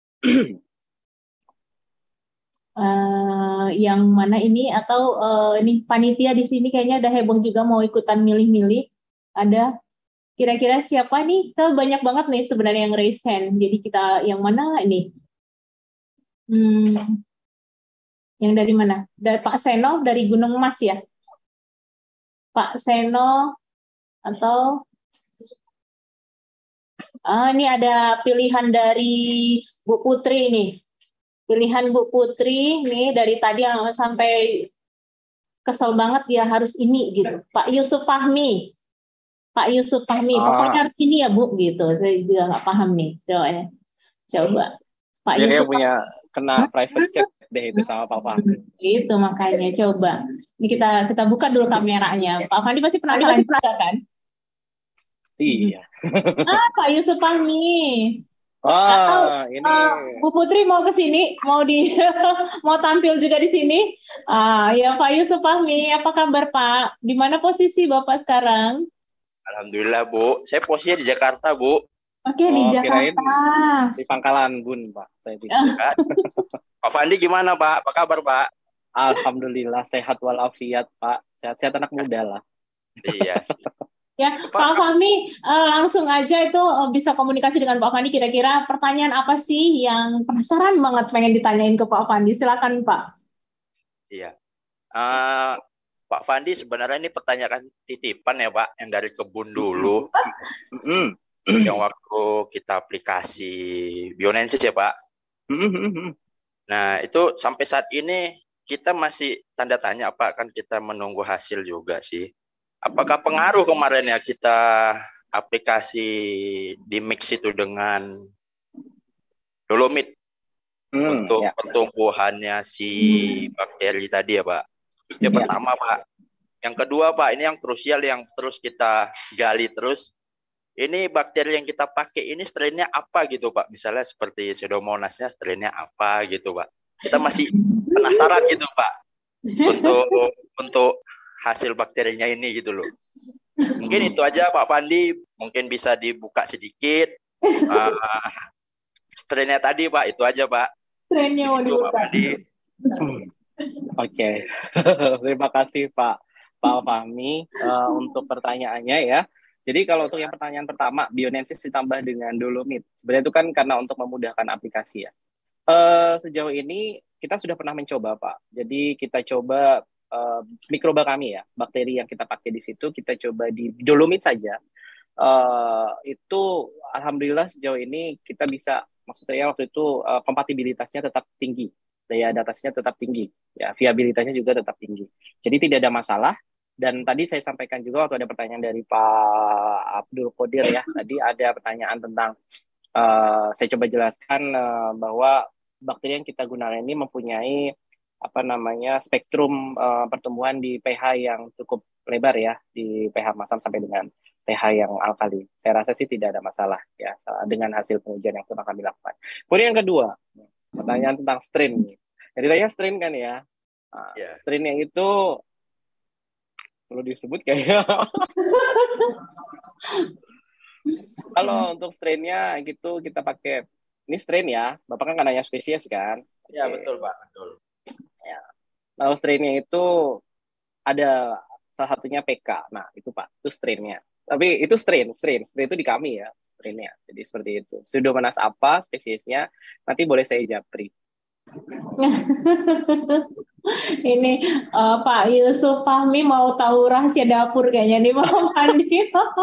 Yang mana ini atau ini panitia di sini kayaknya ada heboh juga mau ikutan milih-milih. Ada kira-kira siapa nih? So, banyak banget nih sebenarnya yang raise hand. Jadi kita yang mana ini? Yang dari mana? Dari Pak Seno dari Gunung Mas ya? Pak Seno atau ini ada pilihan dari Bu Putri nih. Pilihan Bu Putri nih dari tadi yang sampai kesel banget ya harus ini gitu. Pak Yusuf Fahmi. Pokoknya harus ini ya Bu gitu. Saya juga nggak paham nih. Coba. Pak Jadi Yusuf punya kena private chat deh itu sama Pak Fahmi. Itu makanya coba. Ini kita buka dulu kameranya. Pak Fahmi pasti penasaran kan? Iya. Pak Yusuf Fahmi. Ini Bu Putri mau ke sini, mau tampil juga di sini. Ya Pak Yusuf Fahmi, apa kabar Pak? Di mana posisi Bapak sekarang? Alhamdulillah Bu, saya posisinya di Jakarta Bu. Oke, di Jakarta. Di Pangkalan Bun Pak. Saya Pak Fandi gimana Pak? Apa kabar Pak? Alhamdulillah sehat walafiat Pak. Sehat-sehat anak muda lah. Iya. Ya, Pak Fahmi, langsung aja itu bisa komunikasi dengan Pak Fandi. Kira-kira pertanyaan apa sih yang penasaran banget pengen ditanyain ke Pak Fandi? Silakan Pak. Iya. Uh, Pak Fandi, sebenarnya ini pertanyaan titipan ya Pak, yang dari kebun dulu. Yang waktu kita aplikasi Bionensis ya Pak. Nah itu sampai saat ini kita masih tanda tanya Pak, kan kita menunggu hasil juga sih. Apakah pengaruh kemarin ya kita aplikasi di mix itu dengan dolomit untuk pertumbuhannya si bakteri tadi ya Pak. Itu yang pertama Pak. Yang kedua Pak, ini yang krusial yang terus kita gali terus. Ini bakteri yang kita pakai ini strainnya apa gitu Pak? Misalnya seperti Pseudomonasnya strainnya apa gitu Pak? Kita masih penasaran gitu Pak untuk hasil bakterinya ini gitu loh. Mungkin itu aja Pak Fandi, mungkin bisa dibuka sedikit. Strainnya tadi Pak, itu aja Pak. Strainnya mau dibuka. Oke. Terima kasih Pak Fahmi untuk pertanyaannya ya. Jadi kalau untuk yang pertanyaan pertama, Bionensis ditambah dengan dolomit. Sebenarnya itu kan karena untuk memudahkan aplikasi ya. Sejauh ini kita sudah pernah mencoba Pak. Jadi kita coba mikroba kami ya, bakteri yang kita pakai di situ, kita coba di dolomit saja. Itu alhamdulillah sejauh ini kita bisa, maksud saya waktu itu kompatibilitasnya tetap tinggi, daya adaptasinya tetap tinggi, ya viabilitasnya juga tetap tinggi. Jadi tidak ada masalah. Dan tadi saya sampaikan juga waktu ada pertanyaan dari Pak Abdul Qadir ya, tadi ada pertanyaan tentang saya coba jelaskan bahwa bakteri yang kita gunakan ini mempunyai spektrum pertumbuhan di pH yang cukup lebar ya, di pH masam sampai dengan pH yang alkali. Saya rasa sih tidak ada masalah ya dengan hasil pengujian yang pernah kami lakukan. Kemudian yang kedua, pertanyaan tentang strain. Jadi tanya strain kan ya. Strainnya itu perlu disebut kayaknya. Kalau untuk strainnya gitu kita pakai ini strain ya. Bapak kan nanya spesies kan? Ya betul Pak, betul. Ya. Kalau strainnya itu ada salah satunya PK. Nah itu Pak, itu strainnya. Tapi itu strain itu di kami ya strainnya. Jadi seperti itu. Pseudomonas apa spesiesnya? Nanti boleh saya japri. Ini Pak Yusuf Fahmi mau tahu rahasia dapur kayaknya nih Pak Fandi.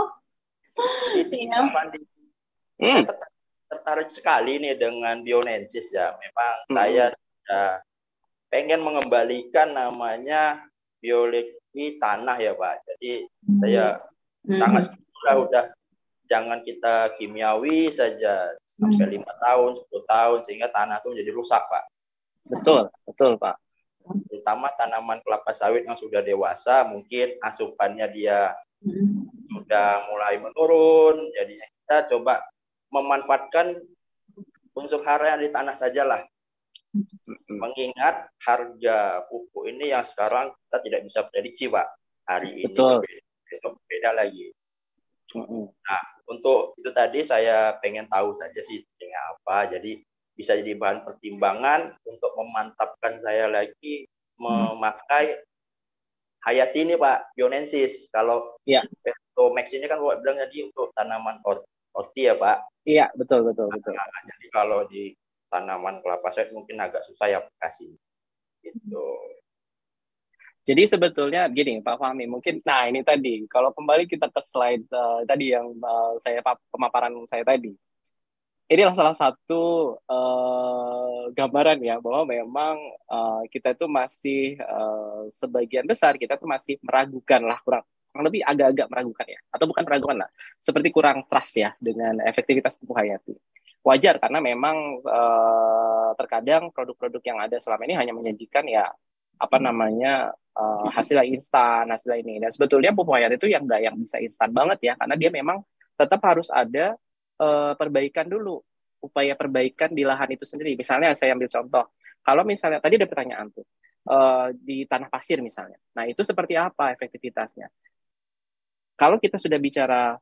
Pak Fandi, tertarik sekali nih dengan Bionensis ya. Memang saya pengen mengembalikan namanya biologi tanah ya Pak. Jadi saya sangat udah jangan kita kimiawi saja sampai 5 tahun, 10 tahun sehingga tanah itu menjadi rusak Pak. Betul Pak. Terutama tanaman kelapa sawit yang sudah dewasa, mungkin asupannya dia sudah mulai menurun. Jadinya kita coba memanfaatkan unsur hara yang di tanah sajalah. Mengingat harga pupuk ini yang sekarang kita tidak bisa prediksi Pak. Hari ini besok beda lagi. Nah, untuk itu tadi saya pengen tahu saja sih apa. Jadi bisa jadi bahan pertimbangan untuk memantapkan saya lagi memakai Hayati ini Pak, Bionensis. Kalau Max ini kan Bapak bilang tadi untuk tanaman horti ya Pak. Iya, betul. Nah, jadi kalau di tanaman kelapa sawit mungkin agak susah ya aplikasi. Gitu. Jadi sebetulnya gini Pak Fahmi, mungkin ini tadi kalau kembali kita ke slide tadi yang pemaparan saya tadi. Inilah salah satu gambaran ya bahwa memang kita itu masih sebagian besar kita tuh masih meragukan lah, kurang lebih agak-agak meragukan ya, atau bukan meragukan lah, seperti kurang trust ya dengan efektivitas pupuk Hayati. Wajar karena memang terkadang produk-produk yang ada selama ini hanya menyajikan ya hasil instan, hasil ini. Dan sebetulnya pupuk Hayati itu yang bisa instan banget ya, karena dia memang tetap harus ada perbaikan dulu, upaya perbaikan di lahan itu sendiri. Misalnya saya ambil contoh, kalau misalnya tadi ada pertanyaan tuh di tanah pasir misalnya, nah itu seperti apa efektivitasnya? Kalau kita sudah bicara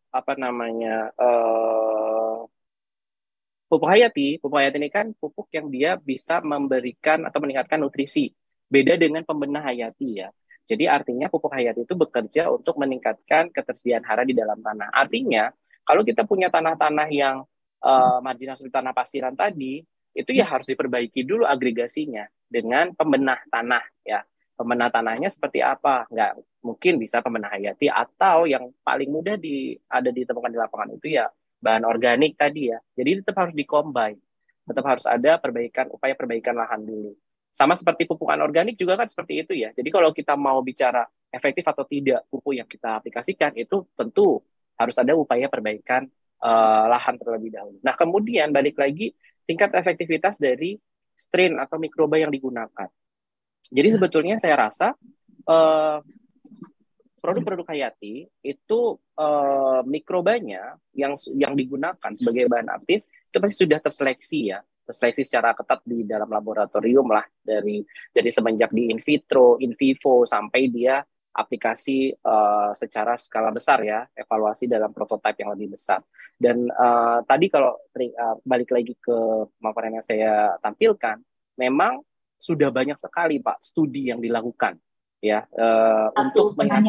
pupuk Hayati ini kan pupuk yang dia bisa memberikan atau meningkatkan nutrisi, beda dengan pembenah Hayati ya. Jadi artinya pupuk Hayati itu bekerja untuk meningkatkan ketersediaan hara di dalam tanah. Artinya kalau kita punya tanah-tanah yang marginal seperti tanah pasiran tadi, itu ya harus diperbaiki dulu agregasinya dengan pembenah tanah ya. Pemenah tanahnya seperti apa? Nggak mungkin bisa pemenah hayati, atau yang paling mudah ada ditemukan di lapangan itu ya bahan organik tadi ya. Jadi tetap harus dikombin, tetap harus ada upaya perbaikan lahan dulu. Sama seperti pupuk anorganik juga kan seperti itu ya. Jadi kalau kita mau bicara efektif atau tidak pupuk yang kita aplikasikan, itu tentu harus ada upaya perbaikan lahan terlebih dahulu. Nah, kemudian balik lagi tingkat efektivitas dari strain atau mikroba yang digunakan. Jadi sebetulnya saya rasa produk-produk hayati itu mikrobanya yang digunakan sebagai bahan aktif itu pasti sudah terseleksi secara ketat di dalam laboratorium lah, dari semenjak di in vitro, in vivo, sampai dia aplikasi secara skala besar ya, evaluasi dalam prototipe yang lebih besar. Dan tadi kalau balik lagi ke pemaparan yang saya tampilkan, memang sudah banyak sekali Pak studi yang dilakukan ya untuk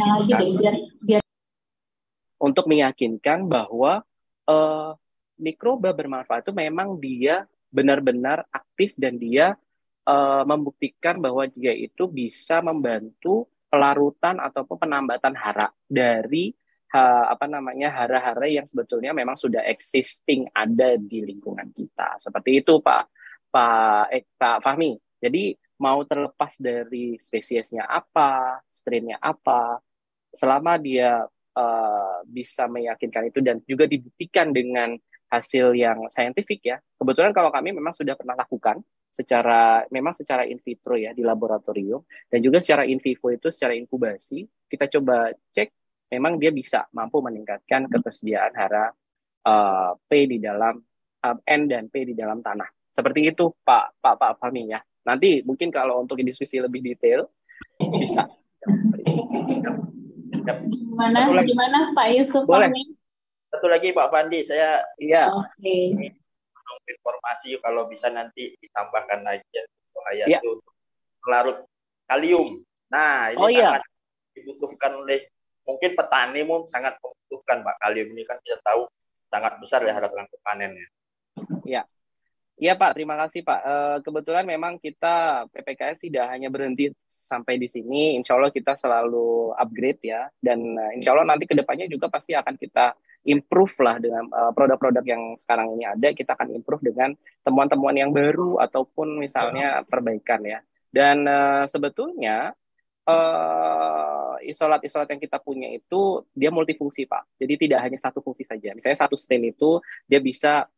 meyakinkan bahwa mikroba bermanfaat itu memang dia benar-benar aktif, dan dia membuktikan bahwa dia itu bisa membantu pelarutan ataupun penambatan hara dari hara-hara yang sebetulnya memang sudah existing ada di lingkungan kita. Seperti itu Pak Fahmi. Jadi mau terlepas dari spesiesnya apa, strainnya apa, selama dia bisa meyakinkan itu dan juga dibuktikan dengan hasil yang saintifik ya. Kebetulan kalau kami memang sudah pernah lakukan secara in vitro ya di laboratorium, dan juga secara in vivo itu secara inkubasi kita coba cek memang dia bisa mampu meningkatkan ketersediaan hara P di dalam N dan P di dalam tanah. Seperti itu Pak Fahmi ya. Nanti mungkin kalau untuk diskusi lebih detail bisa. Gimana Pak Yusuf? Boleh. Satu lagi Pak Fandi, saya informasi kalau bisa nanti ditambahkan lagi hayati untuk pelarut kalium. Nah, ini sangat dibutuhkan oleh mungkin petani sangat membutuhkan Pak. Kalium ini kan kita tahu sangat besar ya harapan panennya. Iya. Iya Pak, terima kasih Pak. Kebetulan memang kita PPKS tidak hanya berhenti sampai di sini. Insya Allah kita selalu upgrade ya. Dan insya Allah nanti kedepannya juga pasti akan kita improve lah dengan produk-produk yang sekarang ini ada. Kita akan improve dengan temuan-temuan yang baru ataupun misalnya perbaikan ya. Dan sebetulnya isolat yang kita punya itu dia multifungsi Pak. Jadi tidak hanya satu fungsi saja. Misalnya satu stain itu dia bisa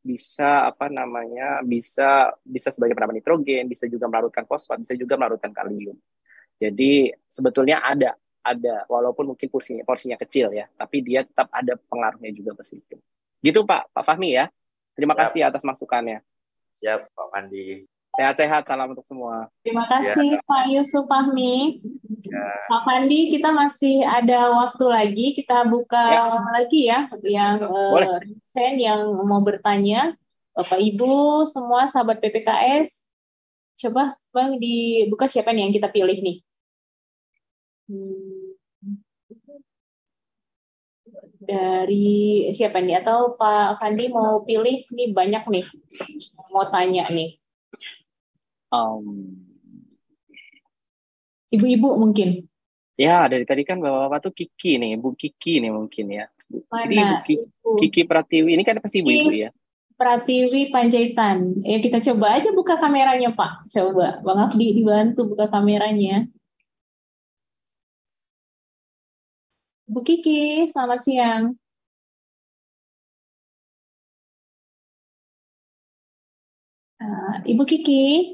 sebagai penambah nitrogen, bisa juga melarutkan fosfat, bisa juga melarutkan kalium. Jadi sebetulnya ada walaupun mungkin porsinya kecil ya, tapi dia tetap ada pengaruhnya juga ke situ. Gitu Pak Fahmi ya. Terima kasih atas masukannya. Siap Pak Fandi. Sehat-sehat, salam untuk semua. Terima kasih Pak Yusuf Fahmi. Pak Fandi, kita masih ada waktu lagi, kita buka lagi ya yang dosen yang mau bertanya. Bapak Ibu semua sahabat PPKS, coba Bang dibuka siapa nih yang kita pilih nih? Dari siapa nih? Atau Pak Fandi mau pilih nih, banyak nih mau tanya nih. Ibu-ibu mungkin. Ya, dari tadi kan Bapak-Bapak tuh Kiki nih, Bu Kiki nih mungkin ya. Mana? Kiki Pratiwi, ini kan pasti ibu-ibu ya. Pratiwi Panjaitan. Ya kita coba aja buka kameranya Pak. Coba, Bang Abdi dibantu buka kameranya. Bu Kiki, selamat siang. Ibu Kiki.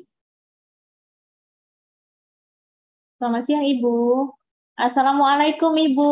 Selamat siang Ibu. Assalamualaikum Ibu.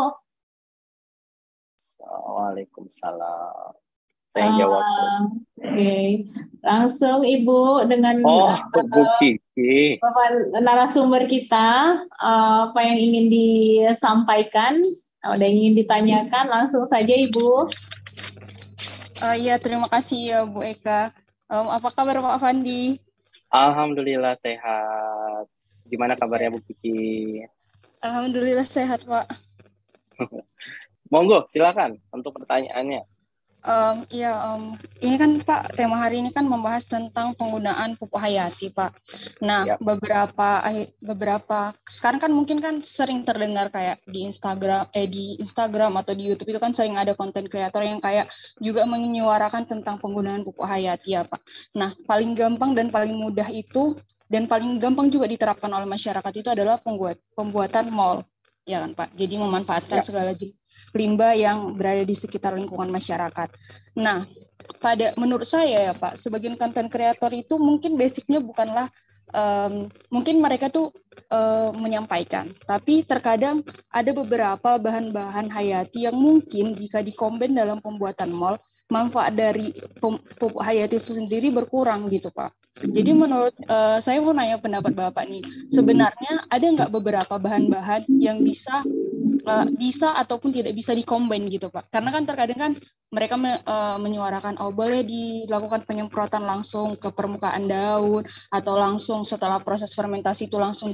Waalaikumsalam. Saya jawab. Oke. Langsung Ibu dengan Bu Kiki. Narasumber kita, apa yang ingin disampaikan, ada yang ingin ditanyakan, langsung saja Ibu. Ya, terima kasih ya Bu Eka. Apa kabar Pak Fandi? Alhamdulillah sehat. Gimana kabarnya Bu Kiki? Alhamdulillah sehat Pak. Monggo, silakan untuk pertanyaannya. Ini kan Pak, tema hari ini kan membahas tentang penggunaan pupuk hayati, Pak. Nah, Ya. beberapa sekarang kan mungkin kan sering terdengar kayak di Instagram atau di YouTube itu kan sering ada konten kreator yang kayak juga menyuarakan tentang penggunaan pupuk hayati ya, Pak. Nah, paling gampang dan paling mudah itu dan paling gampang juga diterapkan oleh masyarakat itu adalah pembuatan mall, ya kan Pak. Jadi memanfaatkan segala jenis limbah yang berada di sekitar lingkungan masyarakat. Nah, menurut saya ya Pak, sebagian konten kreator itu mungkin basicnya bukanlah mungkin mereka tuh menyampaikan, tapi terkadang ada beberapa bahan-bahan hayati yang mungkin jika dikombin dalam pembuatan mall, manfaat dari pupuk hayati itu sendiri berkurang gitu Pak. Jadi menurut saya mau nanya pendapat Bapak nih, sebenarnya ada nggak beberapa bahan-bahan yang bisa ataupun tidak bisa dikombin gitu Pak? Karena kan terkadang kan mereka menyuarakan boleh dilakukan penyemprotan langsung ke permukaan daun atau langsung setelah proses fermentasi itu langsung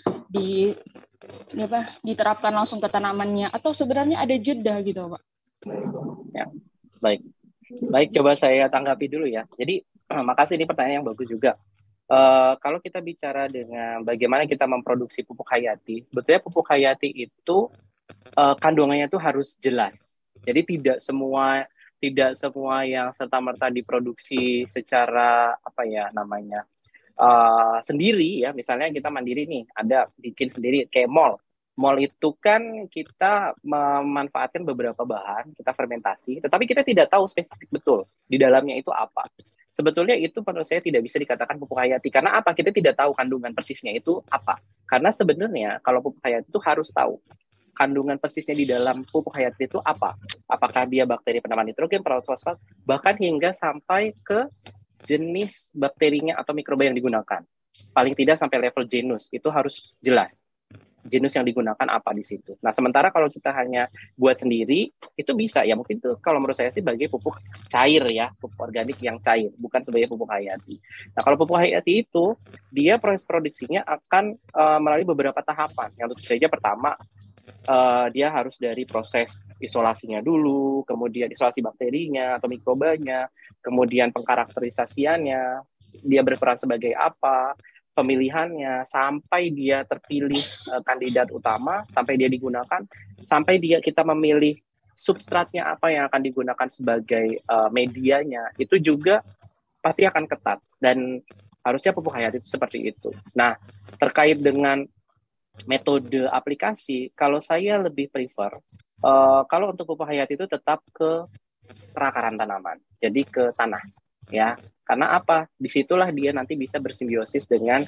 diterapkan langsung ke tanamannya, atau sebenarnya ada jeda gitu Pak? Ya, baik coba saya tanggapi dulu ya. Jadi makasih, ini pertanyaan yang bagus juga. Kalau kita bicara dengan bagaimana kita memproduksi pupuk hayati, sebetulnya pupuk hayati itu kandungannya itu harus jelas. Jadi tidak semua yang serta-merta diproduksi secara sendiri ya. Misalnya kita mandiri nih, ada bikin sendiri kayak mall. Mall itu kan kita memanfaatkan beberapa bahan, kita fermentasi, tetapi kita tidak tahu spesifik betul di dalamnya itu apa. Sebetulnya itu menurut saya tidak bisa dikatakan pupuk hayati. Karena apa? Kita tidak tahu kandungan persisnya itu apa. Karena sebenarnya kalau pupuk hayati itu harus tahu kandungan persisnya di dalam pupuk hayati itu apa. Apakah dia bakteri penambah nitrogen, fosfat, bahkan hingga sampai ke jenis bakterinya atau mikroba yang digunakan. Paling tidak sampai level genus, itu harus jelas. Genus yang digunakan apa di situ. Nah, sementara kalau kita hanya buat sendiri, itu bisa ya, mungkin itu kalau menurut saya sih sebagai pupuk cair ya, pupuk organik yang cair, bukan sebagai pupuk hayati. Nah, kalau pupuk hayati itu, dia proses produksinya akan melalui beberapa tahapan. Yang tentu saja pertama, dia harus dari proses isolasinya dulu, kemudian isolasi bakterinya atau mikrobanya, kemudian pengkarakterisasiannya, dia berperan sebagai apa, pemilihannya, sampai dia terpilih kandidat utama, sampai dia digunakan, sampai kita memilih substratnya apa yang akan digunakan sebagai medianya, itu juga pasti akan ketat, dan harusnya pupuk hayati itu seperti itu. Nah, terkait dengan metode aplikasi, kalau saya lebih prefer, kalau untuk pupuk hayati itu tetap ke perakaran tanaman, jadi ke tanah, ya. Karena apa? Disitulah dia nanti bisa bersimbiosis dengan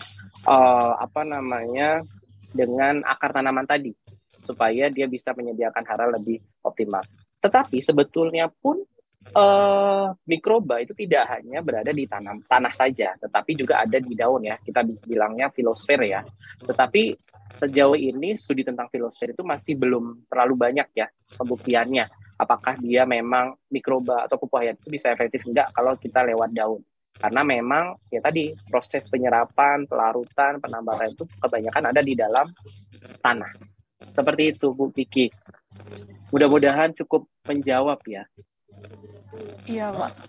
dengan akar tanaman tadi, supaya dia bisa menyediakan hara lebih optimal. Tetapi sebetulnya pun mikroba itu tidak hanya berada di tanah saja, tetapi juga ada di daun ya. Kita bilangnya filosfer ya. Tetapi sejauh ini studi tentang filosfer itu masih belum terlalu banyak ya pembuktiannya. Apakah dia memang mikroba atau pupuk hayati itu bisa efektif enggak kalau kita lewat daun. Karena memang ya tadi proses penyerapan, pelarutan, penambahan itu kebanyakan ada di dalam tanah. Seperti itu Bu Kiki. Mudah-mudahan cukup menjawab ya. Iya Pak.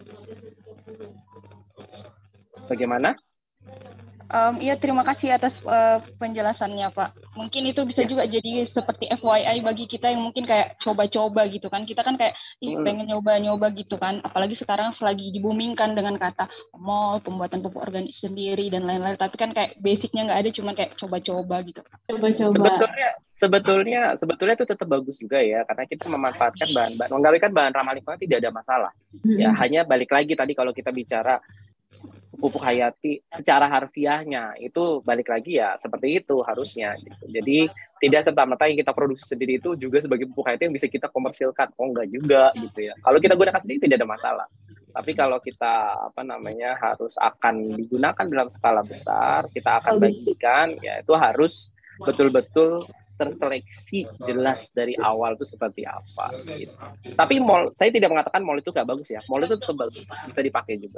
Bagaimana? Iya, terima kasih atas penjelasannya Pak. Mungkin itu bisa juga jadi seperti FYI bagi kita yang mungkin kayak coba-coba gitu kan. Kita kan kayak pengen nyoba-nyoba gitu kan. Apalagi sekarang lagi dibumingkan dengan kata mall, pembuatan pupuk organik sendiri dan lain-lain. Tapi kan kayak basicnya nggak ada, cuma kayak coba-coba gitu. Coba-coba. Sebetulnya itu tetap bagus juga ya, karena kita memanfaatkan bahan-bahan, mengawinkan bahan ramah lingkungan tidak ada masalah. Ya, hanya balik lagi tadi kalau kita bicara pupuk hayati secara harfiahnya itu balik lagi ya seperti itu harusnya gitu. Jadi tidak serta-merta yang kita produksi sendiri itu juga sebagai pupuk hayati yang bisa kita komersilkan. Oh enggak juga gitu ya. Kalau kita gunakan sendiri tidak ada masalah. Tapi kalau kita harus akan digunakan dalam skala besar, kita akan bagikan ya, itu harus betul-betul terseleksi jelas dari awal itu seperti apa gitu. Tapi mall, saya tidak mengatakan mall itu nggak bagus ya. Mall itu tetap bagus, bisa dipakai juga.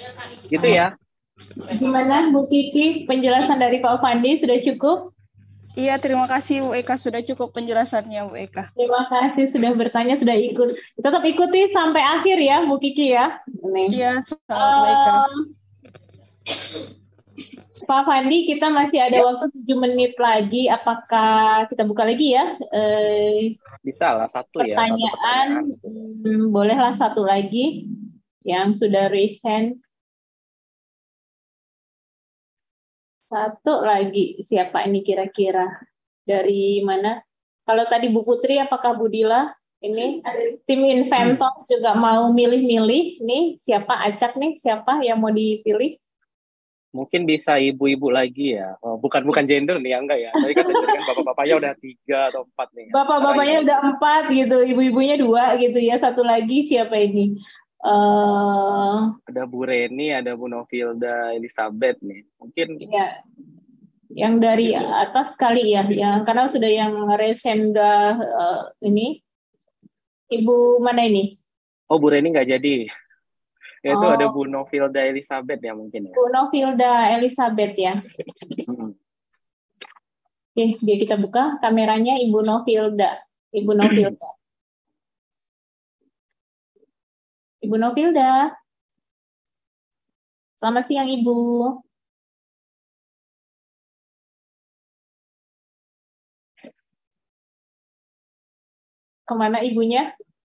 Gitu ya. Gimana Bu Kiki, penjelasan dari Pak Fandi sudah cukup? Iya, terima kasih Bu Eka, sudah cukup penjelasannya Bu Eka. Terima kasih sudah bertanya, sudah ikut. Tetap ikuti sampai akhir ya Bu Kiki ya. Iya, Bu Eka. Pak Fandi, kita masih ada waktu 7 menit lagi. Apakah kita buka lagi ya? Bisa lah satu ya. Pertanyaan, bolehlah satu lagi yang sudah recent. Satu lagi, siapa ini kira-kira? Dari mana? Kalau tadi Bu Putri, apakah Bu Dila? Ini tim inventor juga mau milih-milih. Nih, siapa acak nih? Siapa yang mau dipilih? Mungkin bisa ibu-ibu lagi ya. Oh, bukan gender nih, enggak ya. Tapi kan bapak-bapaknya udah 3 atau 4 nih. Bapak-bapaknya udah 4 gitu, ibu-ibunya 2 gitu ya. Satu lagi siapa ini? Ada Bu Reni, ada Bu Novilda Elizabeth nih. Mungkin ya, yang dari atas kali ya, yang karena sudah yang resenda ini. Ibu mana ini? Oh, Bu Reni nggak jadi. Yaitu ada Bu Novilda Elizabeth ya mungkin ya. Bu Novilda Elizabeth ya. Oke, biar kita buka kameranya Ibu Novilda. Ibu Novilda. Ibu Novilda. Selamat siang, Ibu. Kemana ibunya?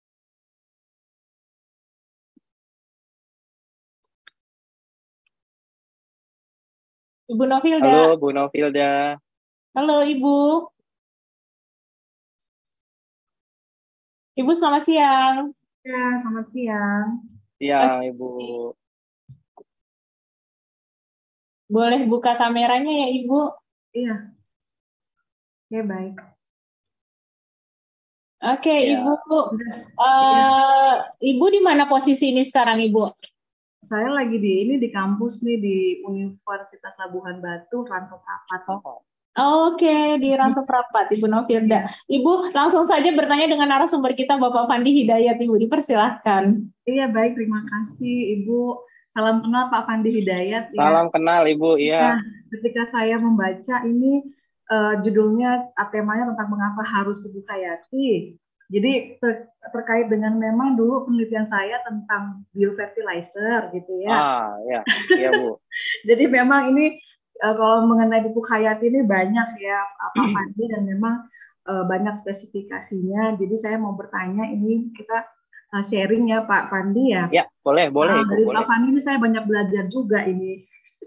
Ibu Novilda. Halo, Bu Novilda. Halo, Ibu. Ibu, selamat siang. Ya, selamat siang. Siang, Ibu. Boleh buka kameranya ya, Ibu? Iya. Oke, baik. Oke, ya. Ibu. Ibu di mana posisi ini sekarang, Ibu? Saya lagi di kampus nih di Universitas Labuhan Batu, Rantau Prapat. Oke, di Rantau Prapat, Ibu Novilda. Ibu langsung saja bertanya dengan narasumber kita, Bapak Fandi Hidayat, Ibu. Dipersilahkan. Iya, baik. Terima kasih, Ibu. Salam kenal Pak Fandi Hidayat. Salam kenal, Ibu. Iya. Nah, ketika saya membaca ini judulnya, temanya tentang mengapa harus Pupuk Hayati. Jadi terkait dengan memang dulu penelitian saya tentang biofertilizer gitu ya. Iya Bu. Jadi memang ini kalau mengenai pupuk hayati ini banyak ya Pak Fandi dan memang banyak spesifikasinya. Jadi saya mau bertanya ini kita sharing ya Pak Fandi ya. Ya boleh. Dari boleh. Pak Fandi ini saya banyak belajar juga ini.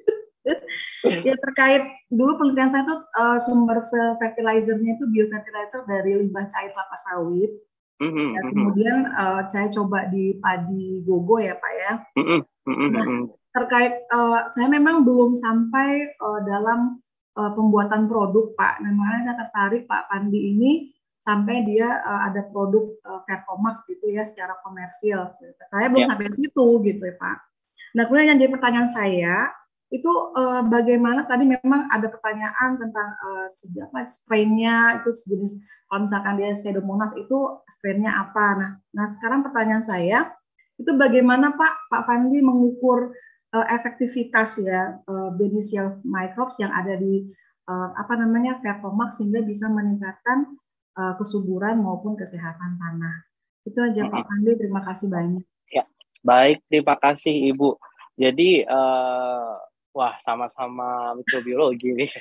Ya terkait dulu penelitian saya itu sumber fertilizernya itu biofertilizer dari limbah cair kelapa sawit. Ya, kemudian saya coba di padi gogo ya Pak ya. Nah, terkait saya memang belum sampai dalam pembuatan produk Pak. Nah, makanya saya tertarik Pak Fandi ini sampai dia ada produk Vertomax gitu ya secara komersil. Saya belum sampai situ gitu ya Pak. Nah kemudian yang jadi pertanyaan saya itu bagaimana tadi memang ada pertanyaan tentang strain-nya itu sejenis kalau misalkan dia Pseudomonas itu strain-nya apa. Nah sekarang pertanyaan saya itu bagaimana Pak Fandi mengukur efektivitas ya beneficial microbes yang ada di Vertomax sehingga bisa meningkatkan kesuburan maupun kesehatan tanah. Itu aja Pak Fandi, terima kasih banyak. Ya, baik, terima kasih Ibu. Jadi wah, sama-sama mikrobiologi nih.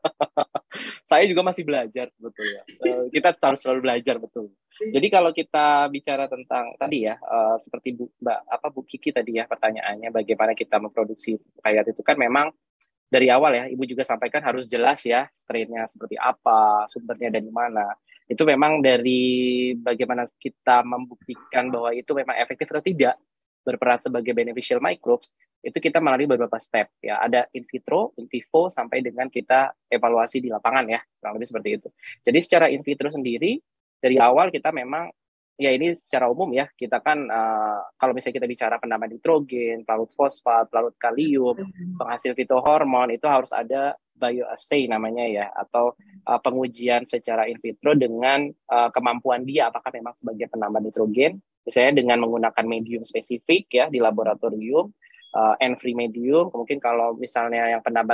Saya juga masih belajar, betul ya. Kita harus selalu belajar, betul. Jadi kalau kita bicara tentang tadi ya, seperti Bu Kiki tadi ya pertanyaannya, bagaimana kita memproduksi hayat itu kan memang dari awal ya, Ibu juga sampaikan harus jelas ya, strain-nya seperti apa, sumbernya dari mana. Itu memang dari bagaimana kita membuktikan bahwa itu memang efektif atau tidak berperan sebagai beneficial microbes, itu kita melalui beberapa step ya. Ada in vitro, in vivo, sampai dengan kita evaluasi di lapangan ya, kurang lebih seperti itu. Jadi secara in vitro sendiri dari awal kita memang ya ini secara umum ya, kita kan kalau misalnya kita bicara penambahan nitrogen, pelarut fosfat, pelarut kalium, penghasil fitohormon, itu harus ada bioassay namanya ya, atau pengujian secara in vitro dengan kemampuan dia apakah memang sebagai penambah nitrogen, misalnya dengan menggunakan medium spesifik ya di laboratorium, N-free medium. Mungkin kalau misalnya yang penambah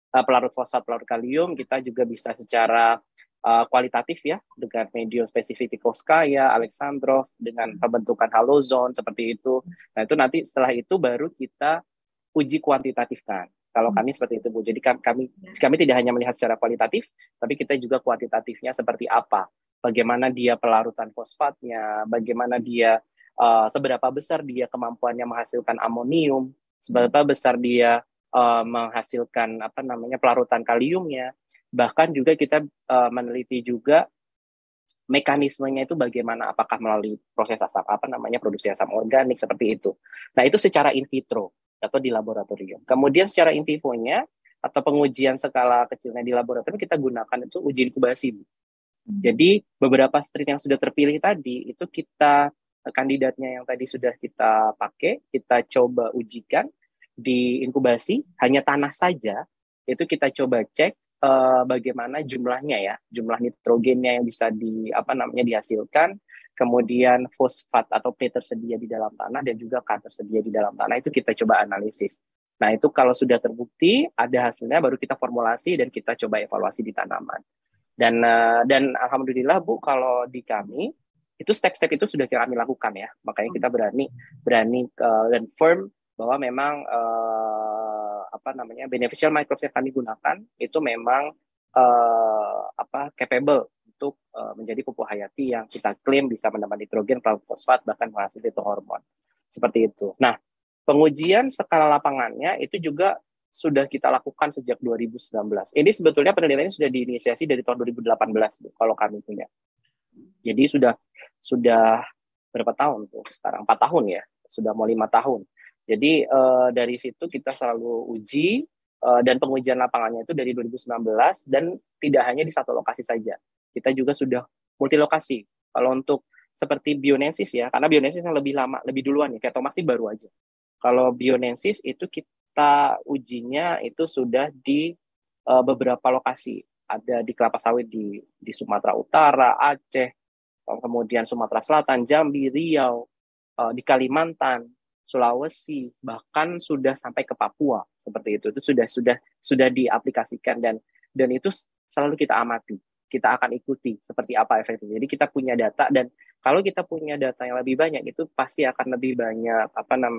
pelarut fosfat, pelarut kalium, kita juga bisa secara kualitatif ya, dengan medium spesifik Tikovskaya, Alexandrov, dengan pembentukan halozon seperti itu. Nah itu nanti setelah itu baru kita uji kuantitatifkan. Kalau kami seperti itu Bu. Jadi kami tidak hanya melihat secara kualitatif, tapi kita juga kuantitatifnya seperti apa. Bagaimana dia pelarutan fosfatnya, bagaimana dia seberapa besar dia kemampuannya menghasilkan amonium, seberapa besar dia menghasilkan pelarutan kaliumnya. Bahkan juga kita meneliti juga mekanismenya itu bagaimana, apakah melalui proses produksi asam organik seperti itu. Nah, itu secara in vitro atau di laboratorium. Kemudian secara in vivo-nya atau pengujian skala kecilnya di laboratorium kita gunakan itu uji inkubasi. Jadi beberapa strain yang sudah terpilih tadi itu kita kandidatnya yang tadi sudah kita pakai, kita coba ujikan di inkubasi, hanya tanah saja, itu kita coba cek bagaimana jumlahnya jumlah nitrogennya yang bisa dihasilkan, kemudian fosfat atau P tersedia di dalam tanah dan juga K tersedia di dalam tanah, itu kita coba analisis. Nah itu kalau sudah terbukti ada hasilnya baru kita formulasi dan kita coba evaluasi di tanaman. Dan alhamdulillah Bu, kalau di kami itu step-step itu sudah kami lakukan ya, makanya kita berani dan firm bahwa memang beneficial microbes yang kami gunakan itu memang capable untuk menjadi pupuk hayati yang kita klaim bisa menambah nitrogen, pelarut fosfat, bahkan menghasilkan hormon seperti itu. Nah, pengujian skala lapangannya itu juga sudah kita lakukan sejak 2019. Ini sebetulnya penelitiannya sudah diinisiasi dari tahun 2018 Bu, kalau kami punya. Jadi sudah berapa tahun tuh sekarang? 4 tahun ya, sudah mau 5 tahun. Jadi dari situ kita selalu uji dan pengujian lapangannya itu dari 2019 dan tidak hanya di satu lokasi saja. Kita juga sudah multi lokasi. Kalau untuk seperti Bionensis ya, karena Bionensis yang lebih lama, lebih duluan ya, Ketomax baru aja. Kalau Bionensis itu kita ujinya itu sudah di beberapa lokasi. Ada di kelapa sawit di Sumatera Utara, Aceh, kemudian Sumatera Selatan, Jambi, Riau, di Kalimantan, Sulawesi, bahkan sudah sampai ke Papua seperti itu. Itu sudah diaplikasikan dan itu selalu kita amati. Kita akan ikuti seperti apa efeknya. Jadi kita punya data dan kalau kita punya data yang lebih banyak itu pasti akan lebih banyak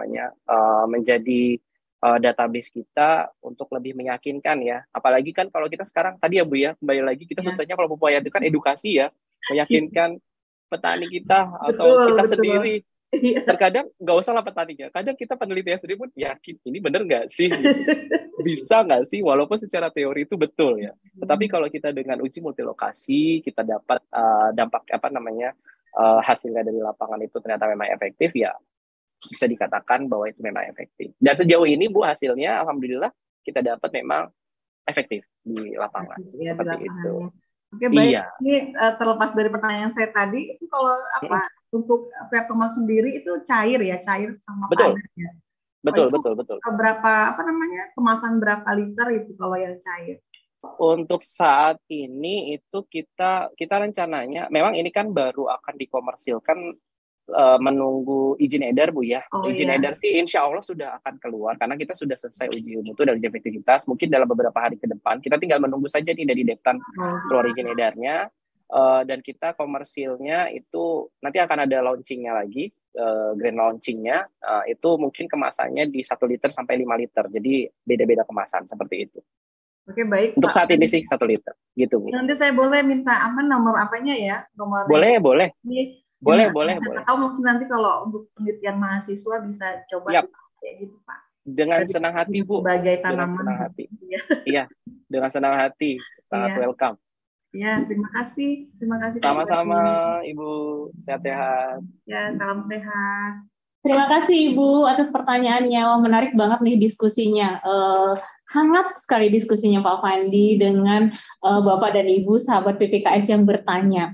menjadi database kita untuk lebih meyakinkan ya. Apalagi kan kalau kita sekarang tadi ya Bu ya, kembali lagi kita susahnya kalau pupuk hayati itu kan edukasi ya, meyakinkan petani kita atau kita sendiri. Terkadang nggak usah lah petaninya, kadang kita penelitian sendiri pun yakin ini bener nggak sih, bisa nggak sih, walaupun secara teori itu betul ya. Tetapi kalau kita dengan uji multilokasi kita dapat dampak hasilnya dari lapangan itu ternyata memang efektif ya, bisa dikatakan bahwa itu memang efektif. Dan sejauh ini Bu hasilnya alhamdulillah kita dapat memang efektif di lapangan ya, seperti di itu. Oke baik, iya. Ini terlepas dari pertanyaan saya tadi, itu kalau untuk Vertomax sendiri itu cair sama betul. padat ya? Betul. Berapa kemasan berapa liter itu kalau yang cair? Untuk saat ini itu kita rencananya, memang ini kan baru akan dikomersilkan menunggu izin edar Bu ya. Izin edar sih insya Allah sudah akan keluar karena kita sudah selesai uji mutu dan uji efektivitas. Mungkin dalam beberapa hari ke depan kita tinggal menunggu saja nih dari Dektan keluar izin edarnya, dan kita komersilnya itu nanti akan ada launchingnya lagi, grand launchingnya itu mungkin kemasannya di 1 liter sampai 5 liter. Jadi beda-beda kemasan seperti itu. Oke baik. Untuk saat ini sih 1 liter gitu Bu. Nanti saya boleh minta nomor apanya ya? Nomor boleh. Boleh. Atau mungkin nanti kalau untuk penelitian mahasiswa bisa coba kayak gitu Pak. Dengan senang hati Bu. Sebagai tanaman. Dengan senang hati. Iya, dengan senang hati. Sangat welcome. Ya, terima kasih. Sama-sama Ibu, sehat-sehat. Ya, salam sehat. Terima kasih Ibu atas pertanyaannya. Wah, menarik banget nih diskusinya. Hangat sekali diskusinya Pak Fandi dengan Bapak dan Ibu sahabat PPKS yang bertanya.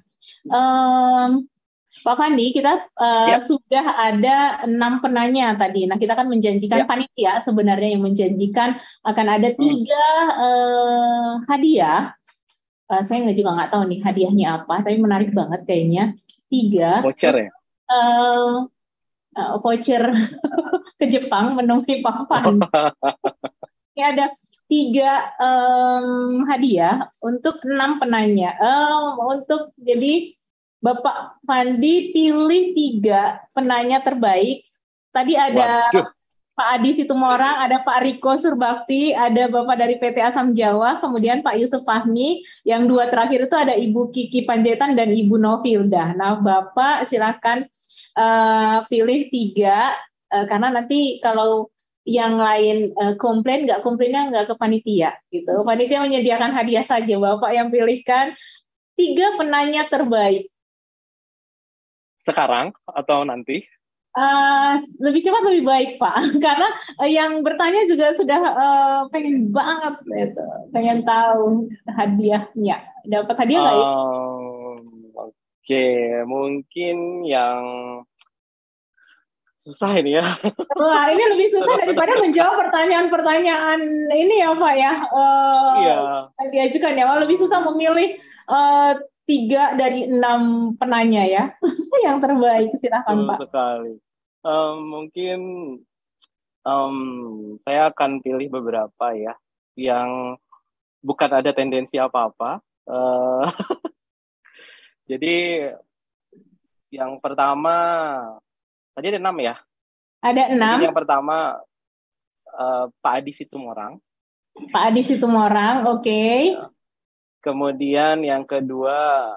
Pak Fandi, kita sudah ada 6 penanya tadi. Nah, kita kan menjanjikan panitia sebenarnya yang menjanjikan akan ada 3 hadiah. Saya juga nggak tahu nih hadiahnya apa, tapi menarik banget kayaknya. 3. Voucher ya? Voucher ke Jepang menemui Pak Fandi. Ini ada 3 hadiah untuk 6 penanya. Jadi Bapak Fandi pilih 3 penanya terbaik. Tadi ada Pak Adi Situmorang, ada Pak Riko Surbakti, ada Bapak dari PT Asam Jawa, kemudian Pak Yusuf Fahmi. Yang 2 terakhir itu ada Ibu Kiki Panjaitan dan Ibu Novilda. Nah, Bapak silakan pilih 3 karena nanti kalau yang lain komplainnya nggak ke panitia gitu. Panitia menyediakan hadiah saja, Bapak yang pilihkan 3 penanya terbaik. Sekarang atau nanti? Lebih cepat lebih baik, Pak, karena yang bertanya juga sudah pengen banget gitu, pengen tahu hadiahnya. Dapat hadiah nggak ya? Oke, mungkin yang susah ini ya. Wah, ini lebih susah daripada menjawab pertanyaan-pertanyaan ini ya, Pak ya. Yang diajukan ya, lebih susah memilih 3 dari 6 penanya ya. Yang terbaik, silakan Pak. Sekali. Mungkin saya akan pilih beberapa ya, yang bukan ada tendensi apa-apa. Jadi yang pertama, tadi ada 6 ya? Ada 6. Jadi yang pertama Pak Adi Situmorang. Pak Adi Situmorang, oke. Kemudian yang kedua,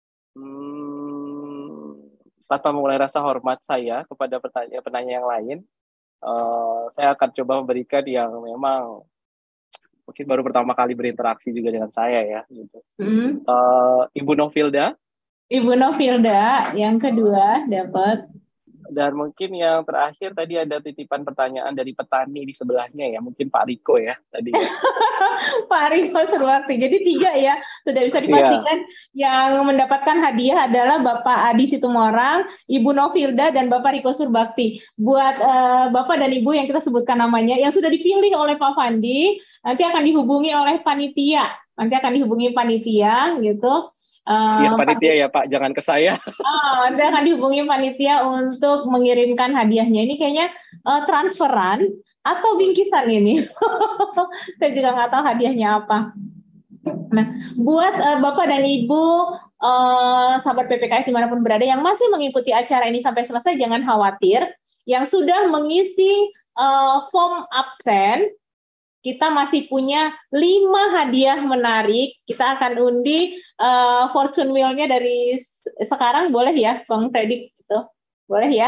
tanpa mengurangi rasa hormat saya kepada penanya yang lain, saya akan coba memberikan yang memang mungkin baru pertama kali berinteraksi juga dengan saya ya. Gitu. Ibu Novilda. Ibu Novilda, yang kedua dapat. Dan mungkin yang terakhir tadi ada titipan pertanyaan dari petani di sebelahnya ya, mungkin Pak Riko ya tadi. Ya. Pak Riko Surbakti. Jadi 3 ya, sudah bisa dipastikan yang mendapatkan hadiah adalah Bapak Adi Situmorang, Ibu Novilda, dan Bapak Riko Surbakti. Buat Bapak dan Ibu yang kita sebutkan namanya, yang sudah dipilih oleh Pak Fandi, nanti akan dihubungi oleh panitia. Nanti akan dihubungi panitia gitu. Iya, panitia ya Pak, jangan ke saya. Nanti akan dihubungi panitia untuk mengirimkan hadiahnya. Ini kayaknya transferan atau bingkisan ini. Saya juga nggak tahu hadiahnya apa. Nah, buat Bapak dan Ibu sahabat PPKS dimanapun berada yang masih mengikuti acara ini sampai selesai, jangan khawatir. Yang sudah mengisi form absen, kita masih punya 5 hadiah menarik. Kita akan undi fortune wheel-nya dari sekarang, boleh ya, Bang Freddy? Gitu. Boleh ya?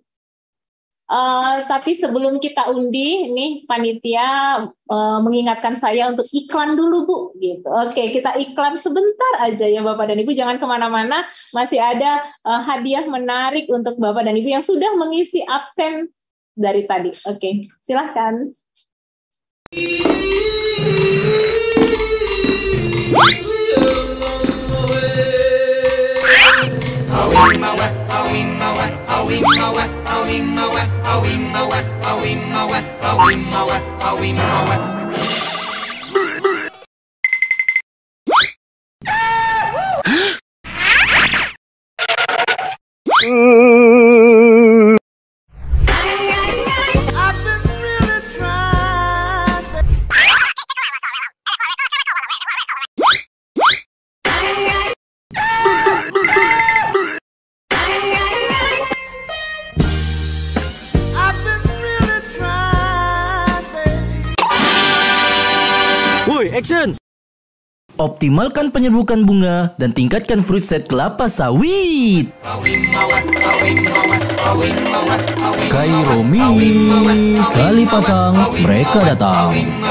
Tapi sebelum kita undi, nih panitia mengingatkan saya untuk iklan dulu, Bu. Gitu. Oke, kita iklan sebentar aja ya Bapak dan Ibu. Jangan kemana-mana, masih ada hadiah menarik untuk Bapak dan Ibu yang sudah mengisi absen dari tadi. Oke, silahkan. Action! Optimalkan penyerbukan bunga dan tingkatkan fruit set kelapa sawit. Kairomi, sekali pasang, mereka datang.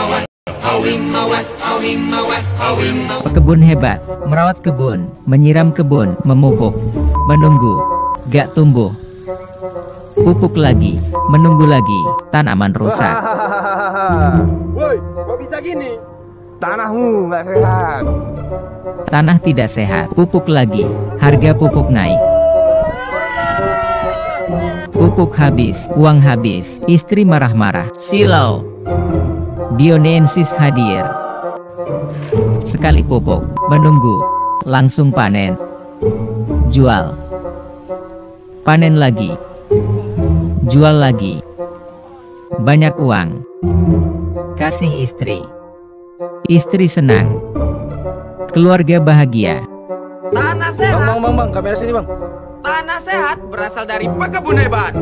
Pekebun hebat, merawat kebun, menyiram kebun, memupuk, menunggu, gak tumbuh. Pupuk lagi, menunggu lagi, tanaman rusak. Woi, kok bisa gini? Tanahmu nggak sehat. Tanah tidak sehat, pupuk lagi, harga pupuk naik. Pupuk habis, uang habis, istri marah-marah, silau. Bionensis hadir. Sekali pupuk, menunggu, langsung panen. Jual. Panen lagi. Jual lagi. Banyak uang. kasih istri. Istri senang. Keluarga bahagia. Tanah sehat. Bang, kamera sini bang. Tanah sehat berasal dari pekebun hebat.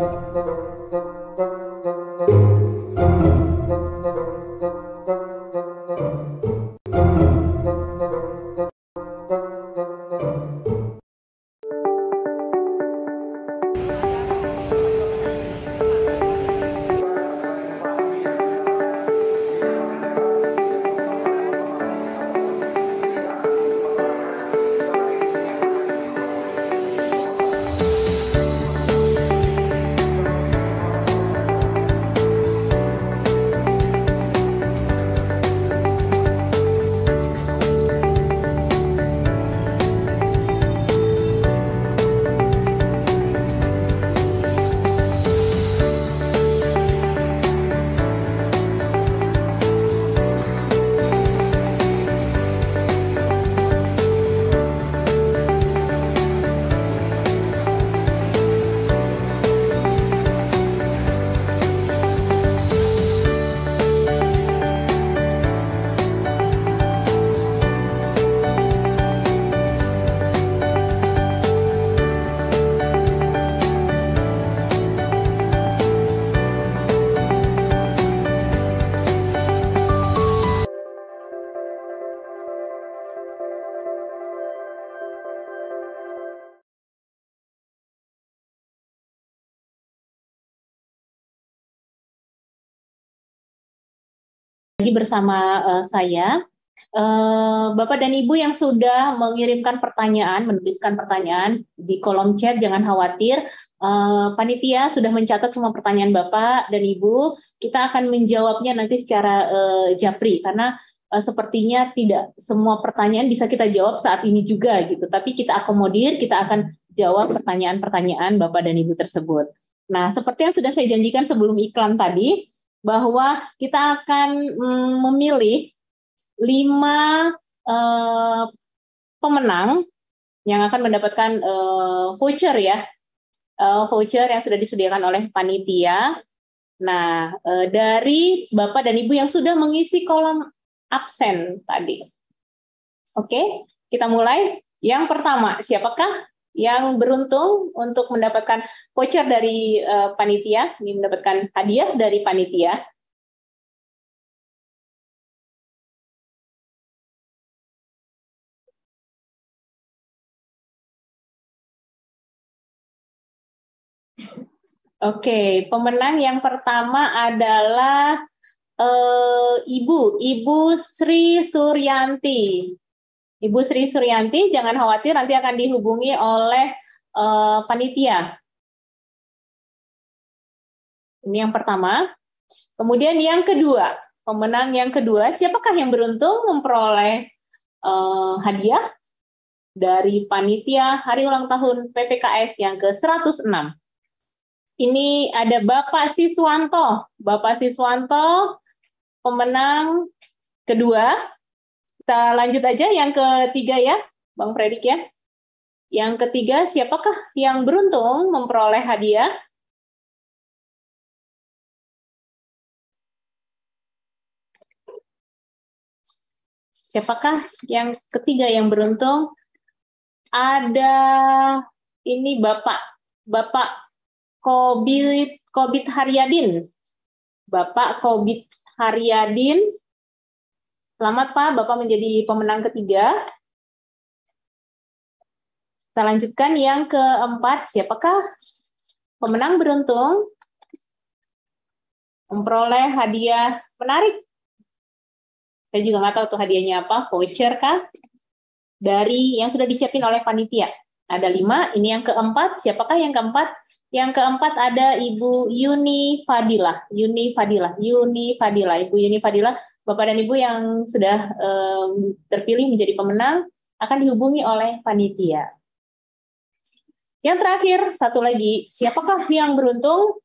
Lagi bersama saya, Bapak dan Ibu yang sudah mengirimkan pertanyaan, menuliskan pertanyaan di kolom chat, jangan khawatir. Panitia sudah mencatat semua pertanyaan Bapak dan Ibu. Kita akan menjawabnya nanti secara japri, karena sepertinya tidak semua pertanyaan bisa kita jawab saat ini juga gitu. Tapi kita akomodir, kita akan jawab pertanyaan-pertanyaan Bapak dan Ibu tersebut. Nah, seperti yang sudah saya janjikan sebelum iklan tadi, bahwa kita akan memilih 5 pemenang yang akan mendapatkan voucher ya, voucher yang sudah disediakan oleh panitia. Nah, dari Bapak dan Ibu yang sudah mengisi kolom absen tadi. Oke, kita mulai. Yang pertama, siapakah yang beruntung untuk mendapatkan voucher dari panitia, ini mendapatkan hadiah dari panitia? Oke, pemenang yang pertama adalah Ibu Sri Suryanti. Ibu Sri Suryanti, jangan khawatir, nanti akan dihubungi oleh panitia. Ini yang pertama. Kemudian yang kedua, pemenang yang kedua, siapakah yang beruntung memperoleh hadiah dari panitia Hari Ulang Tahun PPKS yang ke-106? Ini ada Bapak Siswanto. Bapak Siswanto, pemenang kedua. Kita lanjut aja yang ketiga ya, Bang Fredik ya. Yang ketiga, siapakah yang beruntung memperoleh hadiah? Siapakah yang ketiga yang beruntung? Ada ini Bapak Kobit Haryadin. Bapak Kobit Haryadin. Selamat Pak, Bapak menjadi pemenang ketiga. Kita lanjutkan yang keempat. Siapakah pemenang beruntung memperoleh hadiah menarik? Saya juga nggak tahu tuh hadiahnya apa, voucher kah? Dari yang sudah disiapin oleh panitia. Ada 5, ini yang keempat. Siapakah yang keempat? Yang keempat ada Ibu Yuni Fadilah. Ibu Yuni Fadilah, Bapak dan Ibu yang sudah terpilih menjadi pemenang akan dihubungi oleh panitia. Yang terakhir, satu lagi, siapakah yang beruntung?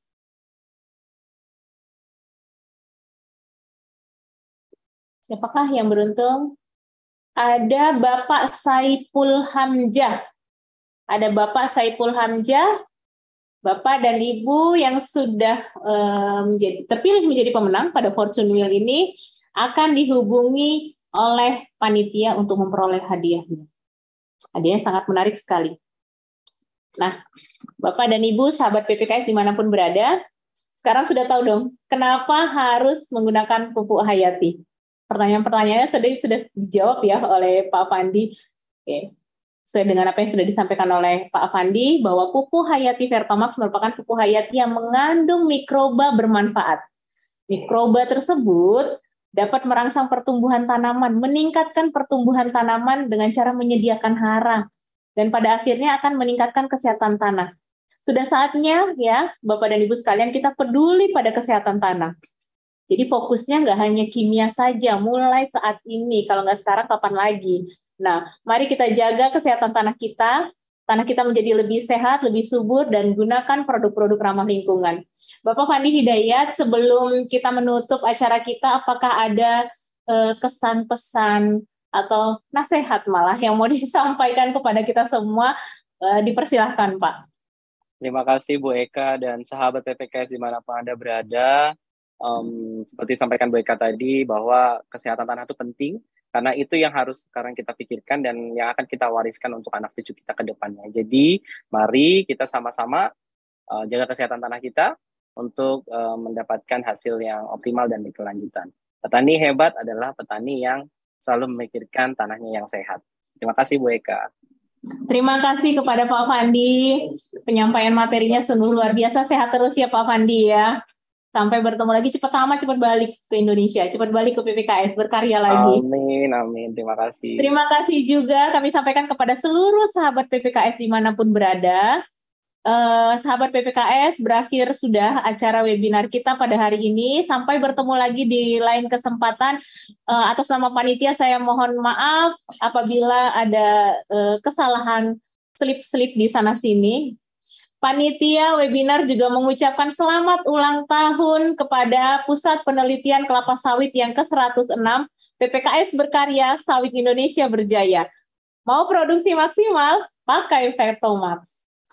Siapakah yang beruntung? Ada Bapak Saipul Hamzah. Ada Bapak Saipul Hamzah. Bapak dan Ibu yang sudah terpilih menjadi pemenang pada Fortune Wheel ini akan dihubungi oleh panitia untuk memperoleh hadiahnya. Hadiahnya sangat menarik sekali. Nah, Bapak dan Ibu, sahabat PPKS dimanapun berada, sekarang sudah tahu dong, kenapa harus menggunakan pupuk Hayati? Pertanyaan-pertanyaannya sudah dijawab ya oleh Pak Fandi. Oke. Sesuai dengan apa yang sudah disampaikan oleh Pak Fandi, bahwa pupuk Hayati Vertomax merupakan pupuk Hayati yang mengandung mikroba bermanfaat. Mikroba tersebut dapat merangsang pertumbuhan tanaman, meningkatkan pertumbuhan tanaman dengan cara menyediakan hara, dan pada akhirnya akan meningkatkan kesehatan tanah. Sudah saatnya ya, Bapak dan Ibu sekalian, kita peduli pada kesehatan tanah. Jadi fokusnya nggak hanya kimia saja, mulai saat ini, kalau nggak sekarang kapan lagi. Nah, mari kita jaga kesehatan tanah kita menjadi lebih sehat, lebih subur, dan gunakan produk-produk ramah lingkungan. Bapak Fandi Hidayat, sebelum kita menutup acara kita, apakah ada kesan-pesan atau nasihat malah yang mau disampaikan kepada kita semua? Dipersilahkan, Pak. Terima kasih Bu Eka dan sahabat PPKS dimanapun Anda berada. Seperti disampaikan Bu Eka tadi, bahwa kesehatan tanah itu penting, karena itu yang harus sekarang kita pikirkan dan yang akan kita wariskan untuk anak cucu kita ke depannya. Jadi, mari kita sama-sama jaga kesehatan tanah kita untuk mendapatkan hasil yang optimal dan berkelanjutan. Petani hebat adalah petani yang selalu memikirkan tanahnya yang sehat. Terima kasih Bu Eka. Terima kasih kepada Pak Fandi. Penyampaian materinya sungguh luar biasa. Sehat terus ya Pak Fandi ya. Sampai bertemu lagi, cepat tamat, cepat balik ke Indonesia, cepat balik ke PPKS, berkarya lagi. Amin, amin. Terima kasih. Terima kasih juga kami sampaikan kepada seluruh sahabat PPKS dimanapun berada. Sahabat PPKS, berakhir sudah acara webinar kita pada hari ini. Sampai bertemu lagi di lain kesempatan. Atas nama panitia saya mohon maaf apabila ada kesalahan selip-selip di sana-sini. Panitia webinar juga mengucapkan selamat ulang tahun kepada Pusat Penelitian Kelapa Sawit yang ke-106, PPKS Berkarya, Sawit Indonesia Berjaya. Mau produksi maksimal? Pakai Vertomax.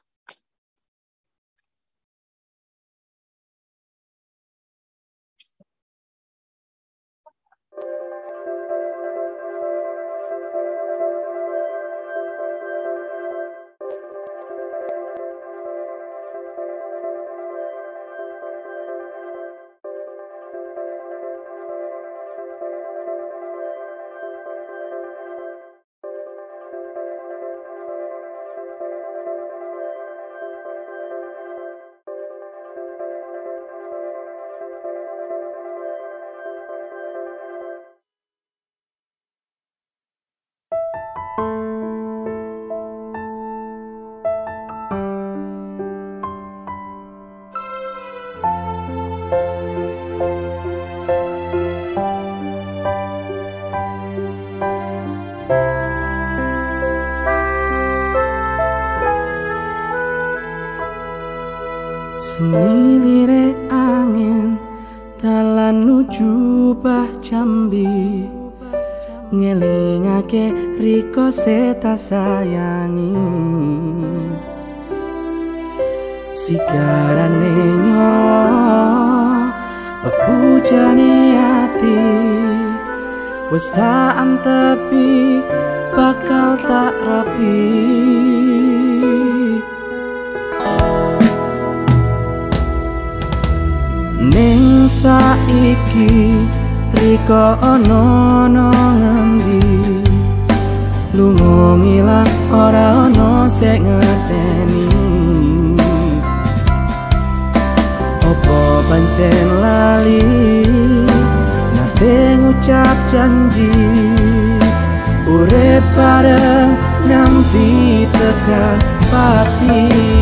Semilire angin dalan nuju bah Jambi, ngelingake riko seta sayangi. Sigarane nyoro pepujane ati, wis tak antepi bakal tak rapi. Ning saiki riko ono ngendi, lunga ngilang ora ono sing ngerteni. Opo pancen lali nate ngucap janji, urip bareng nganti tekan pati.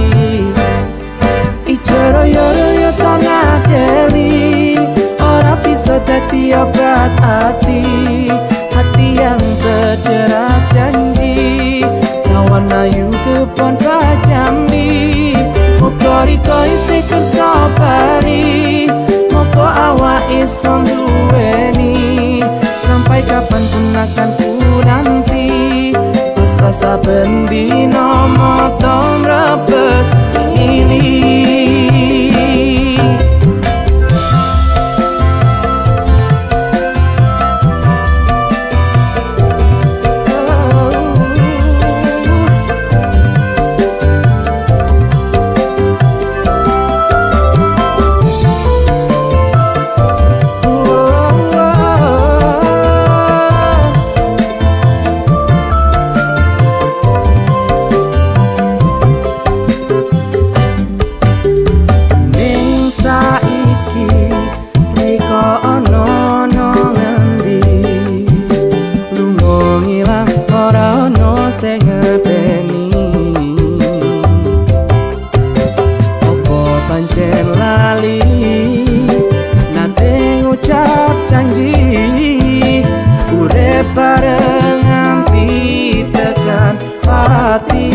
Ijoro-yoro tengah deli, ora bisa dadi obat hati, hati yang terjerat janji, kawan ayu kebon Jambi. Muga riko isih kersabari, muga awak iso duweni, sampai kapanpun akan ku nanti. Asa saben dina moto mrebes ini. hati.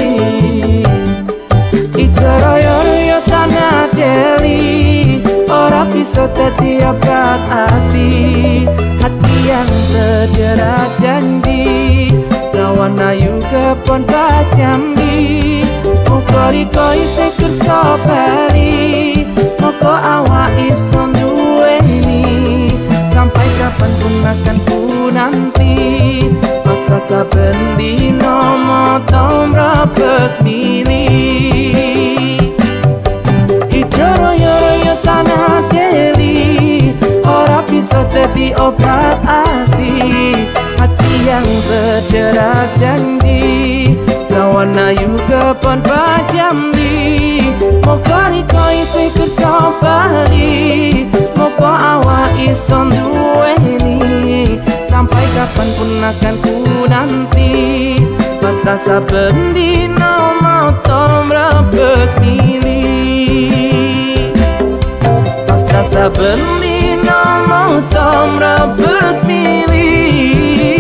Ijo royo-royo tanah deli, ora bisa setiap hati. Hati yang terjerat janji, lawan ayu kepon jambi. Muka riko isi kersa bali, moko awak ison duweni. Sampai kapanpun akan ku nanti, mas rasa bendino motom rapes milih. Ijo royo-royo tanah deli, ora bisa dadi obat hati. Hati yang berderak janji, lawan ayu kepon jambi. Moga riko isi kersa bali, moga awak ison duweni. Sampai kapanpun akan ku nanti, pas rasa bendino motom rapes milih. Pas rasa bendino motom rapes milih.